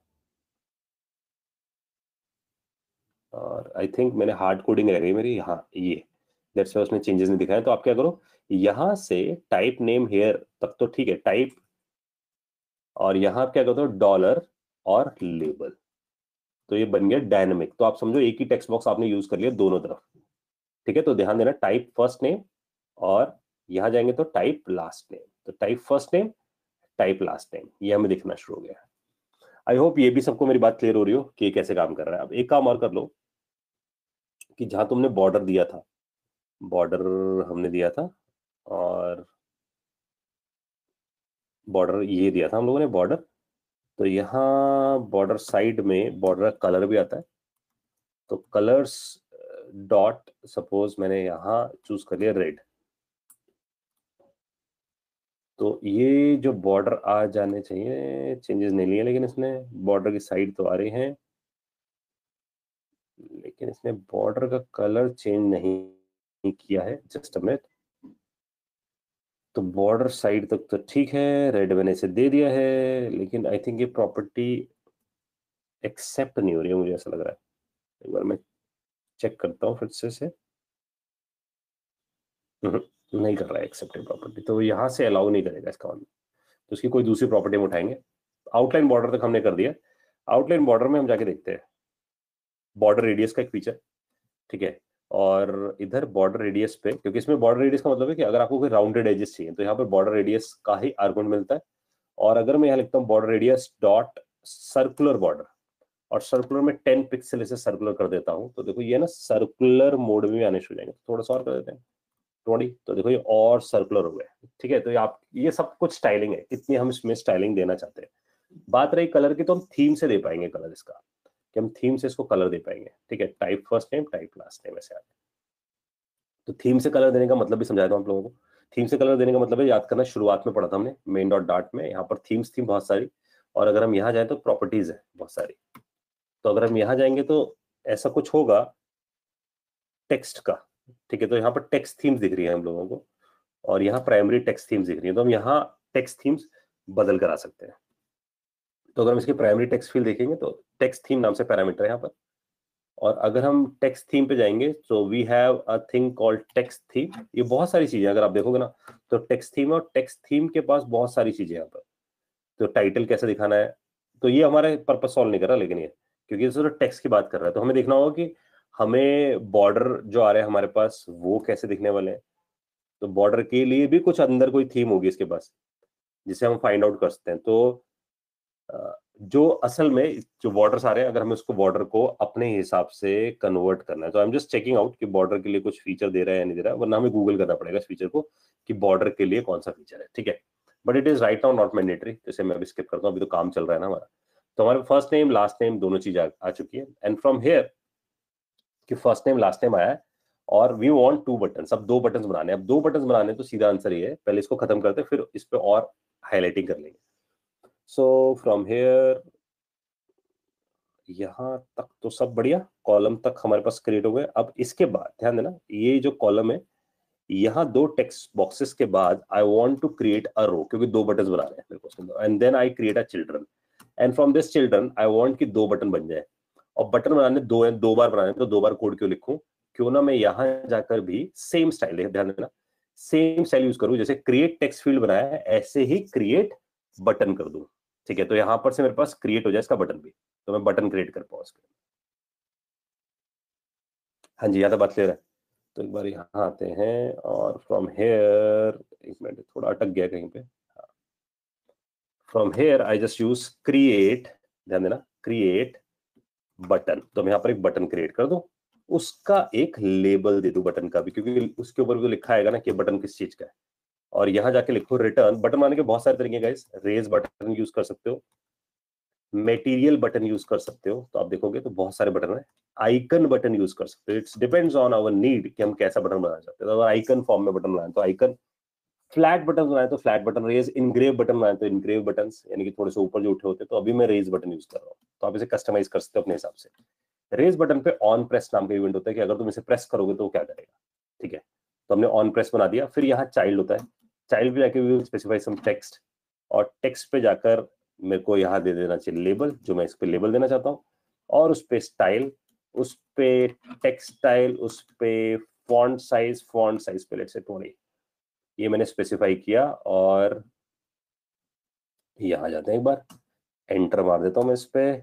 और आई थिंक मैंने हार्ड कोडिंग रह गई मेरी यहाँ, ये दैट्स व्हाई उसने चेंजेस नहीं दिखाए। तो आप क्या करो, यहाँ से टाइप नेम हेयर तक तो ठीक है, टाइप, और यहाँ क्या करते हो डॉलर और लेबल, तो ये बन गया डायनेमिक। तो आप समझो एक ही टेक्स्ट बॉक्स आपने यूज कर लिया दोनों तरफ। ठीक है, तो ध्यान देना टाइप फर्स्ट नेम, और यहाँ जाएंगे तो टाइप लास्ट नेम। तो type first name, type last name, ये हमें दिखना शुरू हो गया। आई होप ये भी सबको मेरी बात क्लियर हो रही हो कि कैसे काम कर रहा है। अब एक काम और कर लो कि जहां तुमने बॉर्डर दिया था, बॉर्डर हमने दिया था, और बॉर्डर ये दिया था हम लोगों ने बॉर्डर, तो यहाँ बॉर्डर साइड में बॉर्डर कलर भी आता है। तो कलर्स डॉट सपोज मैंने यहाँ चूज कर लिया रेड, तो ये जो बॉर्डर आ जाने चाहिए, चेंजेस नहीं लिए लेकिन इसने बॉर्डर की साइड तो आ रही हैं, लेकिन इसने बॉर्डर का कलर चेंज नहीं किया है। जस्ट अ मिनट, तो बॉर्डर साइड तक तो ठीक है, रेड मैंने इसे दे दिया है, लेकिन आई थिंक ये प्रॉपर्टी एक्सेप्ट नहीं हो रही है, मुझे ऐसा लग रहा है। एक बार मैं चेक करता हूँ फिर से से नहीं कर रहा है एक्सेप्ट प्रॉपर्टी, तो यहाँ से अलाउ नहीं करेगा इसका मतलब। तो उसकी कोई दूसरी प्रॉपर्टी हम उठाएंगे। आउटलाइन बॉर्डर तक हमने कर दिया। आउटलाइन बॉर्डर में हम जाके देखते हैं बॉर्डर रेडियस का एक फीचर, ठीक है। और इधर बॉर्डर रेडियस पे, क्योंकि इसमें बॉर्डर रेडियस का मतलब है कि अगर आपको कोई राउंडेड एजेस चाहिए तो यहाँ पर बॉर्डर रेडियस का ही आर्गुमेंट मिलता है। और अगर मैं यहाँ लिखता हूँ border radius dot circular border, और सर्कुलर में टेन पिक्सल इसे सर्कुलर कर देता हूँ, तो देखो ये ना सर्कुलर मोड में आने शुरू हो जाएंगे। थोड़ा सा और कर देते हैं ट्वेंटी, तो देखो ये और सर्कुलर हो गए, ठीक है। तो ये आप ये सब कुछ स्टाइलिंग है, कितनी हम इसमें स्टाइलिंग देना चाहते हैं। बात रही कलर की, तो हम थीम से दे पाएंगे कलर इसका, कि हम थीम से इसको कलर दे पाएंगे, ठीक है। Type first name, type last name, ऐसे आते। तो थीम से कलर देने का मतलब भी समझाया था आप लोगों को। थीम से कलर देने का मतलब है, याद करना, शुरुआत में पढ़ा था हमने मेन डॉट डार्ट में, यहाँ पर थीम्स थी बहुत सारी, और अगर हम यहाँ जाए तो प्रॉपर्टीज है बहुत सारी। तो अगर हम यहाँ जाएंगे तो ऐसा कुछ होगा टेक्स्ट का, ठीक है। तो यहाँ पर टेक्स्ट थीम्स दिख रही है हम लोगों को, और यहाँ प्राइमरी टेक्स्ट थीम्स दिख रही है, तो हम यहाँ टेक्स्ट थीम्स बदल कर आ सकते हैं। तो अगर हम इसके प्राइमरी टेक्स्ट फील्ड देखेंगे तो टेक्स्ट थीम नाम से पैरामीटर है यहाँ पर, और अगर हम टेक्स्ट थीम पे जाएंगे तो we have a thing called text theme. ये बहुत सारी चीजें अगर आप देखोगे ना, तो टेक्स्ट थीम, और टेक्स्ट थीम के पास बहुत सारी चीजें यहाँ पर। तो टाइटल कैसे दिखाना है, तो ये हमारे पर्पस सॉल्व नहीं कर रहा, लेकिन ये क्योंकि सिर्फ टेक्स्ट की बात कर रहा है, तो हमें देखना होगा कि हमें बॉर्डर जो आ रहे हैं हमारे पास वो कैसे दिखने वाले हैं। तो बॉर्डर के लिए भी कुछ अंदर कोई थीम होगी इसके पास, जिसे हम फाइंड आउट कर सकते हैं। तो जो असल में जो बॉर्डर्स आ रहे हैं, अगर हमें उसको बॉर्डर को अपने हिसाब से कन्वर्ट करना है, तो I am just checking out कि बॉर्डर के लिए कुछ फीचर दे रहा है या नहीं दे रहा है, वरना हमें गूगल करना पड़ेगा इस फीचर को कि बॉर्डर के लिए कौन सा फीचर है, ठीक है। But it is right now not mandatory, जैसे मैं अभी स्किप करता हूँ, अभी तो काम चल रहा है ना हमारा। तो हमारे फर्स्ट नेम लास्ट नेम दोनों चीज आ, आ चुकी है, एंड फ्रॉम हेयर कि फर्स्ट नेम लास्ट नेम आया है, और वी वांट टू बटन, अब दो बटन बनाने हैं। अब दो बटन बनाने, तो सीधा आंसर ये है, पहले इसको खत्म करते हैं, फिर इस पे और हाईलाइटिंग कर लेंगे। सो फ्रॉम हेयर यहां तक तो सब बढ़िया, कॉलम तक हमारे पास क्रिएट हो गए। अब इसके बाद ध्यान देना, ये जो कॉलम है, यहाँ दो टेक्स्ट बॉक्सेस के बाद I want to create a row, क्योंकि दो बटन बना रहे हैं मेरे को, and then I create a children, and from this children I want कि दो बटन बन जाए। और बटन बनाने दो है, दो बार बनाने, तो दो बार कोड क्यों लिखूं, क्यों ना मैं यहाँ जाकर भी सेम स्टाइल, ध्यान देना, सेम स्टाइल यूज करूं, जैसे क्रिएट टेक्स्ट फील्ड बनाया है ऐसे ही क्रिएट बटन कर दूं, ठीक है। तो यहां पर से मेरे पास क्रिएट हो जाए इसका बटन भी, तो मैं बटन क्रिएट कर पाऊँ उसके। हाँ जी, यहाँ तक बात क्लियर है। तो एक बार यहाँ आते हैं, और फ्रॉम हेयर, एक मिनट थोड़ा अटक गया कहीं पे, from here I just use create, ध्यान देना, क्रिएट बटन। तो मैं यहाँ पर एक बटन क्रिएट कर दूं, उसका एक लेबल दे दूं बटन का भी, क्योंकि उसके ऊपर भी लिखा आएगा ना कि बटन किस चीज का है। और यहाँ जाके लिखो रिटर्न। बटन बनाने के बहुत सारे तरीके गाइस, रेज बटन यूज कर सकते हो, मटेरियल बटन यूज कर सकते हो, तो आप देखोगे तो बहुत सारे बटन है। आइकन बटन यूज कर सकते हो, it's depends on our need कि हम कैसा बटन बनाना चाहते हैं। तो अगर आइकन फॉर्म में बटन बनाए तो आइकन, फ्लैट बटन बनाए तो flat button, raise engrave button बनाए तो इनग्रेव बटन, यानी कि थोड़े से ऊपर जो उठे होते हैं, तो अभी मैं रेज बटन यूज कर रहा हूँ, तो आप इसे कस्टमाइज कर सकते हो अपने हिसाब से। रेज बटन पे ऑन प्रेस नाम का इवेंट होता है कि अगर तुम इसे प्रेस करोगे तो क्या करेगा, ठीक है। तो हमने ऑन प्रेस बना दिया। फिर यहाँ चाइल्ड होता है, चाइल्ड पे जाके we will specify some text, और टेक्स्ट पे जाकर मेरे को यहाँ दे देना चाहिए लेबल, जो मैं इस पे लेबल देना चाहता हूँ, और उस पे स्टाइल, उस पे टेक्स्ट स्टाइल, उस पे फॉन्ट साइज, फॉन्ट साइज पे लेट्स से ट्वेंटी, ये मैंने स्पेसिफाई किया। और यहाँ जाते हैं, एक बार एंटर मार देता हूँ मैं इस पे,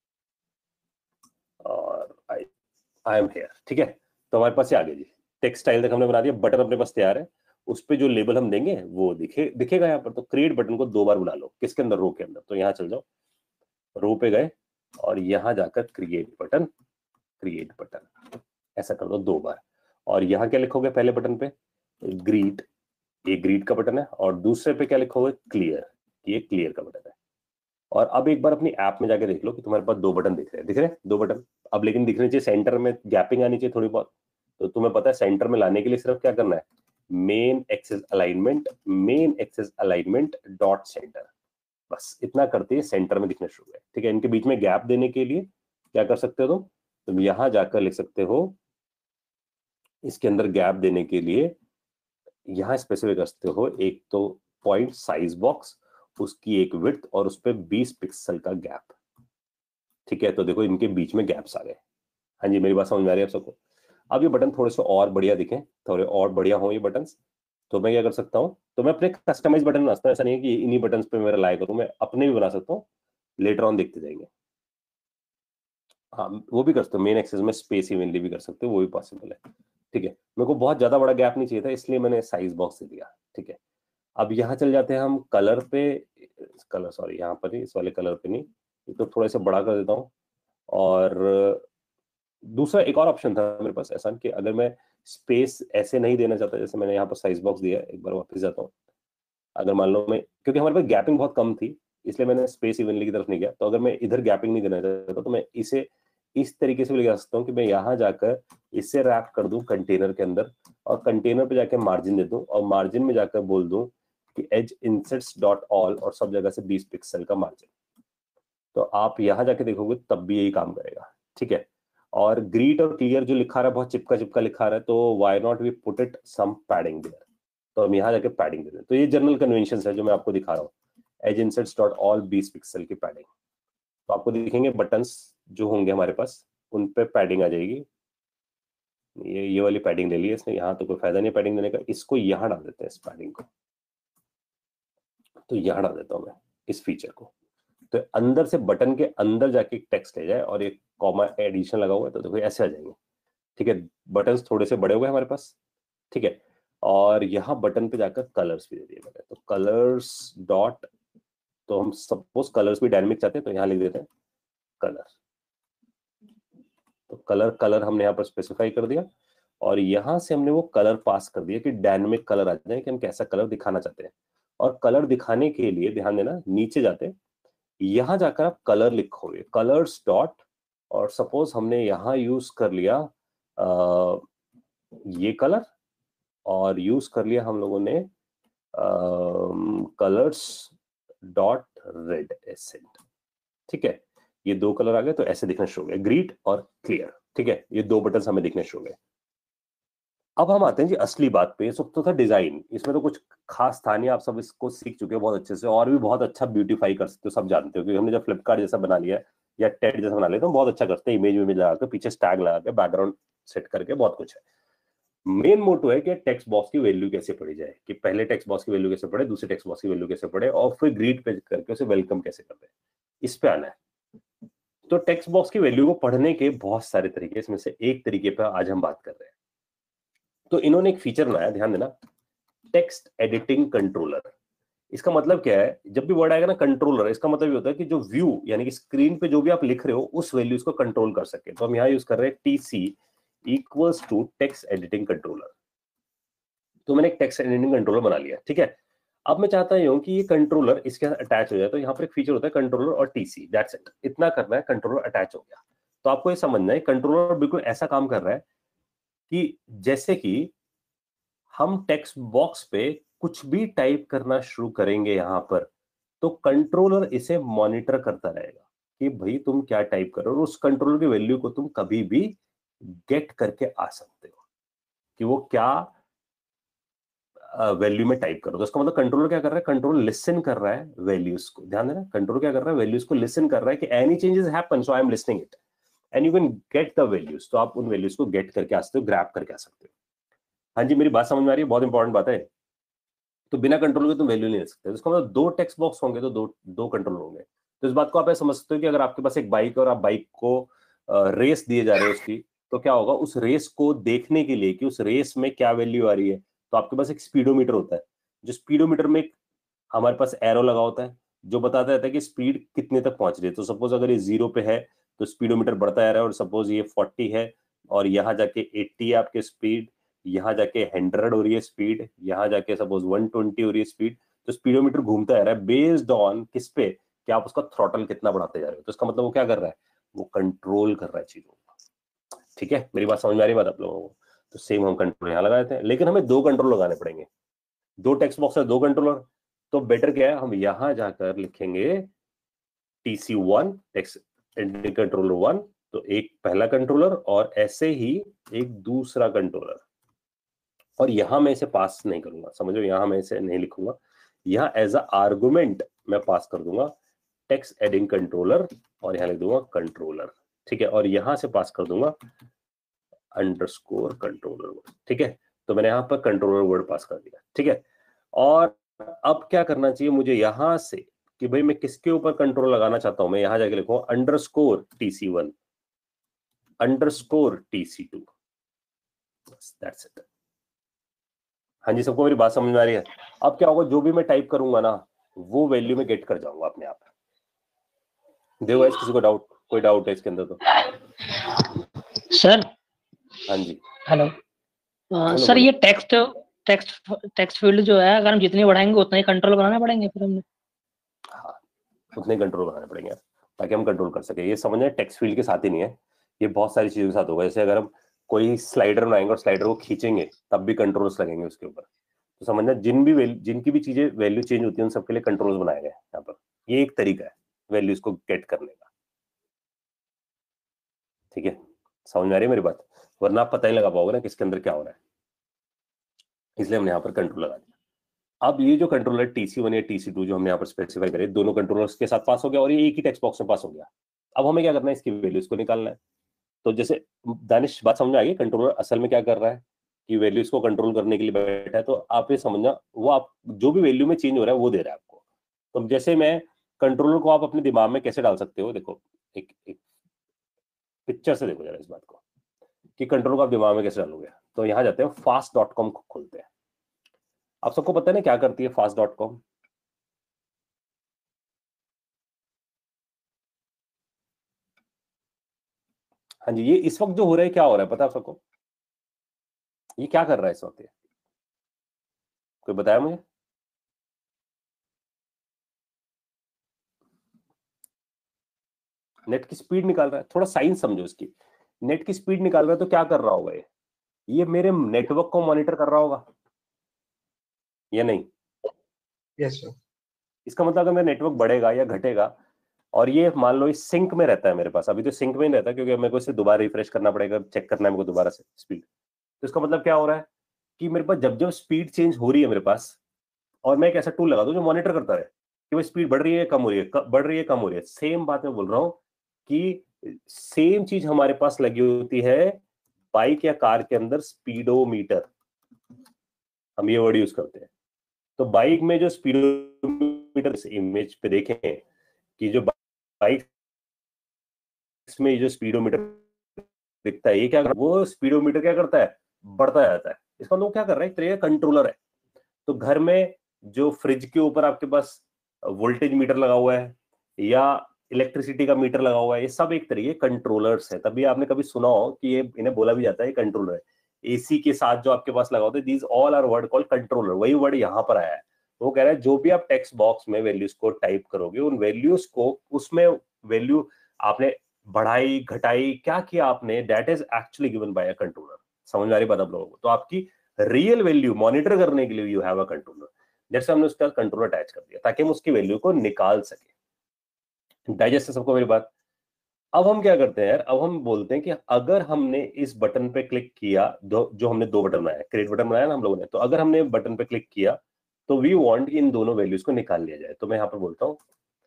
और आई आई एम हियर, ठीक है। तो हमारे पास ये आ गया जी, टेक्स्ट स्टाइल तक हमने बना दिया, बटन अपने पास तैयार है। उस पे जो लेबल हम देंगे वो दिखे दिखेगा यहाँ पर। तो क्रिएट बटन को दो बार बुला लो, किसके अंदर, रो के अंदर। तो यहाँ चल जाओ, रो पे गए, और यहाँ जाकर क्रिएट बटन, क्रिएट बटन ऐसा कर दो दो बार। और यहाँ क्या लिखोगे पहले बटन पे, ग्रीट, ये ग्रीट का बटन है, और दूसरे पे क्या लिखोगे, क्लियर, ये क्लियर का बटन है। और अब एक बार अपनी ऐप में जाके देख लो कि तुम्हारे पास दो बटन दिख रहे हैं, दिख रहे हैं दो बटन। अब लेकिन दिखने चाहिए सेंटर में, गैपिंग आनी चाहिए थोड़ी बहुत। तो तुम्हें पता है सेंटर में लाने के लिए सिर्फ क्या करना है, main axis alignment, main axis alignment dot centre, बस इतना करते ही सेंटर में दिखने शुरू है, ठीक है। इनके बीच में गैप देने के लिए क्या कर सकते हो तुम तुम यहां जाकर लिख सकते हो, इसके अंदर गैप देने के लिए यहां स्पेसिफाई कर सकते हो, एक तो पॉइंट साइज बॉक्स, उसकी एक विड्थ, और उस पर बीस पिक्सल का गैप, ठीक है। तो देखो इनके बीच में गैप्स आ गए। हाँ जी, मेरी बात समझ में आ रही है आप सबको। अब ये बटन थोड़े से और बढ़िया दिखें, थोड़े और बढ़िया हो ये बटन, तो मैं क्या कर सकता हूँ, तो मैं अपने कस्टमाइज बटन बना सकता हूँ, ऐसा नहीं है कि इन्हीं बटन पे मैं रिलाई करूँ, मैं अपने भी बना सकता हूँ, लेटर ऑन देखते जाएंगे। हाँ वो भी कर सकते हो, मेन एक्सेस में स्पेस इवनली भी कर सकते हो, वो भी पॉसिबल है। ठीक है, मेरे को बहुत ज्यादा बड़ा गैप नहीं चाहिए था, इसलिए मैंने साइज बॉक्स दे दिया। ठीक है, अब यहाँ चल जाते हैं हम कलर पे, कलर सॉरी यहाँ पर ही, इस वाले कलर पे नहीं, ये तो थोड़ा सा बड़ा कर देता हूँ। और दूसरा एक और ऑप्शन था मेरे पास ऐसा कि अगर मैं स्पेस ऐसे नहीं देना चाहता, जैसे मैंने यहाँ पर साइज बॉक्स दिया, एक बार वापस जाता हूँ। अगर मान लो मैं, क्योंकि हमारे पास गैपिंग बहुत कम थी, इसलिए मैंने स्पेस इवनली की तरफ नहीं गया, तो अगर मैं इधर गैपिंग नहीं देना चाहता तो मैं इसे इस तरीके से भी लगा सकता हूँ कि मैं यहाँ जाकर इससे रैप कर दूं कंटेनर के अंदर, और कंटेनर पे जाकर मार्जिन दे दूं, और मार्जिन में जाकर बोल दूं कि एज इंसर्ट्स डॉट ऑल, और सब जगह से बीस पिक्सल का मार्जिन। तो आप यहाँ जाके देखोगे तब भी यही काम करेगा। ठीक है, और ग्रीट और क्लियर जो लिखा रहा है बहुत चिपका चिपका लिखा रहा है, तो why not we put it some padding there, तो हम यहाँ जाके पैडिंग दे दें। तो ये जनरल कन्वेंशन है जो मैं आपको दिखा रहा हूँ, एज इंसर्ट्स डॉट ऑल बीस पिक्सल की पैडिंग। तो आपको दिखेंगे बटन्स जो होंगे हमारे पास, उन पे पैडिंग आ जाएगी। ये ये वाली पैडिंग ले ली है इसने, यहाँ तो कोई फायदा नहीं पैडिंग देने का, इसको यहाँ डाल देते हैं इस पैडिंग को, तो यहाँ डाल देता हूँ मैं इस फीचर को। तो अंदर से बटन के अंदर जाके टेक्स्ट ले जाए, और एक कॉमा एडिशन लगा हुआ है, तो देखो ऐसे आ जाएंगे। ठीक है, बटन्स थोड़े से बड़े हुए हैं हमारे पास। ठीक है, और यहाँ बटन पे जाकर कलर्स भी दे दिए मैंने, तो कलर्स डॉट, तो हम सपोज कलर्स भी डायनेमिक चाहते हैं, तो यहाँ लिख देते हैं कलर। तो कलर कलर हमने यहाँ पर स्पेसिफाई कर दिया, और यहाँ से हमने वो कलर पास कर दिया कि डायनेमिक कलर आ जाए, कि हम कैसा कलर दिखाना चाहते हैं। और कलर दिखाने के लिए ध्यान देना, नीचे जाते हैं, यहाँ जाकर आप कलर लिखोगे, कलर्स डॉट, और सपोज हमने यहाँ यूज कर लिया आ, ये कलर, और यूज कर लिया हम लोगों ने कलर्स डॉट रेड एसेंट। ठीक है, ये दो कलर आ गए, तो ऐसे दिखना शुरू हो गए, ग्रीट और क्लियर। ठीक है, ये दो बटन हमें दिखने शुरू हो गए। अब हम आते हैं जी असली बात पे। ये सब तो था डिजाइन, इसमें तो कुछ खास था नहीं, आप सब इसको सीख चुके हो बहुत अच्छे से, और भी बहुत अच्छा ब्यूटीफाई कर सकते हो, सब जानते हो, क्योंकि हमने जब फ्लिपकार्ट जैसा बना लिया या टेड जैसा बना लिया तो बहुत अच्छा करते हैं, इमेज इमेज लगा के, पीछे टैग लगा के, बैकग्राउंड सेट करके, बहुत कुछ है। मेन मोटो है कि टेक्स्ट बॉक्स की वैल्यू कैसे पढ़ी जाए, कि पहले टेक्स्ट बॉक्स की वैल्यू कैसे पढ़े, दूसरे टेक्स्ट बॉक्स की वैल्यू कैसे पढ़े, और फिर ग्रीट पे करके उसे वेलकम कैसे करते हैं, इस पे आना है। तो टेक्स्ट बॉक्स की वैल्यू को पढ़ने के बहुत सारे तरीके, इसमें से एक तरीके पर आज हम बात कर रहे हैं। तो इन्होंने एक फीचर बनाया, ध्यान देना, टेक्स्ट एडिटिंग कंट्रोलर। इसका मतलब क्या है, जब भी वर्ड आएगा ना कंट्रोलर, इसका मतलब ये होता है कि जो व्यू यानी कि स्क्रीन पे जो भी आप लिख रहे हो उस वैल्यूज को कंट्रोल कर सके। तो हम यहाँ यूज कर रहे हैं TC equals to text editing controller. तो मैंने एक टेक्स्ट एडिटिंग कंट्रोलर बना लिया। ठीक है, अब मैं चाहता हूँ कि ये कंट्रोलर इसके साथ अटैच हो जाए, तो यहाँ पर एक फीचर होता है कंट्रोलर और टीसी, दैट्स इट, इतना करना है, कंट्रोलर अटैच हो गया। तो आपको ये समझना है कंट्रोलर बिल्कुल ऐसा काम कर रहा है कि जैसे कि हम टेक्स्ट बॉक्स पे कुछ भी टाइप करना शुरू करेंगे यहाँ पर, तो कंट्रोलर इसे मॉनिटर करता रहेगा कि भाई तुम क्या टाइप कर रहे हो, और उस कंट्रोलर की वैल्यू को तुम कभी भी गेट करके आ सकते हो कि वो क्या वैल्यू में टाइप करो। तो इसका मतलब कंट्रोलर क्या कर रहा है, कंट्रोलर लिसन कर रहा है वैल्यूज को। ध्यान देना, कंट्रोलर क्या कर रहा है, वैल्यूज को लिसन कर रहा है कि any changes happen, so I am listening it and you can get the values. तो आप उन वैल्यूज को गेट करके आ सकते हो, ग्रैब करके आ सकते हो। हाँ जी, मेरी बात समझ में आ रही है, बहुत इंपॉर्टेंट बात है। तो बिना कंट्रोल के तुम वैल्यू नहीं ले सकते। इसका मतलब दो टेक्स्ट बॉक्स होंगे तो दो दो कंट्रोलर होंगे। तो इस बात को आप ऐसे समझ सकते हो कि अगर आपके पास एक बाइक और आप बाइक को रेस दिए जा रहे हो उसकी, तो क्या होगा, उस रेस को देखने के लिए कि उस रेस में क्या वैल्यू आ रही है, तो आपके पास एक स्पीडोमीटर होता है। जो स्पीडोमीटर में हमारे पास एरो लगा होता है जो बताता रहता है कि स्पीड कितने तक पहुंच रही है। तो सपोज अगर ये जीरो पे है तो स्पीडोमीटर बढ़ता जा रहा है, और सपोज ये फोर्टी है और यहाँ जाके एट्टी है आपके स्पीड, यहाँ जाके हंड्रेड हो रही है स्पीड, यहाँ जाके सपोज वन ट्वेंटी हो रही है स्पीड, तो स्पीडोमीटर घूमता रहा है बेस्ड ऑन किस पे, कि आप उसका थ्रॉटल कितना बढ़ाते जा रहे हो। तो इसका मतलब वो क्या कर रहा है, वो कंट्रोल कर रहा है चीजों को। ठीक है, मेरी बात समझ में आ रही है बात आप लोगों को। तो सेम हम कंट्रोल यहाँ लगा देते हैं, लेकिन हमें दो कंट्रोल लगाने पड़ेंगे, दो टेक्स्ट बॉक्स है, दो कंट्रोलर। तो बेटर क्या है, हम यहां जाकर लिखेंगे T C one text editing controller one, तो एक पहला कंट्रोलर और ऐसे ही एक दूसरा कंट्रोलर, और यहां मैं इसे पास नहीं करूंगा, समझो, यहां मैं इसे नहीं लिखूंगा, यहां एज अ आर्गुमेंट मैं पास कर दूंगा टेक्स्ट एडिटिंग कंट्रोलर, और यहां लिख दूंगा कंट्रोलर। ठीक है, और यहां से पास कर दूंगा अंडरस्कोर कंट्रोलर। ठीक है, तो मैंने यहाँ पर कंट्रोलर वर्ड पास कर दिया, ठीक है। और अब क्या करना चाहिए मुझे यहां से कि भाई मैं किसके ऊपर कंट्रोल लगाना चाहता हूं, मैं यहां जाके लिखूं underscore T C one underscore T C two, that's it. हाँ जी, सबको मेरी बात समझ में आ रही है? अब क्या होगा, जो भी मैं टाइप करूंगा ना वो वैल्यू में गेट कर जाऊंगा अपने आप। देखो गाइस, किसी को डाउट, कोई डाउट है इसके अंदर तो? सर हाँ जी, हेलो बोलो, सर, बोलो। ये टेक्स्ट टेक्स्ट टेक्स्ट फील्ड जो है, अगर हम जितनी बढ़ाएंगे उतना ही कंट्रोल बनाना पड़ेंगे फिर हमें? हाँ, उतने कंट्रोल बनाने पड़ेंगे ताकि हम कंट्रोल कर सके। ये समझना टेक्स्ट फील्ड के साथ ही नहीं है, ये बहुत सारी चीजों के साथ होगा। जैसे अगर हम कोई स्लाइडर बनाएंगे और स्लाइडर को खींचेंगे तब भी कंट्रोल्स लगेंगे उसके ऊपर। तो समझना जिन भी जिनकी भी चीजें वैल्यू चेंज होती है उन सबके लिए कंट्रोल्स बनाए गए यहाँ पर। ये एक तरीका है वैल्यूज को गेट करने का, ठीक है। समझ में आ रही है मेरी बात? वरना आप पता ही लगा पाओगे ना किसके अंदर क्या हो रहा है, इसलिए हमने यहाँ पर कंट्रोल लगा दिया। अब ये जो कंट्रोलर टी सी वन या टी सी टू जो हमने यहाँ पर स्पेसिफाई करे, दोनों कंट्रोलर्स के साथ पास हो गया और ये एक ही टेक्स्ट बॉक्स में पास हो गया। अब हमें क्या करना है, इसकी वैल्यूज को निकालना है। तो जैसे दानिश बात समझ में आ गई, कंट्रोलर असल में क्या कर रहा है कि वैल्यूज को कंट्रोल करने के लिए बैठा है। तो आप ये समझना, वो आप जो भी वैल्यू में चेंज हो रहा है वो दे रहा है आपको। तो जैसे मैं कंट्रोलर को आप अपने दिमाग में कैसे डाल सकते हो, देखो एक, एक पिक्चर से देखो जरा इस बात को कि कंट्रोल को आप दिमाग में कैसे डालोगे। तो यहाँ जाते हैं, फास्ट डॉट कॉम खोलते हैं। आप सबको पता है ना क्या करती है फास्ट डॉट कॉम? हाँ जी, ये इस वक्त जो हो रहा है क्या हो रहा है पता है आप सबको? ये क्या कर रहा है इस वक्त? ये कोई बताया मुझे? नेट की स्पीड निकाल रहा है। थोड़ा साइंस समझो इसकी। नेट की स्पीड निकाल रहा है तो क्या कर रहा होगा ये? ये मेरे नेटवर्क को मॉनिटर कर रहा होगा या नहीं? Yes sir. इसका मतलब अगर मेरा नेटवर्क बढ़ेगा या घटेगा और ये मान लो इस सिंक में रहता है मेरे पास, अभी तो सिंक में ही रहता है क्योंकि मेरे को इसे दोबारा रिफ्रेश करना पड़ेगा, चेक करना है मेरे को दोबारा से स्पीड। तो इसका मतलब क्या हो रहा है कि मेरे पास जब जब स्पीड चेंज हो रही है मेरे पास, और मैं एक ऐसा टूल लगा दूं जो मॉनिटर करता है कि वो स्पीड बढ़ रही है कम हो रही है, बढ़ रही है कम हो रही है। सेम बात मैं बोल रहा हूं कि सेम चीज हमारे पास लगी होती है बाइक या कार के अंदर, स्पीडोमीटर, हम ये वर्ड यूज करते हैं। तो बाइक में जो स्पीडोमीटर, इस इमेज पे देखें कि जो बाइक में जो स्पीडोमीटर दिखता है, ये क्या, वो स्पीडोमीटर क्या करता है, बढ़ता जाता है। इसका मतलब क्या कर रहा है, एक तरह का कंट्रोलर है। तो घर में जो फ्रिज के ऊपर आपके पास वोल्टेज मीटर लगा हुआ है या इलेक्ट्रिसिटी का मीटर लगा हुआ है, ये सब एक तरीके कंट्रोलर्स है। तभी आपने कभी सुना हो कि ये इन्हें बोला भी जाता है कंट्रोलर है। एसी के साथ जो आपके पास लगा होता है, these all are word called controller. वही वर्ड यहाँ पर आया है। वो कह रहा है जो भी आप टेक्स्ट बॉक्स में वैल्यूज को टाइप करोगे, उन वैल्यूज को, उसमें वैल्यू आपने बढ़ाई घटाई क्या किया आपने, that is actually given by a controller. समझ में आ रही बात आप लोगों को? तो आपकी रियल वैल्यू मॉनिटर करने के लिए यू हैव अ कंट्रोलर। जैसे हमने उसका कंट्रोलर अटैच कर दिया ताकि हम उसकी वैल्यू को निकाल सके। डाइजेस्ट है सबको मेरी बात? अब हम क्या करते हैं यार, अब हम बोलते हैं कि अगर हमने इस बटन पे क्लिक किया, दो, जो हमने दो बटन बनाया, क्रिएट बटन बनाया ना हम लोगों ने, तो अगर हमने बटन पे क्लिक किया तो वी वांट इन दोनों वैल्यूज को निकाल लिया जाए। तो मैं यहां पर बोलता हूं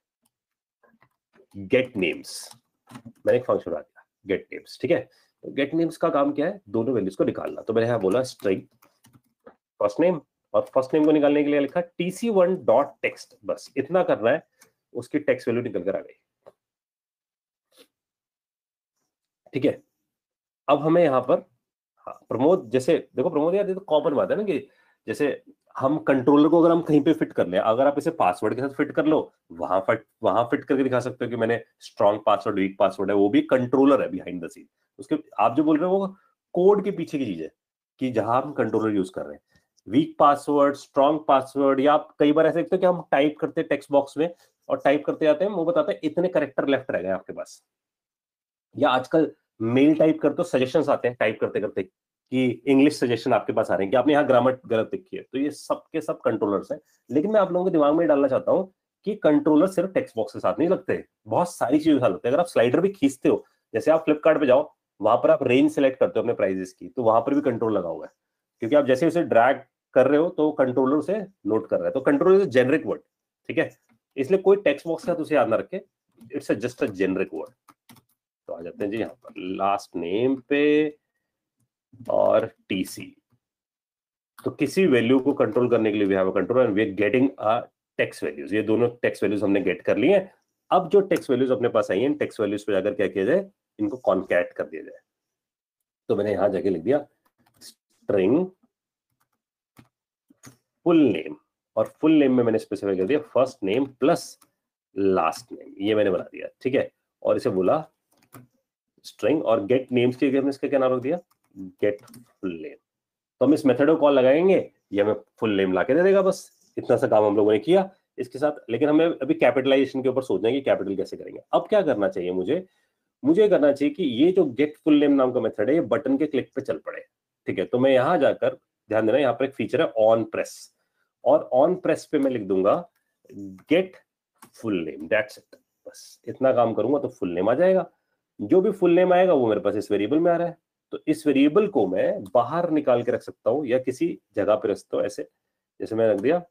गेट नेम्स। मैंने एक फंक्शन बना दिया गेट नेम्स, ठीक है। तो गेट नेम्स का काम क्या है, दोनों वैल्यूज को निकालना। तो मैंने यहां बोला स्ट्रिंग फर्स्ट नेम, और फर्स्ट नेम को निकालने के लिए लिखा T C one dot text. बस इतना करना है, उसकी टेक्स्ट वैल्यू निकल कर आ गई, ठीक है। अब हमें यहाँ पर हाँ, प्रमोद, जैसे देखो प्रमोद यार, ये तो कॉमन बात है ना कि जैसे हम कंट्रोलर को अगर हम कहीं पे फिट कर लें, अगर आप इसे पासवर्ड के साथ फिट कर लो, वहां फिट वहां फिट करके दिखा सकते हो कि मैंने स्ट्रॉन्ग पासवर्ड, वीक पासवर्ड है, वो भी कंट्रोलर है बिहाइंड द सीन। उसके आप जो बोल रहे हो वो कोड के पीछे की चीज है कि जहां हम कंट्रोलर यूज कर रहे हैं। वीक पासवर्ड, स्ट्रॉन्ग पासवर्ड, या आप कई बार ऐसे देखते हो कि हम टाइप करते हैं टेक्स्ट बॉक्स में और टाइप करते जाते हैं, वो बताता है इतने करेक्टर लेफ्ट रह गए आपके पास। या आजकल मेल टाइप करते हो, सजेशंस आते हैं टाइप करते करते कि इंग्लिश सजेशन आपके पास आ रहे हैं कि आपने यहाँ ग्रामर गलत लिखी है। तो ये सब के सब कंट्रोलर्स हैं। लेकिन मैं आप लोगों के दिमाग में डालना चाहता हूँ कि कंट्रोलर सिर्फ टेक्स्ट बॉक्स के साथ नहीं लगते, बहुत सारी चीजों के साथ लगते हैं। अगर आप स्लाइडर भी खींचते हो, जैसे आप फ्लिपकार्ट पे जाओ, वहां पर आप रेंज सेलेक्ट करते हो अपने प्राइजेस की, तो वहां पर भी कंट्रोल लगा हुआ है, क्योंकि आप जैसे उसे ड्रैग कर रहे हो तो कंट्रोलर उसे नोट कर रहा है। तो कंट्रोलर इज जेनरिक वर्ड, ठीक है। इसलिए कोई टेक्स्ट बॉक्स का तो उसे याद ना रखे, it's just a generic word. तो आ जाते हैं जी यहाँ पर लास्ट नेम पे और टीसी। तो किसी वैल्यू को कंट्रोल करने के लिए we have a control and we are getting a text values. ये दोनों टेक्स्ट वैल्यूज हमने गेट कर लिए हैं। अब जो टेक्स्ट वैल्यूज अपने पास आई हैं, टेक्स्ट वैल्यूज पे जाकर क्या किया जाए, इनको कॉन्कैट कर दिया जाए। तो मैंने यहां जाके लिख दिया स्ट्रिंग फुल नेम, और फुल नेम में मैंने स्पेसिफाई कर दिया first name plus last name, ये मैंने बना दिया, ठीक है। और इसे बोला स्ट्रिंग, और गेट नेम्स के लिए हमने इसका क्या नाम रख दिया, गेट फुल नेम। तो हम इस मेथड को कॉल लगाएंगे, ये हमें फुल नेम लाके दे देगा। बस इतना सा काम हम लोगों ने किया इसके साथ। लेकिन हमें अभी कैपिटलाइजेशन के ऊपर सोचना है कि कैपिटल कैसे करेंगे। अब क्या करना चाहिए मुझे, मुझे करना चाहिए कि ये जो गेट फुल नेम नाम का मेथड है, ये बटन के क्लिक पे चल पड़े, ठीक है। तो मैं यहां जाकर, ध्यान देना यहाँ पर एक फीचर है ऑन प्रेस, और ऑन प्रेस पे मैं लिख दूंगा get full name, that's it. बस इतना काम करूंगा तो फुल नेम आ जाएगा। जो भी फुल नेम आएगा वो मेरे पास इस वेरिएबल में आ रहा है, तो इस वेरिएबल को मैं बाहर निकाल के रख सकता हूं या किसी जगह पे रख सकता हूं, ऐसे जैसे मैं रख दिया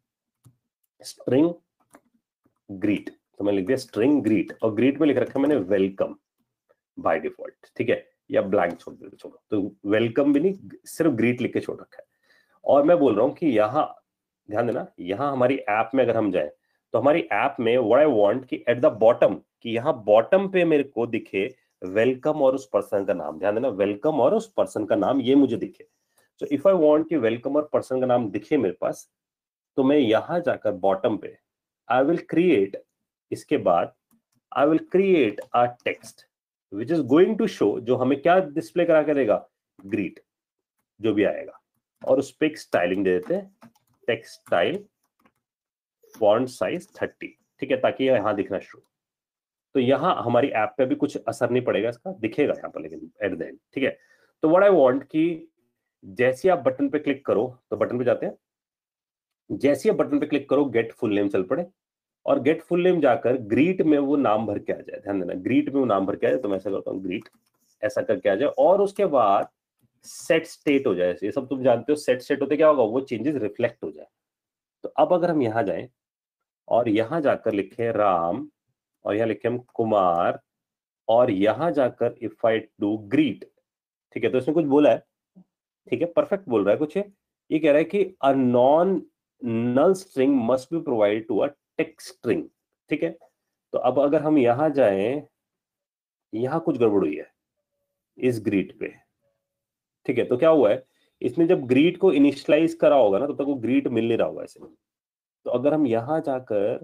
स्ट्रिंग ग्रीट, तो मैं लिख दिया स्ट्रिंग ग्रीट, और ग्रीट में लिख रखा मैंने वेलकम बाय डिफॉल्ट, ठीक है, या ब्लैंक छोड़ दे छोड़ो, तो वेलकम भी नहीं, सिर्फ ग्रीट लिख के छोड़ रखा है। और मैं बोल रहा हूं कि यहाँ ध्यान देना, यहाँ हमारी ऐप में अगर हम जाएं तो हमारी ऐप में व्हाट आई वांट कि एट द बॉटम, कि यहाँ बॉटम पे मेरे को दिखे वेलकम और उस पर्सन का नाम। ध्यान देना, वेलकम और उस पर्सन का नाम ये मुझे दिखे। तो इफ आई वांट कि वेलकम और पर्सन का नाम दिखे मेरे पास, तो मैं यहां जाकर बॉटम पे आई विल क्रिएट, इसके बाद I will create a text which is going to show, जो हमें क्या डिस्प्ले करा के देगा, ग्रीट जो भी आएगा। और उस पर एक स्टाइलिंग दे देते हैं, text style font size thirty, ठीक है, ताकि यहां दिखना शुरू। तो यहां हमारी ऐप पे भी कुछ असर नहीं पड़ेगा, इसका दिखेगा यहाँ पर लेकिन एट द एंड, ठीक है। तो व्हाट आई वांट कि जैसे आप बटन पे क्लिक करो, तो बटन पे जाते हैं, जैसे आप बटन पे क्लिक करो गेट फुल नेम चल पड़े, और गेट फुल नेम जाकर ग्रीट में वो नाम भर के आ जाए। ध्यान देना, ग्रीट में वो नाम भर के आ जाए। तो मैं ऐसा करता हूँ ग्रीट, ऐसा करके आ जाए, और उसके बाद सेट स्टेट हो जाए। ये सब तुम जानते हो, सेट स्टेट होते क्या होगा, वो चेंजेस रिफ्लेक्ट हो जाए। तो अब अगर हम यहाँ जाएं और यहां जाकर लिखे राम, और यहां लिखे हम कुमार, और यहां जाकर इफ आई डू ग्रीट, ठीक है, तो इसने कुछ बोला है, ठीक है, परफेक्ट बोल रहा है कुछ। ये कह रहा है कि a non null string must be provide to a text string, ठीक है। तो अब अगर हम यहां जाएं, यहां कुछ गड़बड़ हुई है इस ग्रीट पे, ठीक है। तो क्या हुआ है, इसने जब ग्रीट को इनिशियलाइज करा होगा ना, तब तक वो ग्रीट मिल नहीं रहा होगा ऐसे। तो अगर हम यहां जाकर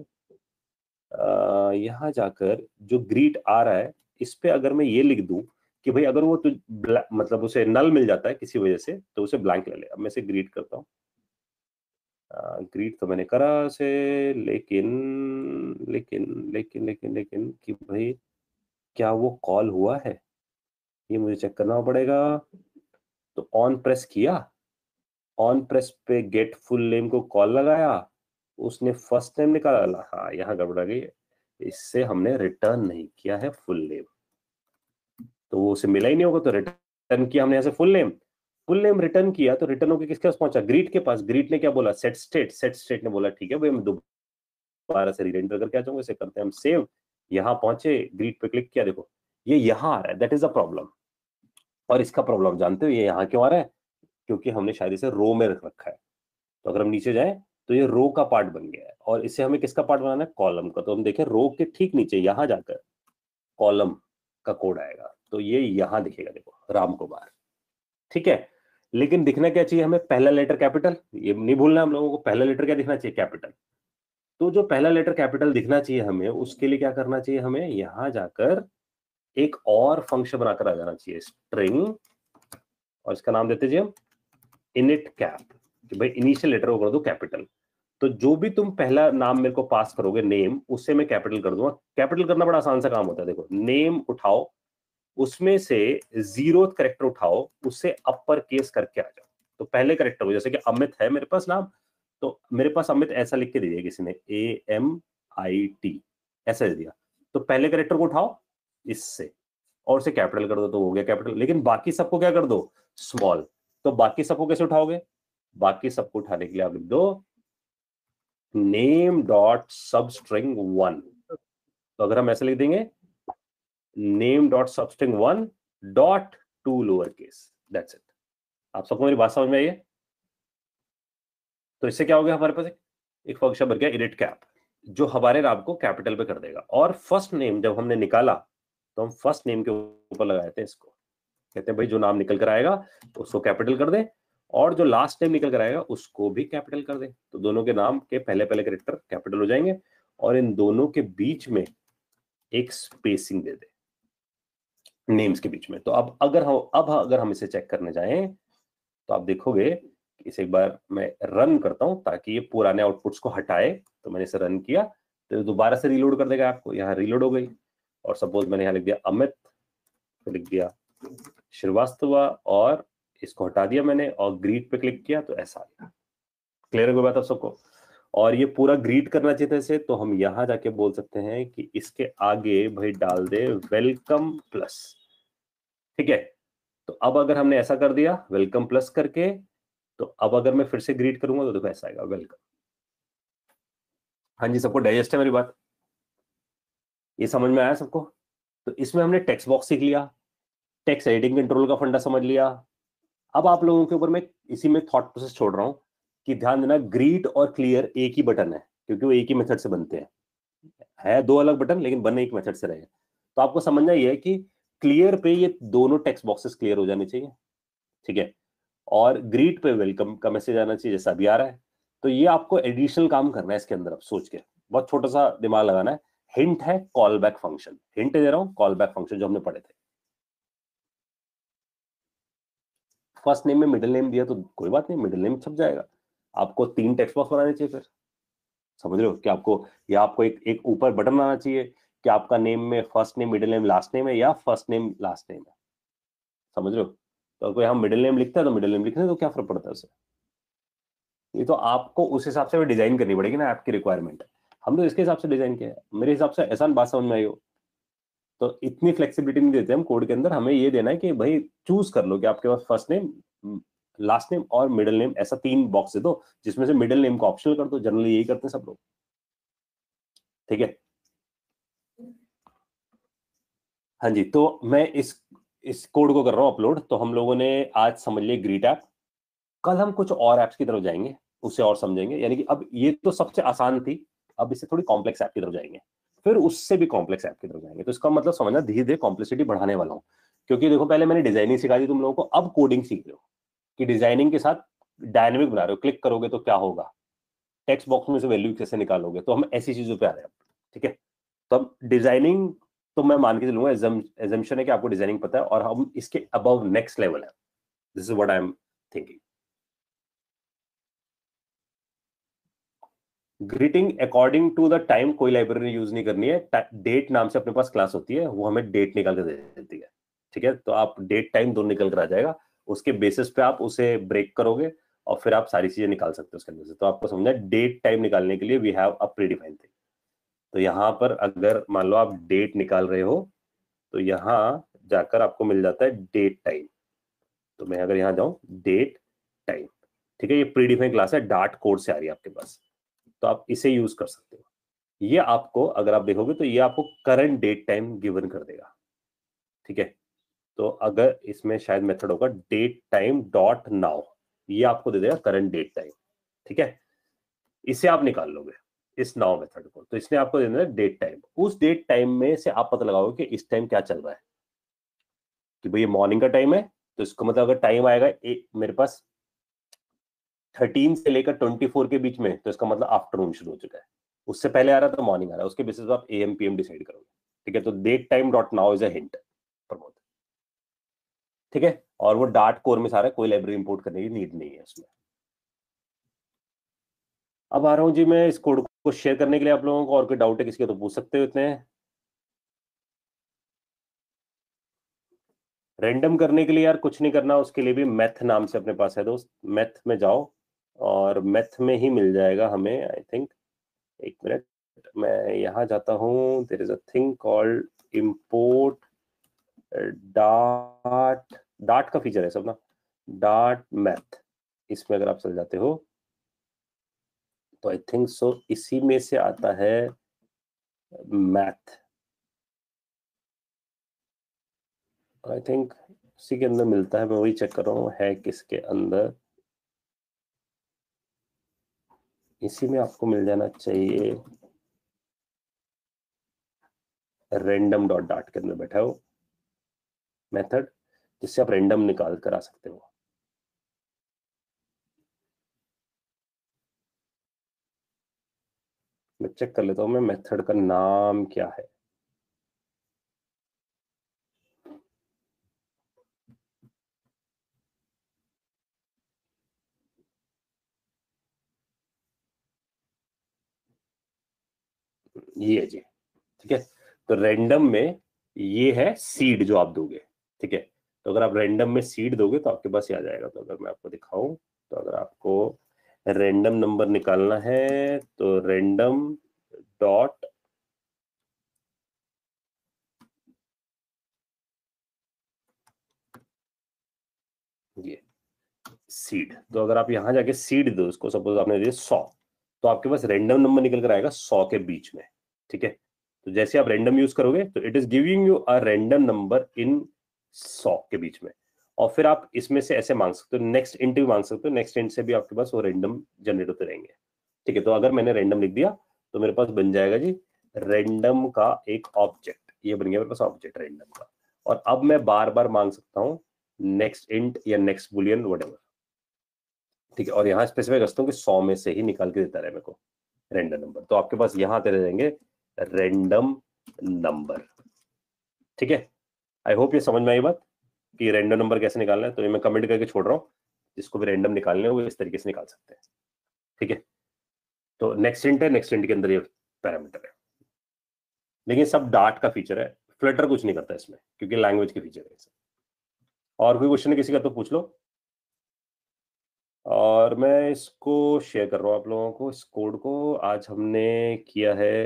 यहां जाकर जो ग्रीट आ रहा है, इस पे अगर मैं ये लिख दूं कि भाई अगर वो तो मतलब उसे नल मिल जाता है किसी वजह से, तो उसे ब्लैंक ले ले। अब मैं इसे ग्रीट करता हूँ, ग्रीट तो मैंने करा से, लेकिन लेकिन लेकिन लेकिन लेकिन कि भाई क्या वो कॉल हुआ है, ये मुझे चेक करना पड़ेगा। तो ऑन प्रेस किया, ऑन प्रेस पे गेट फुल नेम को कॉल लगाया, उसने फर्स्ट नेम निकाला, हाँ यहाँ गड़बड़ा गई, इससे हमने रिटर्न नहीं किया है फुल नेम, तो वो उसे मिला ही नहीं होगा। तो रिटर्न किया हमने यहाँ से full name, full name return किया, तो रिटर्न होकर किसके पास पहुंचा, ग्रीट के पास। ग्रीट ने क्या बोला, सेट स्टेट, सेट स्टेट ने बोला ठीक है भाई, मैं दोबारा से रीरेंडर करके आ जाऊंगा। इसे करते हैं हम सेव, यहाँ पहुंचे, ग्रीट पे क्लिक किया, देखो ये यहाँ आ रहा है, दैट इज अ प्रॉब्लम। और इसका प्रॉब्लम जानते हो ये यहाँ क्यों आ रहा है, क्योंकि हमने शायद इसे रो में रख रखा है। तो अगर हम नीचे जाएं तो ये रो का पार्ट बन गया है, और इसे हमें किसका पार्ट बनाना है, कॉलम का। तो हम देखें रो के ठीक नीचे यहां जाकर कॉलम का कोड आएगा, तो ये यहां दिखेगा, देखो राम कुमार, ठीक है। लेकिन दिखना क्या चाहिए हमें, पहला लेटर कैपिटल, ये नहीं भूलना हम लोगों को, पहला लेटर क्या दिखना चाहिए, कैपिटल। तो जो पहला लेटर कैपिटल दिखना चाहिए हमें, उसके लिए क्या करना चाहिए, हमें यहां जाकर एक और फंक्शन बनाकर आ जाना चाहिए, स्ट्रिंग, और इसका नाम देते जी हम इनिट कैप, कि भाई इनिशियल लेटर को कर दो कैपिटल। तो जो भी तुम पहला नाम मेरे को पास करोगे नेम, उससे मैं कैपिटल कर दूंगा। कैपिटल करना बड़ा आसान सा काम होता है, देखो नेम उठाओ, उसमें से जीरो करेक्टर उठाओ, उससे अपर केस करके आ जाओ। तो पहले करेक्टर हो, जैसे कि अमित है मेरे पास नाम, तो मेरे पास अमित ऐसा लिख के दे दिया किसी ने, ए एम आई टी ऐसा दे दिया। तो पहले करेक्टर को उठाओ इससे और उसे कैपिटल कर दो, तो हो गया कैपिटल। लेकिन बाकी सबको क्या कर दो, स्मॉल। तो बाकी सबको कैसे उठाओगे, बाकी सबको उठाने के लिए आप लिख दो name dot substring one. तो अगर हम ऐसे लिख देंगे name dot substring one dot to lower case, that's it. आप सबको मेरी बात समझ में आई है? तो इससे क्या हो गया, हमारे पास एक, एक फंक्शन बन गया इनिट कैप, जो हमारे नाम को कैपिटल पे कर देगा। और फर्स्ट नेम जब हमने निकाला तो हम फर्स्ट नेम के ऊपर लगाए थे इसको, कहते हैं भाई जो नाम निकल कर आएगा उसको कैपिटल कर दे, और जो लास्ट नेम निकल कर आएगा उसको भी कैपिटल कर दे। तो दोनों के नाम के पहले पहले कैरेक्टर कैपिटल हो जाएंगे, और इन दोनों के बीच में एक स्पेसिंग दे दे नेम्स के बीच में। तो अब अगर हम अब अगर हम इसे चेक करने जाएं तो आप देखोगे, इसे एक बार मैं रन करता हूं ताकि ये पुराने आउटपुट्स को हटाए। तो मैंने इसे रन किया तो दोबारा से रीलोड कर देगा आपको, यहाँ रीलोड हो गई। और सपोज मैंने यहाँ लिख दिया अमित, तो लिख दिया श्रीवास्तव, और इसको हटा दिया मैंने और ग्रीट पे क्लिक किया तो ऐसा आ गया। क्लियर हो गया बात आप सबको? और ये पूरा ग्रीट करना चाहिए से, तो हम यहां जाके बोल सकते हैं कि इसके आगे भाई डाल दे वेलकम प्लस। ठीक है, तो अब अगर हमने ऐसा कर दिया वेलकम प्लस करके, तो अब अगर मैं फिर से ग्रीट करूंगा तो देखो ऐसा आएगा वेलकम। हाँ जी, सबको डाइजेस्ट है मेरी बात? ये समझ में आया सबको? तो इसमें हमने टेक्स्ट बॉक्स सीख लिया, टेक्स्ट एडिटिंग कंट्रोल का फंडा समझ लिया। अब आप लोगों के ऊपर मैं इसी में थॉट प्रोसेस छोड़ रहा हूं कि ध्यान देना, ग्रीट और क्लियर एक ही बटन है, क्योंकि वो एक ही मेथड से बनते हैं। है दो अलग बटन लेकिन बने एक मेथड से रहे। तो आपको समझना ये है कि क्लियर पे ये दोनों टेक्स्ट बॉक्सेस क्लियर हो जाने चाहिए, ठीक है, और ग्रीट पे वेलकम का मैसेज आना चाहिए जैसा अभी आ रहा है। तो ये आपको एडिशनल काम करना है इसके अंदर। अब सोच के बहुत छोटा सा दिमाग लगाना है। हिंट है कॉल बैक फंक्शन, हिंट दे रहा हूं, कॉल बैक फंक्शन जो हमने पढ़े थे। फर्स्ट नेम में मिडिल नेम दिया तो कोई बात नहीं, मिडिल नेम छप जाएगा। आपको तीन टेक्स्ट बॉक्स बनाने चाहिए फिर, समझ रहे हो कि आपको, या आपको एक एक ऊपर बटन आना चाहिए कि आपका नेम में first name middle name last name है या फर्स्ट नेम लास्ट नेम है, समझ रहे हो? तो कोई हम मिडिल नेम लिखता है तो मिडिल नेम लिखने तो क्या फर्क पड़ता है उससे? ये तो आपको उस हिसाब से डिजाइन करनी पड़ेगी ना, आपकी रिक्वायरमेंट है। हम तो इसके हिसाब से डिजाइन किया है। मेरे हिसाब से आसान बात समझ में आई हो? तो इतनी फ्लेक्सिबिलिटी नहीं देते हम कोड के अंदर। हमें ये देना है कि भाई चूज कर लो कि आपके पास फर्स्ट नेम, लास्ट नेम और मिडिल नेम, ऐसा तीन बॉक्स दे दो जिसमें से मिडिल नेम को ऑप्शनल कर दो। जनरली यही करते हैं सब लोग, ठीक है? हाँ जी, तो मैं इस इस कोड को कर रहा हूं अपलोड। तो हम लोगों ने आज समझ लिया ग्रीट ऐप, कल हम कुछ और ऐप्स की तरफ जाएंगे, उससे और समझेंगे। यानी कि अब ये तो सबसे आसान थी, अब इससे थोड़ी कॉम्प्लेक्स ऐप की तरफ जाएंगे, फिर उससे भी कॉम्प्लेक्स ऐप की तरफ जाएंगे। तो इसका मतलब समझना, धीरे धीरे कॉम्प्लेक्सिटी बढ़ाने वाला हूं। क्योंकि देखो पहले मैंने डिजाइनिंग सिखा दी तुम लोगों को, अब कोडिंग सीख रहे हो कि डिजाइनिंग के साथ डायनेमिक बना रहे हो। क्लिक करोगे तो क्या होगा, टेक्स्ट बॉक्स में से वैल्यू कैसे निकालोगे, तो हम ऐसी चीजों पे आ रहे हैं, ठीक है? तो अब डिजाइनिंग तो मैं मान के चलूंगा, एजम्पशन है कि आपको डिजाइनिंग पता है, और हम इसके अबव नेक्स्ट लेवल है। This is what I am thinking. Greeting according to the time कोई लाइब्रेरी यूज नहीं करनी है। डेट नाम से अपने पास क्लास होती है, वो हमें डेट निकाल के दे देती है, ठीक है? तो आप डेट टाइम दोनों निकल कर आ जाएगा, उसके बेसिस पे आप उसे ब्रेक करोगे और फिर आप सारी चीजें निकाल सकते हो उसके अंदर से। तो आपको समझना है डेट टाइम निकालने के लिए we have a predefined thing. तो यहाँ पर अगर मान लो आप डेट निकाल रहे हो तो यहाँ जाकर आपको मिल जाता है डेट टाइम। तो मैं अगर यहाँ जाऊं डेट टाइम, ठीक है, ये प्रीडिफाइंड क्लास है, डार्ट कोड से आ रही है आपके पास, तो आप इसे यूज कर सकते हो। ये आपको, अगर आप देखोगे तो ये आपको करंट डेट टाइम गिवन कर देगा, ठीक है? तो अगर इसमें शायद मेथड होगा डेट टाइम डॉट नाउ, ये आपको दे देगा करंट डेट टाइम, ठीक है? इसे आप निकाल लोगे इस नाउ मेथड को, तो इसने आपको दे देना डेट टाइम। उस डेट टाइम में से आप पता लगाओगे कि इस टाइम क्या चल रहा है, कि भाई ये मॉर्निंग का टाइम है, तो इसको मतलब अगर टाइम आएगा एक मेरे पास थर्टीन से लेकर ट्वेंटी फोर के बीच में, तो इसका मतलब आफ्टरनून शुरू हो चुका है। उससे पहले आ रहा था मॉर्निंग आ रहा है, उसके बेसिस पे आप एएम पीएम डिसाइड करोगे, ठीक है? तो date time dot now is a hint Pramod, ठीक है? और वो डार्ट कोर में सारा, कोई लाइब्रेरी इंपोर्ट करने की नीड नहीं है उसमें। अब आ रहा हूं जी मैं इस कोड को शेयर करने के लिए आप लोगों को, और कोई डाउट है किसी का तो पूछ सकते हो। इतने रैंडम करने के लिए यार कुछ नहीं करना, उसके लिए भी मैथ नाम से अपने पास है दोस्त, मैथ में जाओ और मैथ में ही मिल जाएगा हमें, आई थिंक। एक मिनट, मैं यहाँ जाता हूँ, there is a thing called import Dart, Dart का फीचर है सब ना, डार्ट मैथ। इसमें अगर आप चल जाते हो तो आई थिंक सो इसी में से आता है मैथ, आई थिंक इसी के अंदर मिलता है। मैं वही चेक कर रहा हूँ है किसके अंदर। इसी में आपको मिल जाना चाहिए रैंडम डॉट डाट के अंदर बैठा हो मेथड, जिससे आप रैंडम निकाल कर आ सकते हो। मैं चेक कर लेता हूं मैं मेथड का नाम क्या है। ये है जी, ठीक है। तो रैंडम में ये है सीड जो आप दोगे, ठीक है। तो अगर आप रैंडम में सीड दोगे तो आपके पास ये आ जाएगा। तो अगर मैं आपको दिखाऊं, तो अगर आपको रैंडम नंबर निकालना है तो रैंडम डॉट ये सीड, तो अगर आप यहां जाके सीड दो उसको, सपोज आपने दिया सौ, तो आपके पास रैंडम नंबर निकल कर आएगा सौ के बीच में, ठीक है। तो जैसे आप रैंडम यूज करोगे तो it is giving you a random number in सौ के बीच में। और फिर आप इसमें से ऐसे मांग सकते हो, नेक्स्ट इंट भी मांग सकते हो, नेक्स्ट इंट से भी आपके पास वो रैंडम जनरेट होते रहेंगे, ठीक है। तो अगर मैंने रैंडम लिख दिया तो मेरे पास बन जाएगा जी रैंडम का एक ऑब्जेक्ट, ये बन गया मेरे पास ऑब्जेक्ट रैंडम का। और अब मैं बार बार मांग सकता हूं नेक्स्ट इंट या नेक्स्ट बुलियन व्हाटएवर, ठीक है। और यहाँ स्पेसिफाई करता हूँ कि सौ में से ही निकाल के देता रहे मेरे को रैंडम नंबर। तो आपके पास यहाँ आते रहेंगे रैंडम नंबर, ठीक है। आई होप ये समझ में आई बात कि रैंडम नंबर कैसे निकालना है। तो ये मैं कमेंट करके छोड़ रहा हूँ, जिसको भी रैंडम निकालने हो वो इस तरीके से निकाल सकते हैं, ठीक है। तो नेक्स्ट इंट है, नेक्स्ट इंट के अंदर ये पैरामीटर है, लेकिन सब डाट का फीचर है, फ्लटर कुछ नहीं करता इसमें क्योंकि लैंग्वेज के फीचर है। और कोई क्वेश्चन है किसी का तो पूछ लो। और मैं इसको शेयर कर रहा हूँ आप लोगों को, इस कोड को आज हमने किया है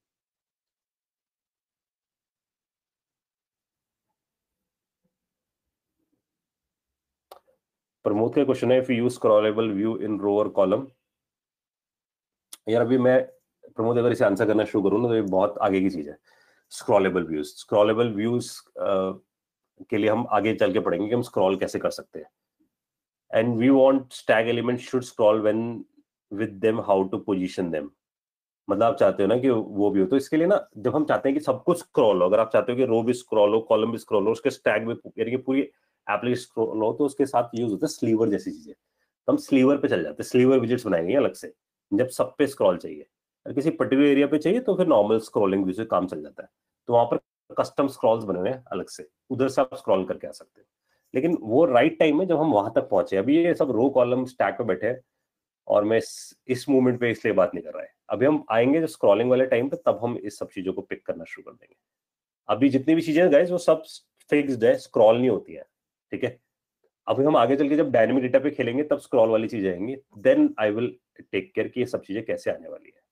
प्रमोद का क्वेश्चन है, if you use scrollable view in row और कॉलम। यार अभी मैं प्रमोद अगर इसे आंसर करना शुरू करूँ ना तो ये बहुत आगे की चीज है। स्क्रॉलेबल व्यूज, स्क्रॉलेबल व्यूज के लिए हम आगे चल के पढ़ेंगे कि हम स्क्रॉल कैसे कर सकते हैं। And we want stack element should scroll when with them how to position them. मतलब आप चाहते हो ना कि वो भी हो, तो इसके लिए ना जब हम चाहते हैं कि सब कुछ स्क्रॉल हो, अगर आप चाहते हो कि रो भी स्क्रॉल हो, कॉलम भी स्क्रॉल हो, उसके स्टैग भी, यानी कि पूरी एप्लीकेशन स्क्रॉल हो, तो उसके साथ यूज होता है स्लीवर जैसी चीजें। तो हम स्लीवर पे चल जाते हैं, स्लीवर विजेट्स बनाएंगे अलग से जब सब पे स्क्रॉल चाहिए। अगर किसी पर्टिकुलर एरिया पे चाहिए तो फिर नॉर्मल स्क्रॉलिंग व्यू से काम चल जाता है। तो वहां पर कस्टम स्क्रॉल्स बने हुए हैं अलग से, उधर से आप स्क्रॉल करके आ सकते हो। लेकिन वो राइट टाइम है जब हम वहां तक पहुंचे। अभी ये सब रो कॉलम स्टैक पे बैठे हैं और मैं इस, इस मूवमेंट पे इसलिए बात नहीं कर रहा है। अभी हम आएंगे जो स्क्रॉलिंग वाले टाइम पे, तब हम इस सब चीजों को पिक करना शुरू कर देंगे। अभी जितनी भी चीजें गाइस वो सब फिक्स्ड है, स्क्रॉल नहीं होती है, ठीक है। अभी हम आगे चल के जब डायनेमिक डेटा पे खेलेंगे तब स्क्रॉल वाली चीजें आएंगी, then I will take care कि ये सब चीजें कैसे आने वाली है।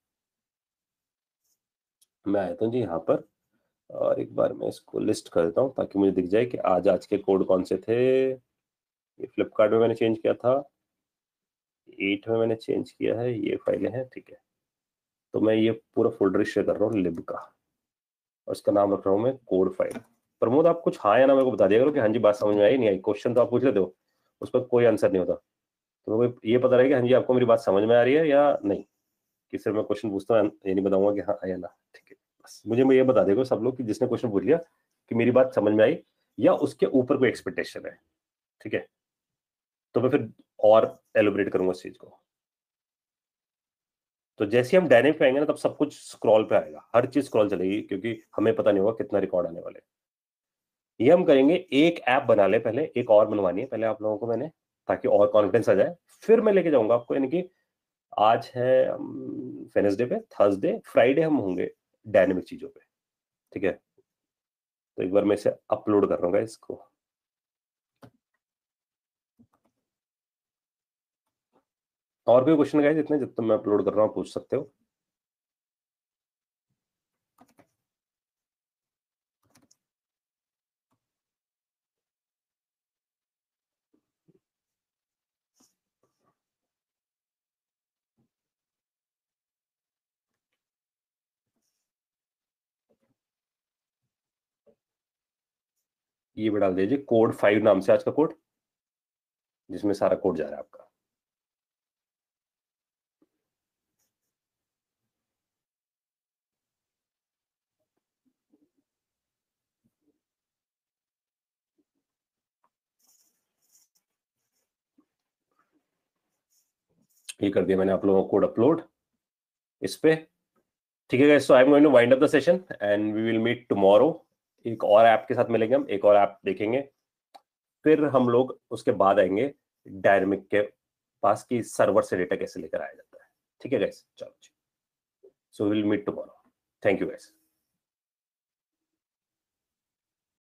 मैं आया था जी यहाँ पर, और एक बार मैं इसको लिस्ट कर देता हूँ ताकि मुझे दिख जाए कि आज आज के कोड कौन से थे। ये फ्लिपकार्ट में मैंने चेंज किया था, एट में मैंने चेंज किया है, ये फाइलें हैं, ठीक है। तो मैं ये पूरा फोल्डर शेयर कर रहा हूँ लिब का, और इसका नाम रख रहा हूँ मैं कोड फाइल। प्रमोद आप कुछ हाँ या ना मेरे को बता दिया करो कि हाँ जी बात समझ में आई नहीं आई। क्वेश्चन तो आप पूछ लेते हो, उस पर कोई आंसर नहीं होता, तो मेरे को ये पता रहेगा हाँ जी आपको मेरी बात समझ में आ रही है या नहीं। कि सिर्फ मैं क्वेश्चन पूछता हूँ ये नहीं बताऊंगा कि हाँ या ना, ठीक है। बस मुझे ये बता देगा सब लोग कि जिसने क्वेश्चन पूछ लिया कि मेरी बात समझ में आई या उसके ऊपर कोई एक्सपेक्टेशन है, ठीक है। तो मैं फिर और एलिब्रेट करूंगा इस चीज को। तो जैसे हम डायनेमिक पे आएंगे ना तब सब कुछ स्क्रॉल पे आएगा, हर चीज स्क्रॉल चलेगी, क्योंकि हमें पता नहीं होगा कितना रिकॉर्ड आने वाले। ये हम करेंगे, एक ऐप बना ले पहले, एक और बनवानी है पहले आप लोगों को मैंने, ताकि और कॉन्फिडेंस आ जाए। फिर मैं लेके जाऊंगा आपको, यानी कि आज है वेडनेसडे पे, थर्सडे फ्राइडे हम होंगे डायनेमिक चीजों पे, ठीक है। तो एक बार मैं इसे अपलोड कर रहा हूँ इसको। और कोई क्वेश्चन गाइस इतने जब तक मैं अपलोड कर रहा हूँ पूछ सकते हो। ये भी डाल दीजिए कोड फाइव नाम से आज का कोड, जिसमें सारा कोड जा रहा है आपका। ये कर दिया मैंने आप लोगों को कोड अपलोड इस पे, ठीक है guys. So I am going to wind up the session and we will meet tomorrow. एक और ऐप के साथ मिलेंगे हम, एक और ऐप देखेंगे, फिर हम लोग उसके बाद आएंगे डायनेमिक के पास कि सर्वर से डेटा कैसे लेकर आया जाता है, ठीक है गाइस। चलो, so will meet tomorrow. Thank you guys.